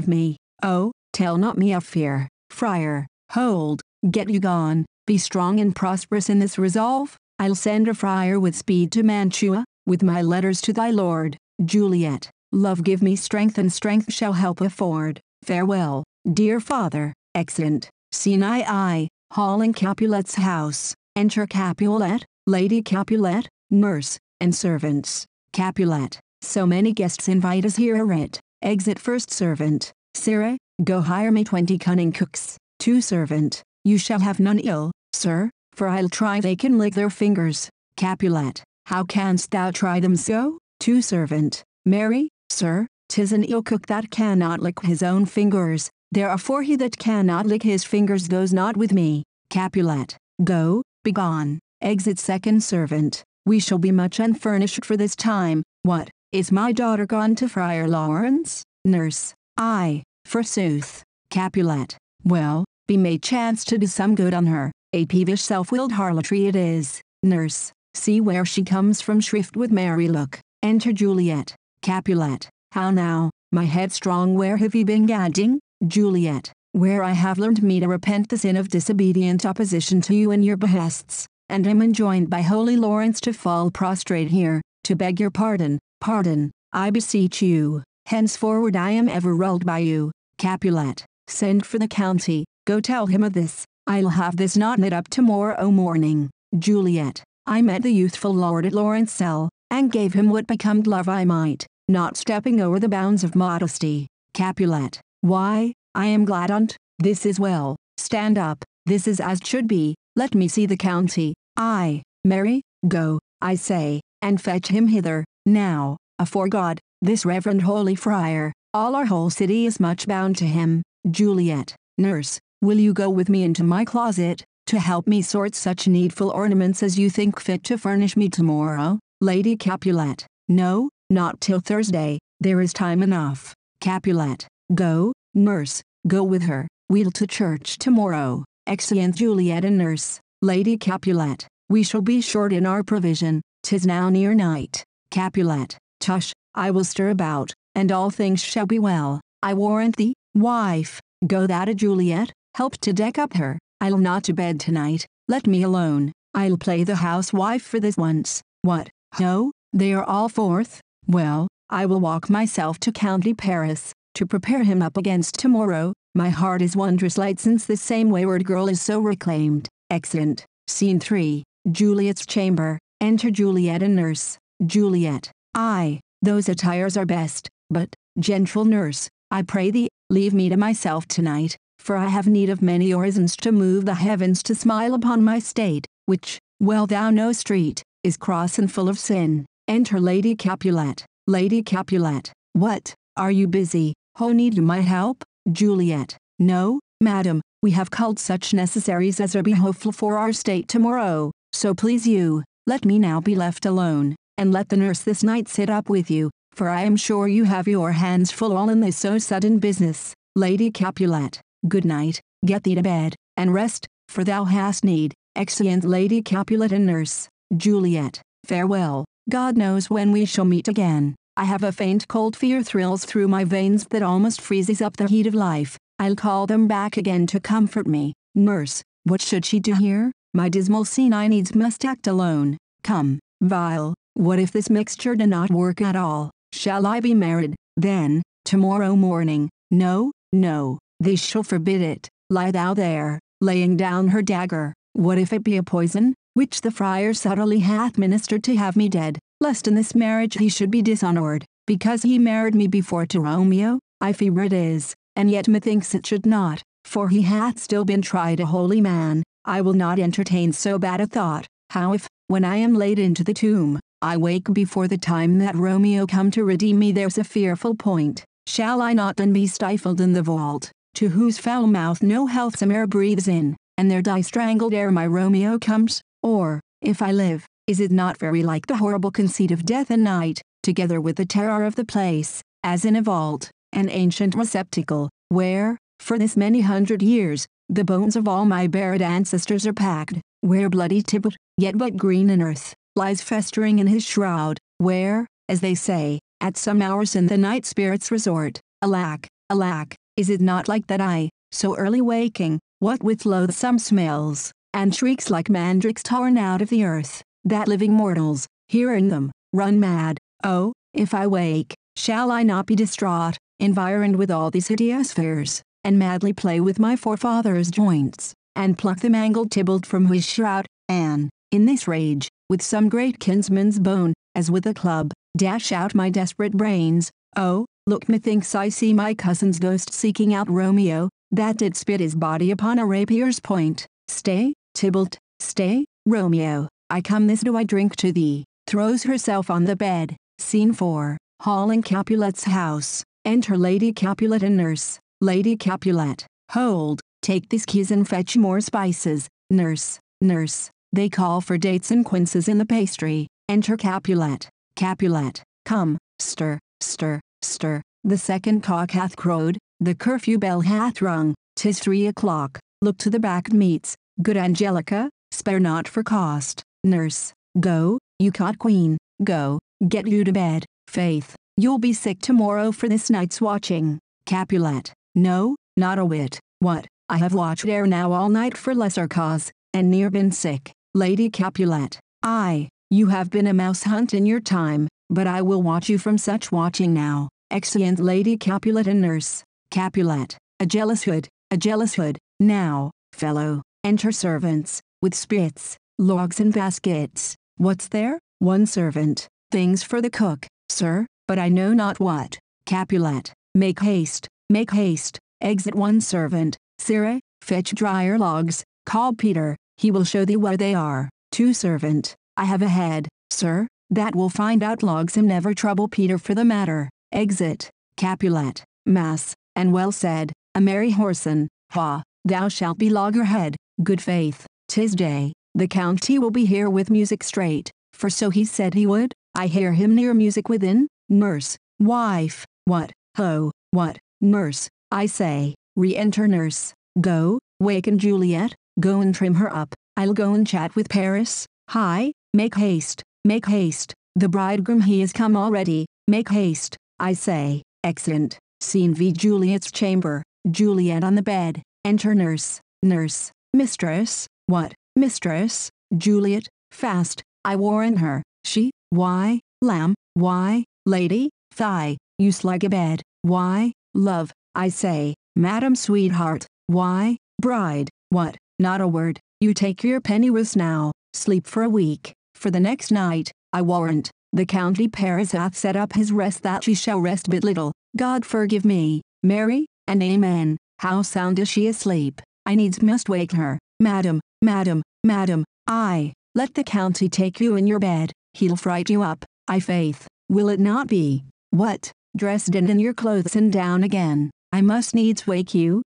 oh, tell not me of fear. Friar, hold, get you gone, be strong and prosperous in this resolve. I'll send a friar with speed to Mantua, with my letters to thy lord. Juliet, love give me strength and strength shall help afford. Farewell, dear father. Exeunt. Scene I. Hall in Capulet's house. Enter Capulet, Lady Capulet, nurse, and servants. Capulet, so many guests invite us here it. Exit first servant. Sirrah, go hire me 20 cunning cooks. 2 servant, you shall have none ill, sir, for I'll try they can lick their fingers. Capulet, how canst thou try them so? 2 servant, marry, sir, 'tis an ill cook that cannot lick his own fingers, therefore he that cannot lick his fingers goes not with me. Capulet, go, begone. Exit second servant, we shall be much unfurnished for this time. What, is my daughter gone to Friar Lawrence? Nurse, aye, forsooth. Capulet, well, be may chance to do some good on her, a peevish self-willed harlotry it is. Nurse, see where she comes from shrift with merry look. Enter Juliet. Capulet, how now, my headstrong, where have ye been gadding? Juliet, where I have learned me to repent the sin of disobedient opposition to you and your behests, and am enjoined by holy Lawrence to fall prostrate here, to beg your pardon. Pardon, I beseech you, henceforward I am ever ruled by you. Capulet, send for the county, go tell him of this, I'll have this knot knit up tomorrow morning. Juliet, I met the youthful lord at Lawrence cell, and gave him what becomed love I might, not stepping over the bounds of modesty. Capulet, why, I am glad on't, this is well, stand up, this is as should be, let me see the county. Aye, Mary, go, I say, and fetch him hither. Now, afore God, this reverend holy friar, all our whole city is much bound to him. Juliet, nurse, will you go with me into my closet, to help me sort such needful ornaments as you think fit to furnish me tomorrow? Lady Capulet, no, not till Thursday, there is time enough. Capulet, go, nurse, go with her, we'll to church tomorrow. Exeunt Juliet and nurse. Lady Capulet, we shall be short in our provision, 'tis now near night. Capulet, tush, I will stir about, and all things shall be well, I warrant thee. Wife, go thou to Juliet, help to deck up her, I'll not to bed tonight, let me alone, I'll play the housewife for this once. What, ho, they are all forth? Well, I will walk myself to County Paris, to prepare him up against tomorrow. My heart is wondrous light since this same wayward girl is so reclaimed. Exeunt. Scene 3. Juliet's chamber. Enter Juliet and nurse. Juliet, aye, those attires are best, but, gentle nurse, I pray thee, leave me to myself tonight, for I have need of many orisons to move the heavens to smile upon my state, which, well thou knowest street, is cross and full of sin. Enter Lady Capulet. Lady Capulet, what, are you busy? Ho, need you my help? Juliet, no, madam, we have culled such necessaries as are behoveful for our state tomorrow, so please you, let me now be left alone, and let the nurse this night sit up with you, for I am sure you have your hands full all in this so sudden business. Lady Capulet, good night, get thee to bed, and rest, for thou hast need. Exeunt Lady Capulet and nurse. Juliet, farewell, God knows when we shall meet again. I have a faint cold fear thrills through my veins that almost freezes up the heat of life. I'll call them back again to comfort me. Nurse, What should she do here? My dismal scene I needs must act alone. Come, vile, what if this mixture do not work at all? Shall I be married, then, tomorrow morning? No, no, they shall forbid it. Lie thou there, laying down her dagger. What if it be a poison, which the friar subtly hath ministered to have me dead, lest in this marriage he should be dishonored, because he married me before to Romeo? I fear it is, and yet methinks it should not, for he hath still been tried a holy man. I will not entertain so bad a thought. How if, when I am laid into the tomb, I wake before the time that Romeo come to redeem me? There's a fearful point. Shall I not then be stifled in the vault, to whose foul mouth no healthsome air breathes in, and there die strangled ere my Romeo comes? Or, if I live, is it not very like the horrible conceit of death and night, together with the terror of the place, as in a vault, an ancient receptacle, where, for this many hundred years, the bones of all my buried ancestors are packed, where bloody Tybalt, yet but green in earth, lies festering in his shroud, where, as they say, at some hours in the night spirits resort? Alack, alack, is it not like that I, so early waking, what with loathsome smells, and shrieks like mandrakes torn out of the earth, that living mortals, hearing them, run mad? Oh, if I wake, shall I not be distraught, environed with all these hideous fears, and madly play with my forefathers' joints, and pluck the mangled Tybalt from his shroud, and, in this rage, with some great kinsman's bone, as with a club, dash out my desperate brains? Oh, look, methinks I see my cousin's ghost seeking out Romeo, that did spit his body upon a rapier's point. Stay, Tybalt, stay, Romeo, I come, this do I drink to thee. Throws herself on the bed. Scene 4, Hall in Capulet's house. Enter Lady Capulet and nurse. Lady Capulet, hold, take these keys and fetch more spices. Nurse, nurse, they call for dates and quinces in the pastry. Enter Capulet. Capulet, come, stir, stir, stir. The second cock hath crowed, the curfew bell hath rung, 'tis 3 o'clock. Look to the backed meats, good Angelica, spare not for cost. Nurse, go, you cot queen, go, get you to bed. Faith, you'll be sick tomorrow for this night's watching. Capulet, no, not a whit. What, I have watched ere now all night for lesser cause, and near been sick. Lady Capulet, aye, you have been a mouse hunt in your time, but I will watch you from such watching now. Exeunt Lady Capulet and nurse. Capulet, a jealous hood, a jealous hood. Now, fellow, enter servants, with spits, logs and baskets. What's there? One servant. Things for the cook, sir, but I know not what. Capulet, make haste, make haste. Exit one servant. Sirrah, fetch drier logs. Call Peter, he will show thee where they are. Two servant, I have a head, sir, that will find out logs and never trouble Peter for the matter. Exit. Capulet, mass, and well said, a merry whoreson. Ha, thou shalt be loggerhead. Good faith, 'tis day, the count he will be here with music straight, for so he said he would. I hear him near music within. Nurse, wife, what, ho, what, nurse, I say, re-enter nurse. Go, waken Juliet, go and trim her up. I'll go and chat with Paris. Hi, make haste, the bridegroom he is come already. Make haste, I say. Excellent. Scene V. Juliet's chamber. Juliet on the bed. Enter nurse. Nurse, mistress. What, mistress? Juliet, fast, I warrant her. She, why, lamb, why, lady, thigh, you slag a bed, why, love, I say, madam sweetheart, why, bride, what, not a word. You take your pennyworth now, sleep for a week, for the next night, I warrant, the county Paris hath set up his rest that she shall rest but little. God forgive me, Mary, and amen. How sound is she asleep? I needs must wake her. Madam, madam, madam, I, let the county take you in your bed, he'll fright you up, I faith, will it not be? What, dressed and in your clothes and down again, I must needs wake you,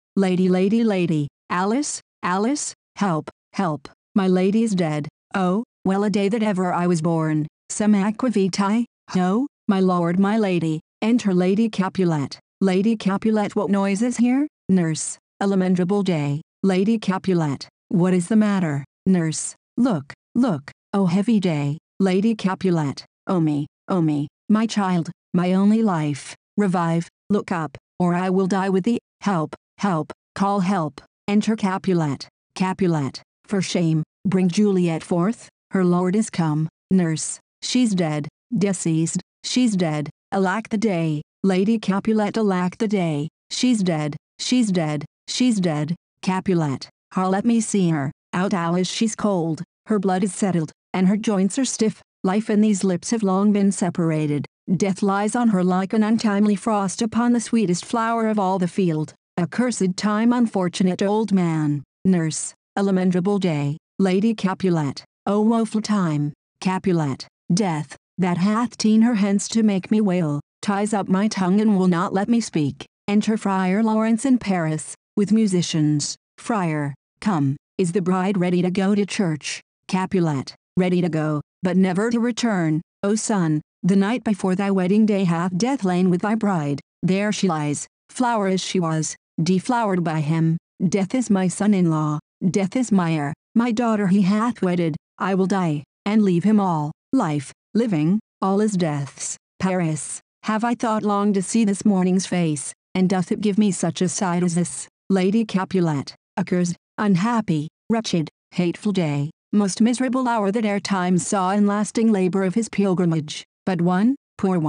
lady, Alice, Alice, help, help, my lady is dead. Oh, well a day that ever I was born, some aquavitae, ho, my lord my lady. Enter Lady Capulet. Lady Capulet, what noise is here? Nurse, a lamentable day. Lady Capulet, what is the matter? Nurse, look, look, oh heavy day. Lady Capulet, oh me, my child, my only life, revive, look up, or I will die with thee. Help, help, call help. Enter Capulet. Capulet. For shame, bring Juliet forth, her lord is come. Nurse. She's dead, deceased, she's dead, alack the day. Lady Capulet, alack the day. She's dead, she's dead, she's dead. Capulet. Har, let me see her. Out is she's cold, her blood is settled, and her joints are stiff. Life and these lips have long been separated. Death lies on her like an untimely frost upon the sweetest flower of all the field. Accursed time, unfortunate old man. Nurse. A lamentable day. Lady Capulet. O woeful time. Capulet. Death, that hath ta'en her hence to make me wail, ties up my tongue and will not let me speak. Enter Friar Lawrence in Paris, with musicians. Friar. Come, is the bride ready to go to church? Capulet. Ready to go, but never to return. O son, the night before thy wedding day hath death lain with thy bride. There she lies, flower as she was, deflowered by him. Death is my son-in-law, death is my heir, my daughter he hath wedded. I will die, and leave him all, life, living, all is death's. Paris, have I thought long to see this morning's face, and doth it give me such a sight as this? Lady Capulet. Accursed, unhappy, wretched, hateful day, most miserable hour that e'er time saw in lasting labor of his pilgrimage. But one poor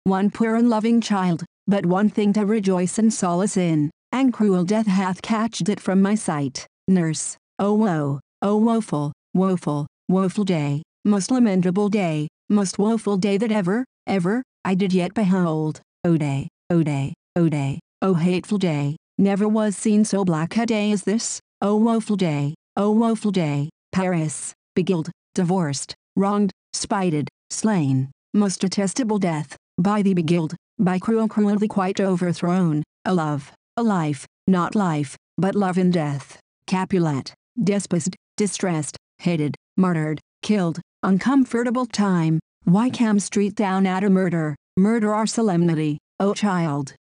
and loving child, but one thing to rejoice and solace in, and cruel death hath catched it from my sight. Nurse. O woe, O woeful, woeful, woeful day, most lamentable day, most woeful day that ever I did yet behold. O day, O day, O day, O hateful day, never was seen so black a day as this. O woeful day, O woeful day. Paris. Beguiled, divorced, wronged, spited, slain, most detestable death, by thee beguiled, by cruelly quite overthrown. A love, a life, not life, but love in death. Capulet. Despised, distressed, hated, martyred, killed, uncomfortable time. Why Cam Street down at a murder our solemnity. O child,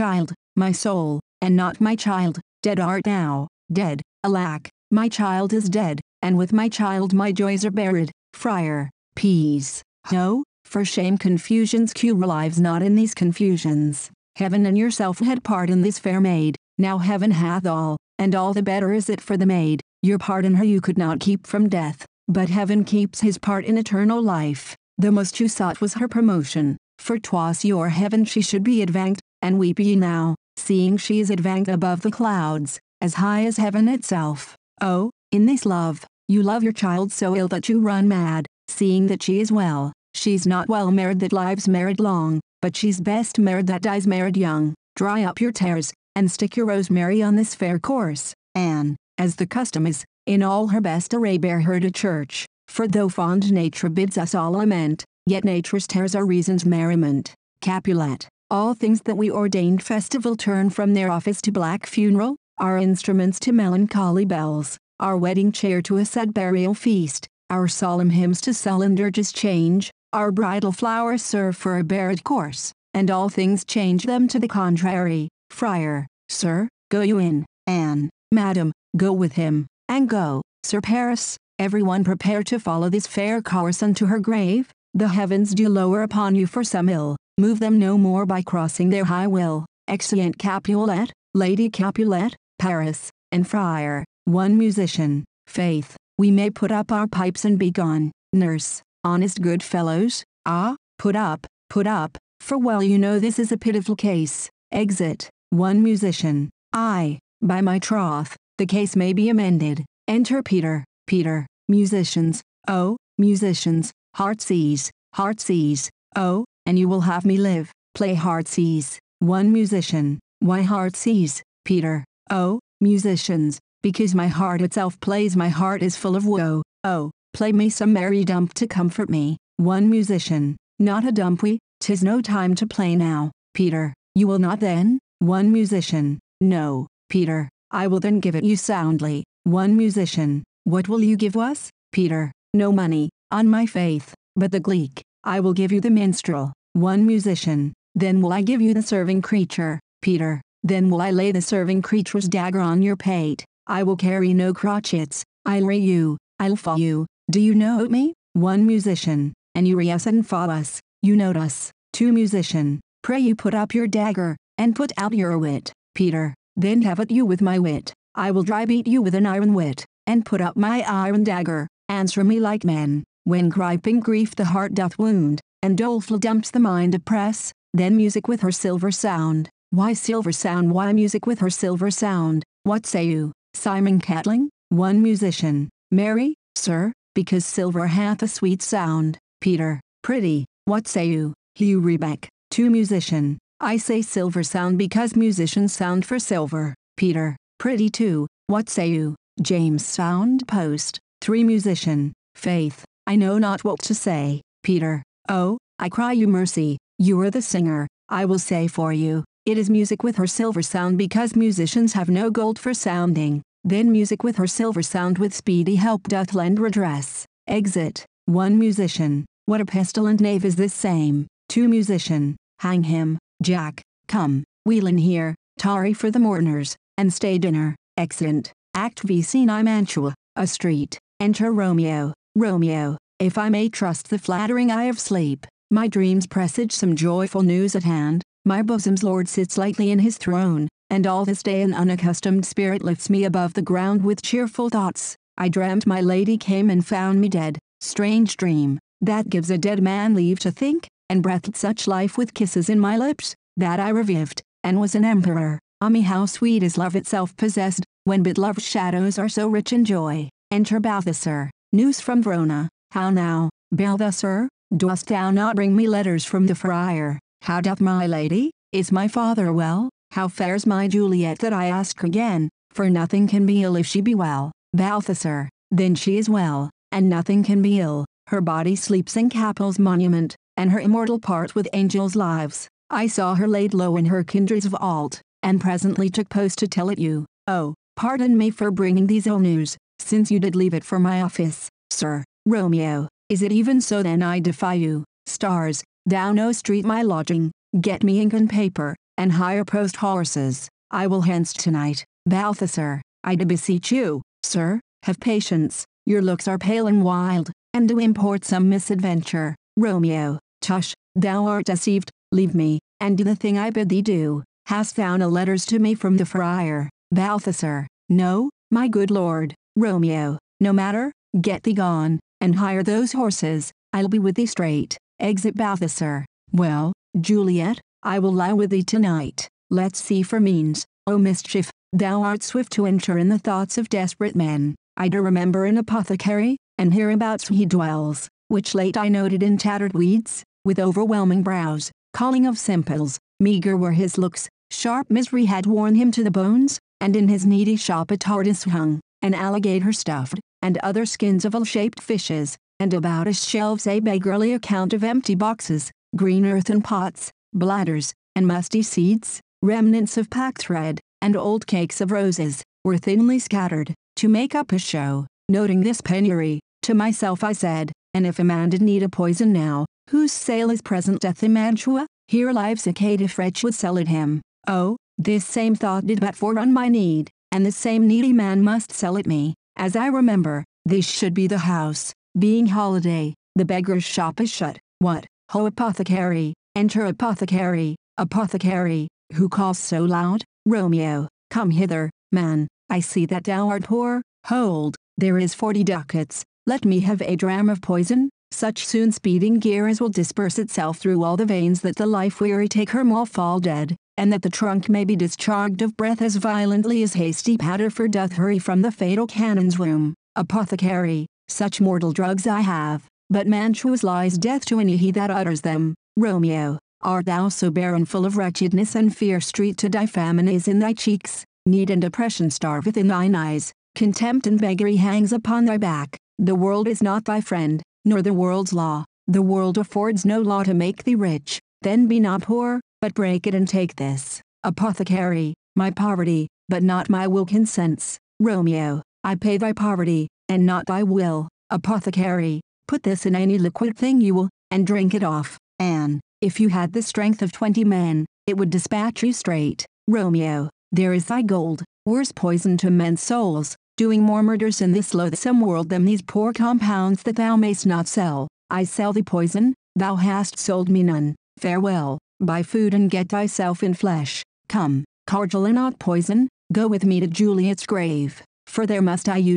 my soul, and not my child, dead art thou, dead, alack, my child is dead, and with my child my joys are buried. Friar. Peace. Ho, for shame, confusions cure lives not in these confusions. Heaven and yourself had part in this fair maid, now heaven hath all, and all the better is it for the maid. Your part in her you could not keep from death, but heaven keeps his part in eternal life. The most you sought was her promotion, for 'twas your heaven she should be advanced, and weep ye now, seeing she is advanced above the clouds, as high as heaven itself. Oh, in this love, you love your child so ill that you run mad, seeing that she is well. She's not well married that lives married long, but she's best married that dies married young. Dry up your tears, and stick your rosemary on this fair course, and, as the custom is, in all her best array bear her to church. For though fond nature bids us all lament, yet nature's tears are reason's merriment. Capulet. All things that we ordained festival turn from their office to black funeral, our instruments to melancholy bells, our wedding chair to a sad burial feast, our solemn hymns to sullen dirges change, our bridal flowers serve for a buried course, and all things change them to the contrary. Friar. Sir, go you in, and, madam, go with him, and go, Sir Paris, everyone prepare to follow this fair course unto her grave. The heavens do lower upon you for some ill, move them no more by crossing their high will. Exeunt Capulet, Lady Capulet, Paris, and Friar. One musician. Faith, we may put up our pipes and be gone. Nurse. Honest good fellows, put up, for well you know this is a pitiful case. Exit. One musician. By my troth, the case may be amended. Enter Peter. Musicians. Oh, musicians, heartsease, oh, and you will have me live. Play heartsease. One musician. Why heartsease, Peter? Oh, musicians, because my heart itself plays. My heart is full of woe. Oh, play me some merry dump to comfort me. One musician. Not a dumpy, 'tis no time to play now. Peter. You will not then? One musician. No, Peter, I will then give it you soundly. One musician. What will you give us, Peter? No money, on my faith, but the gleek. I will give you the minstrel. One musician. Then will I give you the serving creature, Peter. Then will I lay the serving creature's dagger on your pate. I will carry no crotchets. I'll ray you, I'll fa you. Do you note me? One musician. And you ray us and fa us. You note us. Two musician. Pray you put up your dagger, and put out your wit, Peter. Then have it you with my wit. I will dry beat you with an iron wit. and put up my iron dagger, answer me like men, when griping grief the heart doth wound, and doleful dumps the mind oppress, then music with her silver sound. Why silver sound? Why music with her silver sound? What say you, Simon Catling? One musician. Mary, sir, because silver hath a sweet sound. Peter, pretty. What say you, Hugh Rebeck? Two musician. I say silver sound because musicians sound for silver. Peter, pretty too. What say you, James Sound Post? Three musician. Faith, I know not what to say. Peter, oh, I cry you mercy, you are the singer. I will say for you, it is music with her silver sound because musicians have no gold for sounding. Then music with her silver sound with speedy help doth lend redress. Exit. One musician. What a pestilent knave is this same. Two musician. Hang him, Jack. Come, wheel in here, tarry for the mourners, and stay dinner. Exeunt. Act V. Scene I Mantua, a street. Enter Romeo. Romeo, if I may trust the flattering eye of sleep, my dreams presage some joyful news at hand. My bosom's lord sits lightly in his throne, and all this day an unaccustomed spirit lifts me above the ground with cheerful thoughts. I dreamt my lady came and found me dead. Strange dream, that gives a dead man leave to think, and breathed such life with kisses in my lips, that I revived, and was an emperor. Ah me, how sweet is love itself possessed, when but love's shadows are so rich in joy. Enter Balthasar. News from Verona. How now, Balthasar? Dost thou not bring me letters from the friar? How doth my lady? Is my father well? How fares my Juliet that I ask again, for nothing can be ill if she be well. Balthasar, then she is well, and nothing can be ill. Her body sleeps in Capel's monument, and her immortal part with angels' lives. I saw her laid low in her kindred's vault, and presently took post to tell it you. Oh, pardon me for bringing these ill news, since you did leave it for my office, sir. Romeo, is it even so then? I defy you. Stars, thou knowest street my lodging, get me ink and paper, and hire post horses. I will hence tonight. Balthasar, I do beseech you, sir, have patience, your looks are pale and wild, and do import some misadventure. Romeo, tush, thou art deceived, leave me, and do the thing I bid thee do. Hast thou no letters to me from the friar? Balthasar, no, my good lord. Romeo, no matter, get thee gone, and hire those horses, I'll be with thee straight. Exit Balthasar. Well, Juliet, I will lie with thee tonight. Let's see for means. O mischief, thou art swift to enter in the thoughts of desperate men. I do remember an apothecary, and hereabouts he dwells, which late I noted in tattered weeds, with overwhelming brows, calling of simples, meager were his looks, sharp misery had worn him to the bones, and in his needy shop a tortoise hung, an alligator stuffed, and other skins of ill-shaped fishes, and about his shelves a beggarly account of empty boxes, green earthen pots, bladders, and musty seeds, remnants of packthread, and old cakes of roses, were thinly scattered, to make up a show. Noting this penury, to myself I said, and if a man did need a poison now, whose sale is present death in Mantua, here lives a caitiff wretch would sell it him. Oh, this same thought did but forerun my need, and the same needy man must sell it me. As I remember, this should be the house. Being holiday, the beggar's shop is shut. What, ho apothecary, enter apothecary, apothecary, who calls so loud? Romeo, come hither, man, I see that thou art poor. Hold, there is 40 ducats, let me have a dram of poison, such soon speeding gear as will disperse itself through all the veins that the life-weary take her all fall dead, and that the trunk may be discharged of breath as violently as hasty powder for doth hurry from the fatal cannon's room. Apothecary, such mortal drugs I have, but Mantua's lies death to any he that utters them. Romeo, art thou so barren full of wretchedness and fear street to die? Famine is in thy cheeks, need and oppression starveth in thine eyes, contempt and beggary hangs upon thy back. The world is not thy friend, nor the world's law. The world affords no law to make thee rich. Then be not poor, but break it and take this. Apothecary, my poverty, but not my will consents. Romeo, I pay thy poverty, and not thy will. Apothecary, put this in any liquid thing you will, and drink it off. Anne, if you had the strength of 20 men, it would dispatch you straight. Romeo, there is thy gold, worse poison to men's souls, doing more murders in this loathsome world than these poor compounds that thou mayst not sell. I sell thee poison, thou hast sold me none. Farewell, buy food and get thyself in flesh. Come, cordial and not poison, go with me to Juliet's grave, for there must I use thee.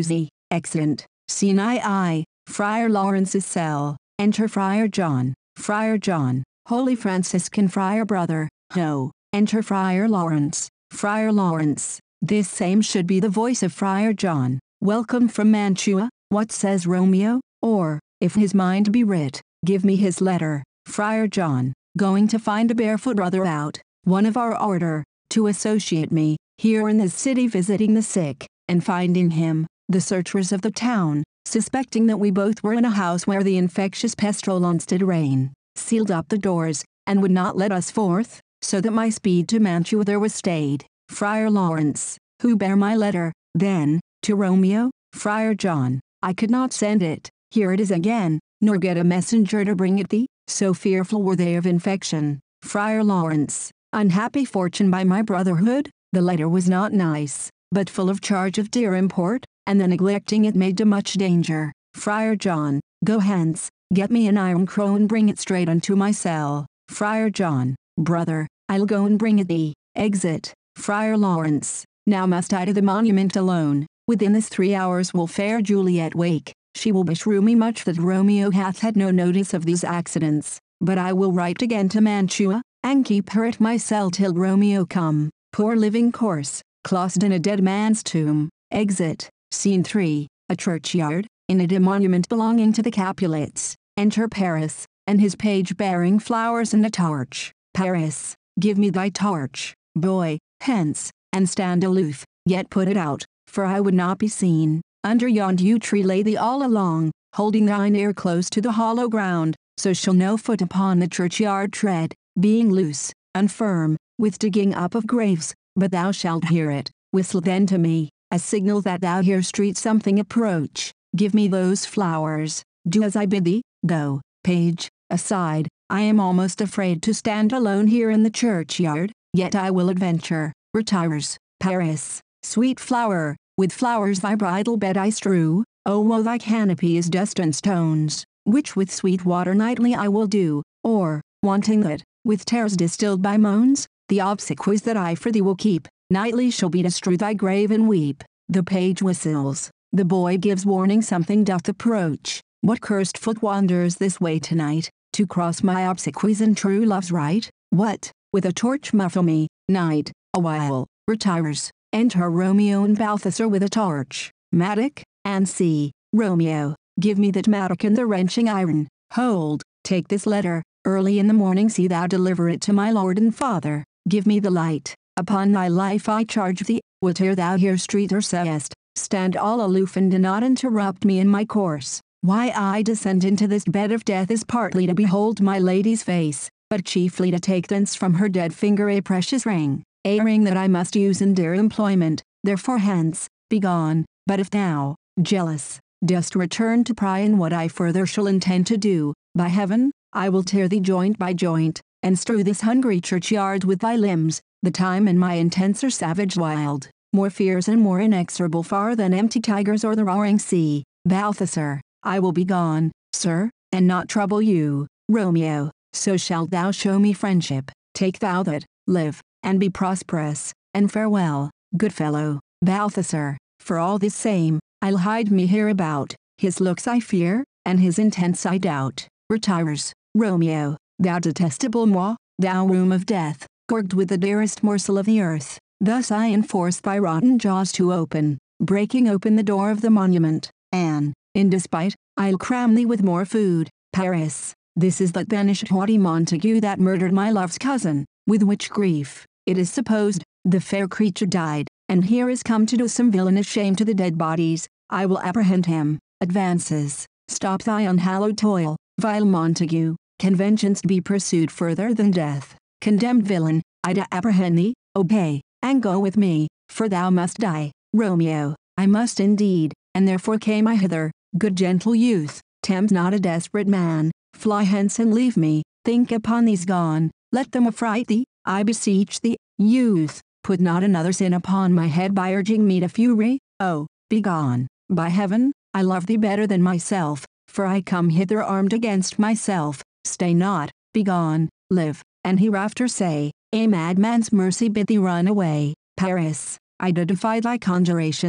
Exeunt. Scene I. Friar Lawrence's cell. Enter Friar John. Friar John. Holy Franciscan friar brother, ho. Enter Friar Lawrence. Friar Lawrence. This same should be the voice of Friar John. Welcome from Mantua. What says Romeo? Or, if his mind be writ, give me his letter. Friar John. Going to find a barefoot brother out, one of our order, to associate me, here in this city visiting the sick, and finding him, the searchers of the town, suspecting that we both were in a house where the infectious pestilence did reign, sealed up the doors, and would not let us forth, so that my speed to Mantua there was stayed. Friar Lawrence, who bare my letter, then, to Romeo? Friar John, I could not send it, here it is again, nor get a messenger to bring it thee, so fearful were they of infection. Friar Lawrence, unhappy fortune by my brotherhood, the letter was not nice, but full of charge of dear import, and the neglecting it made to much danger. Friar John, go hence, get me an iron crow and bring it straight unto my cell. Friar John, brother, I'll go and bring it thee. Exit. Friar Lawrence, now must I to the monument alone. Within this 3 hours will fair Juliet wake. She will beshrew me much that Romeo hath had no notice of these accidents, but I will write again to Mantua, and keep her at my cell till Romeo come. Poor living corse, closet in a dead man's tomb. Exit. Scene 3, a churchyard, in it a monument belonging to the Capulets. Enter Paris, and his page bearing flowers and a torch. Paris, give me thy torch, boy, hence, and stand aloof, yet put it out, for I would not be seen. Under yond yew tree lay thee all along, holding thine ear close to the hollow ground, so shall no foot upon the churchyard tread, being loose, unfirm, with digging up of graves, but thou shalt hear it. Whistle then to me, a signal that thou hear street something approach. Give me those flowers, do as I bid thee. Go, page, aside, I am almost afraid to stand alone here in the churchyard, yet I will adventure. Retires. Paris, sweet flower, with flowers thy bridal bed I strew, O woe thy canopy is dust and stones, which with sweet water nightly I will do, or, wanting that, with tears distilled by moans, the obsequies that I for thee will keep, nightly shall be to strew thy grave and weep. The page whistles, the boy gives warning something doth approach. What cursed foot wanders this way tonight, to cross my obsequies and true love's right? What, with a torch muffle me, night, awhile, retires. Enter Romeo and Balthazar with a torch. Mattock, and see, Romeo, give me that mattock and the wrenching iron. Hold, take this letter, early in the morning see thou deliver it to my lord and father. Give me the light, upon thy life I charge thee, whate'er thou hear street or sayest, stand all aloof and do not interrupt me in my course. Why I descend into this bed of death is partly to behold my lady's face, but chiefly to take thence from her dead finger a precious ring, a ring that I must use in dear employment, therefore hence, be gone. But if thou, jealous, dost return to pry in what I further shall intend to do, by heaven, I will tear thee joint by joint, and strew this hungry churchyard with thy limbs. The time and my intents are savage wild, more fierce and more inexorable far than empty tigers or the roaring sea. Balthazar, I will be gone, sir, and not trouble you. Romeo, so shalt thou show me friendship. Take thou that, live, and be prosperous, and farewell, good fellow. Balthazar, for all this same, I'll hide me hereabout. His looks I fear, and his intents I doubt. Retires. Romeo, thou detestable moi, thou womb of death, gorged with the dearest morsel of the earth. Thus I enforce thy rotten jaws to open, breaking open the door of the monument, and, in despite, I'll cram thee with more food. Paris, this is that banished haughty Montague that murdered my love's cousin, with which grief, it is supposed, the fair creature died, and here is come to do some villainous shame to the dead bodies. I will apprehend him. Advances, stop thy unhallowed toil, vile Montague. Conventions be pursued further than death. Condemned villain, I do apprehend thee. Obey, and go with me, for thou must die. Romeo, I must indeed, and therefore came I hither. Good gentle youth, tempt not a desperate man. Fly hence and leave me. Think upon these gone, let them affright thee, I beseech thee. Youth, put not another sin upon my head by urging me to fury. Oh, be gone. By heaven, I love thee better than myself, for I come hither armed against myself. Stay not, be gone, live, and hereafter say, a madman's mercy bid thee run away. Paris, I do defy thy conjurations,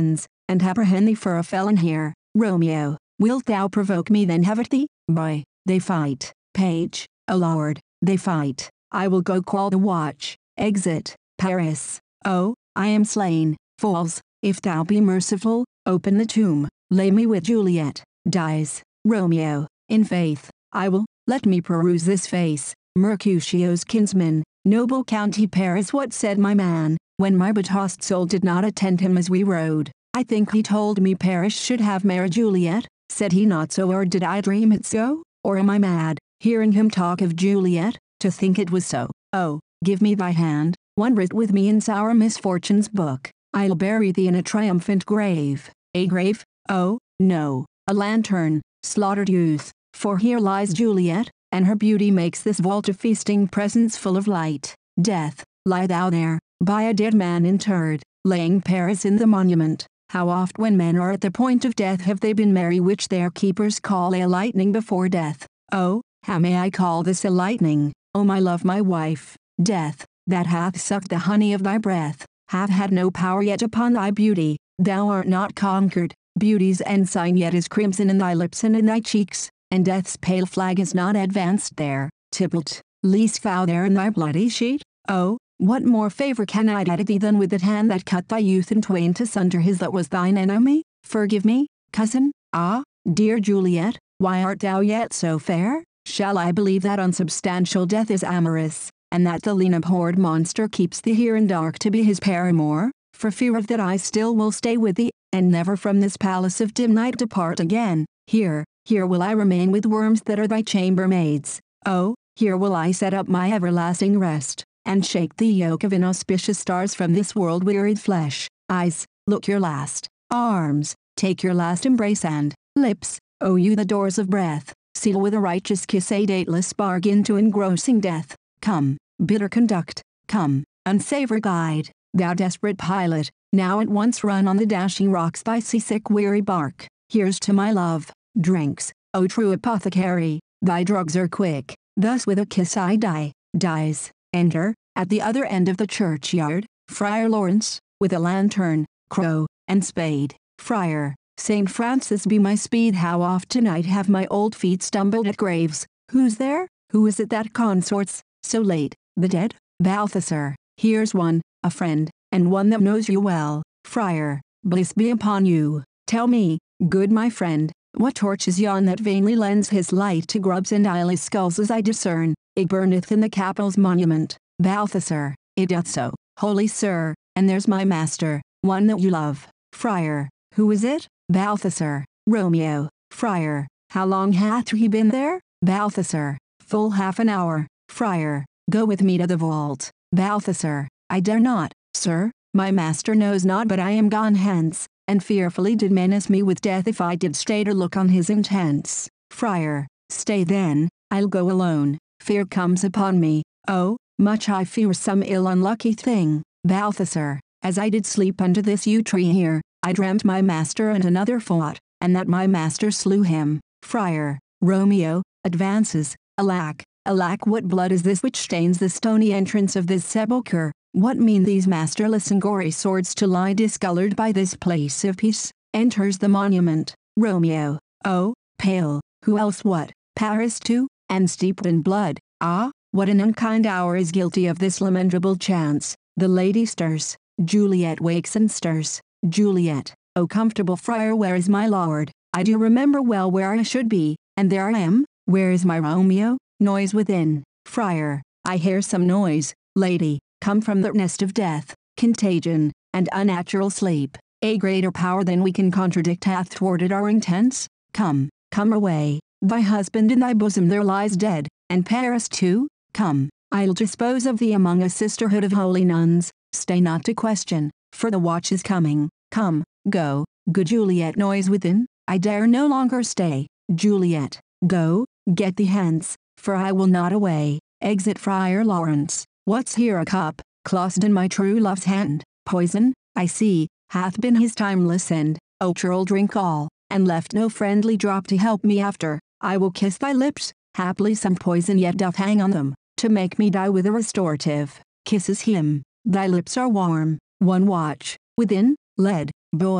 and apprehend thee for a felon here. Romeo, wilt thou provoke me then have it thee? Boy, they fight. Page, a lord, they fight. I will go call the watch. Exit. Paris, oh, I am slain. Falls, if thou be merciful, open the tomb, lay me with Juliet. Dies. Romeo, in faith, I will, let me peruse this face. Mercutio's kinsman, noble county Paris. What said my man, when my betossed soul did not attend him as we rode? I think he told me Paris should have married Juliet. Said he not so, or did I dream it so? Or am I mad, hearing him talk of Juliet, to think it was so? Oh, give me thy hand, one writ with me in sour misfortune's book. I'll bury thee in a triumphant grave. A grave? Oh, no, a lantern, slaughtered youth, for here lies Juliet, and her beauty makes this vault a feasting presence full of light. Death, lie thou there, by a dead man interred, laying Paris in the monument. How oft when men are at the point of death have they been merry, which their keepers call a lightning before death. Oh, how may I call this a lightning, O my love, my wife? Death, that hath sucked the honey of thy breath, hath had no power yet upon thy beauty. Thou art not conquered, beauty's ensign yet is crimson in thy lips and in thy cheeks, and death's pale flag is not advanced there. Tybalt, least thou there in thy bloody sheet? Oh, what more favor can I do thee than with that hand that cut thy youth in twain to sunder his that was thine enemy? Forgive me, cousin. Ah, dear Juliet, why art thou yet so fair? Shall I believe that unsubstantial death is amorous, and that the lean abhorred monster keeps thee here in dark to be his paramour? For fear of that I still will stay with thee, and never from this palace of dim night depart again. Here will I remain with worms that are thy chambermaids. Oh, here will I set up my everlasting rest, and shake the yoke of inauspicious stars from this world-wearied flesh. Eyes, look your last. Arms, take your last embrace, and lips, O you the doors of breath, seal with a righteous kiss a dateless bargain to engrossing death. Come, bitter conduct, come, unsavour guide, thou desperate pilot, now at once run on the dashing rocks thy seasick weary bark. Here's to my love, drinks, O true apothecary, thy drugs are quick, thus with a kiss I die. Dies. Enter, at the other end of the churchyard, Friar Lawrence, with a lantern, crow, and spade. Friar, St. Francis be my speed, how oft tonight have my old feet stumbled at graves. Who's there? Who is it that consorts, so late? The dead? Balthasar, here's one, a friend, and one that knows you well. Friar, bliss be upon you. Tell me, good my friend, what torch is yon that vainly lends his light to grubs and eyeless skulls as I discern? It burneth in the Capitol's monument. Balthasar, it doth so, holy sir, and there's my master, one that you love. Friar, who is it? Balthasar, Romeo. Friar, how long hath he been there? Balthasar, full half an hour. Friar, go with me to the vault. Balthasar, I dare not, sir, my master knows not, but I am gone hence, and fearfully did menace me with death if I did stay to look on his intents. Friar, stay then, I'll go alone. Fear comes upon me, oh, much I fear some ill unlucky thing. Balthasar, as I did sleep under this yew tree here, I dreamt my master and another fought, and that my master slew him. Friar, Romeo, advances. Alack, alack, what blood is this which stains the stony entrance of this sepulchre? What mean these masterless and gory swords to lie discolored by this place of peace? Enters the monument. Romeo, oh, pale, who else what? Paris too? And steeped in blood. Ah, what an unkind hour is guilty of this lamentable chance. The lady stirs. Juliet wakes and stirs. Juliet, O comfortable friar, where is my lord? I do remember well where I should be, and there I am. Where is my Romeo? Noise within. Friar, I hear some noise. Lady, come from the nest of death, contagion, and unnatural sleep. A greater power than we can contradict hath thwarted our intents. Come, come away. Thy husband in thy bosom there lies dead, and Paris too. Come, I'll dispose of thee among a sisterhood of holy nuns. Stay not to question, for the watch is coming. Come, go, good Juliet. Noise within, I dare no longer stay. Juliet, go, get thee hence, for I will not away. Exit Friar Lawrence. What's here? A cup, closed in my true love's hand. Poison, I see, hath been his timeless end. O churl, drink all, and left no friendly drop to help me after. I will kiss thy lips, haply some poison yet doth hang on them, to make me die with a restorative. Kisses him, thy lips are warm, one watch, within, lead, boy,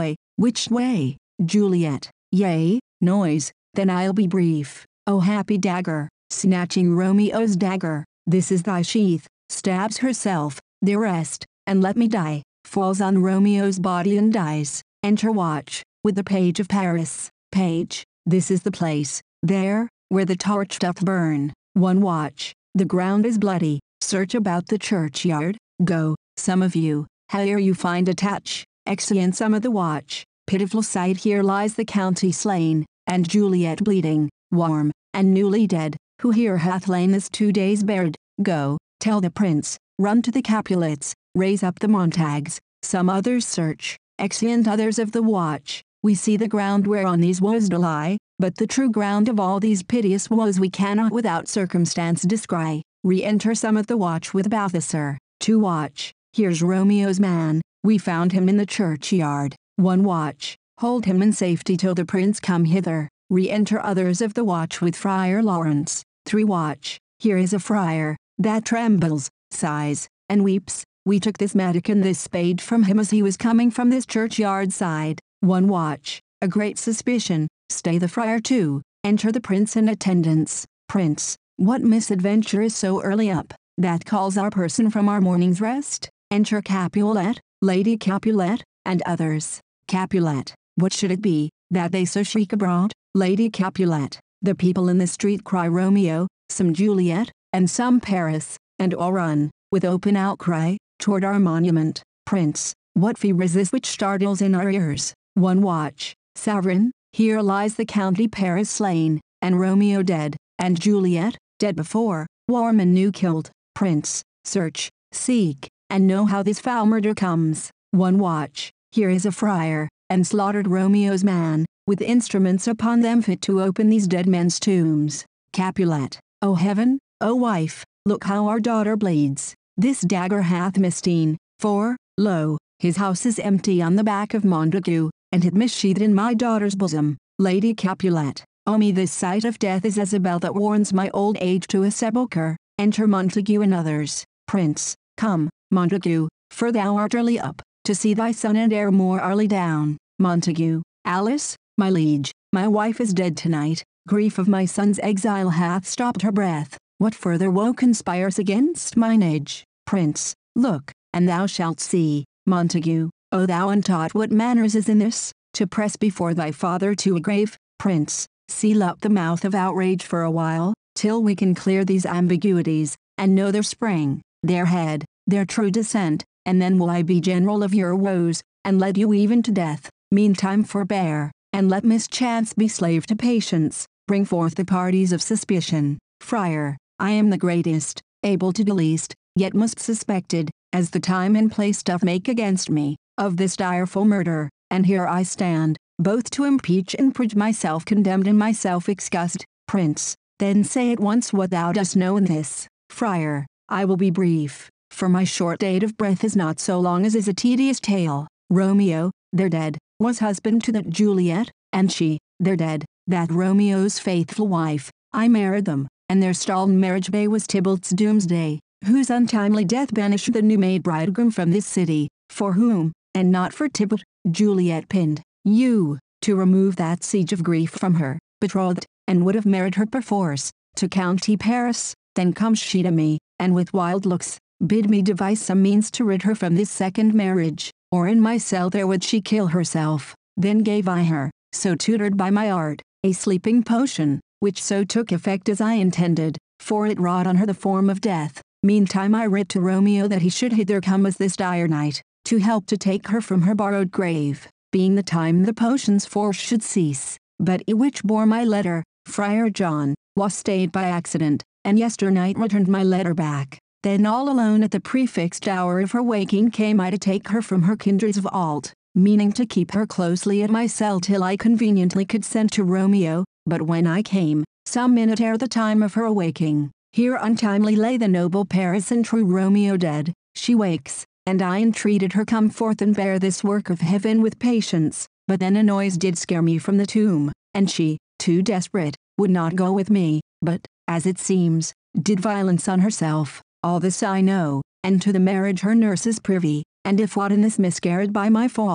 Which way, Juliet? Yea, noise, then I'll be brief. O happy dagger, snatching Romeo's dagger, this is thy sheath, stabs herself, the rest, and let me die, falls on Romeo's body and dies. Enter watch, with the page of Paris. Page, this is the place, there, where the torch doth burn. One watch, the ground is bloody, search about the churchyard, go, some of you, howe'er you find a touch, exeunt some of the watch. Pitiful sight, here lies the county slain, and Juliet bleeding, warm, and newly dead, who here hath lain this 2 days buried. Go, tell the prince, run to the Capulets, raise up the Montagues, some others search, exeunt others of the watch. We see the ground whereon these woes do lie, but the true ground of all these piteous woes we cannot without circumstance descry. Re-enter some of the watch with Balthasar. To watch, here's Romeo's man, we found him in the churchyard. One watch, hold him in safety till the prince come hither. Re-enter others of the watch with Friar Lawrence. 3 watch, here is a friar, that trembles, sighs, and weeps. We took this mattock and this spade from him as he was coming from this churchyard side. One watch, a great suspicion, stay the friar too. Enter the prince in attendance. Prince, what misadventure is so early up, that calls our person from our morning's rest? Enter Capulet, Lady Capulet, and others. Capulet, what should it be, that they so shriek abroad? Lady Capulet, the people in the street cry Romeo, some Juliet, and some Paris, and all run, with open outcry, toward our monument. Prince, what fever is this which startles in our ears? One watch, sovereign, here lies the county Paris slain, and Romeo dead, and Juliet, dead before, warm and new killed. Prince, search, seek, and know how this foul murder comes. One watch, here is a friar, and slaughtered Romeo's man, with instruments upon them fit to open these dead men's tombs. Capulet, O heaven, O wife, look how our daughter bleeds. This dagger hath misdeed, for, lo, his house is empty on the back of Montague, and it missheathed in my daughter's bosom. Lady Capulet, O me, this sight of death is as a bell that warns my old age to a sepulchre. Enter Montague and others. Prince, come, Montague, for thou art early up, to see thy son and heir more early down. Montague, Alice, my liege, my wife is dead tonight, grief of my son's exile hath stopped her breath. What further woe conspires against mine age? Prince, look, and thou shalt see. Montague, O thou untaught, what manners is in this, to press before thy father to a grave? Prince, seal up the mouth of outrage for a while, till we can clear these ambiguities, and know their spring, their head, their true descent, and then will I be general of your woes, and lead you even to death. Meantime forbear, and let mischance be slave to patience. Bring forth the parties of suspicion. Friar, I am the greatest, able to do least, yet most suspected, as the time and place doth make against me, of this direful murder, and here I stand, both to impeach and purge myself condemned and myself excused. Prince, then say at once what thou dost know in this. Friar, I will be brief, for my short date of breath is not so long as is a tedious tale. Romeo, their dead, was husband to that Juliet, and she, their dead, that Romeo's faithful wife. I married them, and their stallen marriage day was Tybalt's doomsday, whose untimely death banished the new-made bridegroom from this city, for whom, and not for Tybalt, Juliet pinned you, to remove that siege of grief from her, betrothed, and would have married her perforce, to county Paris. Then comes she to me, and with wild looks, bid me devise some means to rid her from this second marriage, or in my cell there would she kill herself. Then gave I her, so tutored by my art, a sleeping potion, which so took effect as I intended, for it wrought on her the form of death. Meantime I writ to Romeo that he should hither come as this dire night, to help to take her from her borrowed grave, being the time the potion's force should cease. But he which bore my letter, Friar John, was stayed by accident, and yesternight returned my letter back. Then all alone at the prefixed hour of her waking came I to take her from her kindreds of alt, meaning to keep her closely at my cell till I conveniently could send to Romeo. But when I came, some minute ere the time of her awaking, here untimely lay the noble Paris and true Romeo dead. She wakes, and I entreated her come forth and bear this work of heaven with patience. But then a noise did scare me from the tomb, and she, too desperate, would not go with me, but, as it seems, did violence on herself. All this I know, and to the marriage her nurse is privy, and if aught in this miscarried by my fault,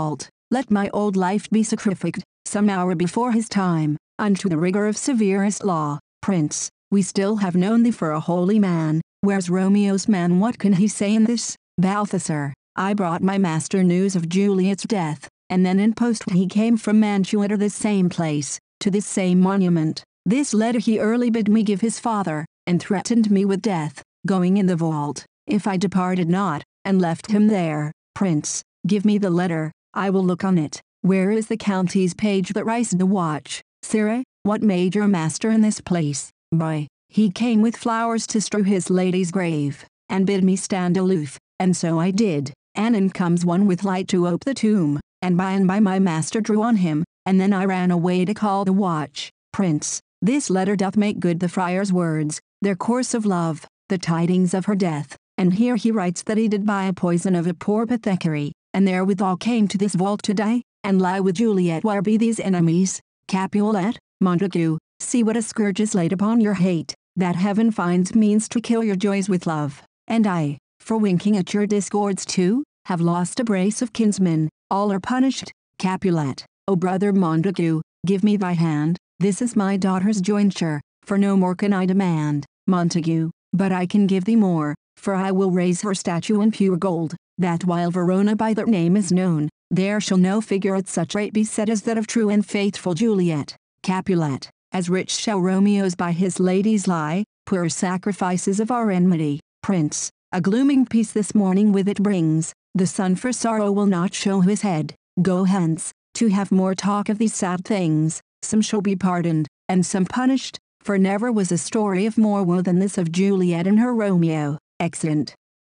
let my old life be sacrificed, some hour before his time, unto the rigor of severest law. Prince, we still have known thee for a holy man. Where's Romeo's man? What can he say in this? Balthasar, I brought my master news of Juliet's death, and then in post he came from Mantua to this same place, to this same monument. This letter he early bid me give his father, and threatened me with death, going in the vault, if I departed not, and left him there. Prince, give me the letter, I will look on it. Where is the county's page that rises the watch? Sirrah, what made your master in this place? Boy, he came with flowers to strew his lady's grave, and bid me stand aloof, and so I did. Anon comes one with light to ope the tomb, and by my master drew on him, and then I ran away to call the watch. Prince, this letter doth make good the friar's words, their course of love, the tidings of her death, and here he writes that he did buy a poison of a poor apothecary, and therewithal came to this vault to die, and lie with Juliet. Where be these enemies? Capulet, Montague, see what a scourge is laid upon your hate, that heaven finds means to kill your joys with love, and I, for winking at your discords too, have lost a brace of kinsmen, all are punished. Capulet, O brother Montague, give me thy hand, this is my daughter's jointure, for no more can I demand. Montague, but I can give thee more, for I will raise her statue in pure gold, that while Verona by that name is known, there shall no figure at such rate be set as that of true and faithful Juliet. Capulet, as rich shall Romeo's by his ladies lie, poor sacrifices of our enmity. Prince, a glooming peace this morning with it brings, the sun for sorrow will not show his head. Go hence, to have more talk of these sad things, some shall be pardoned, and some punished, for never was a story of more woe than this of Juliet and her Romeo. Exeunt.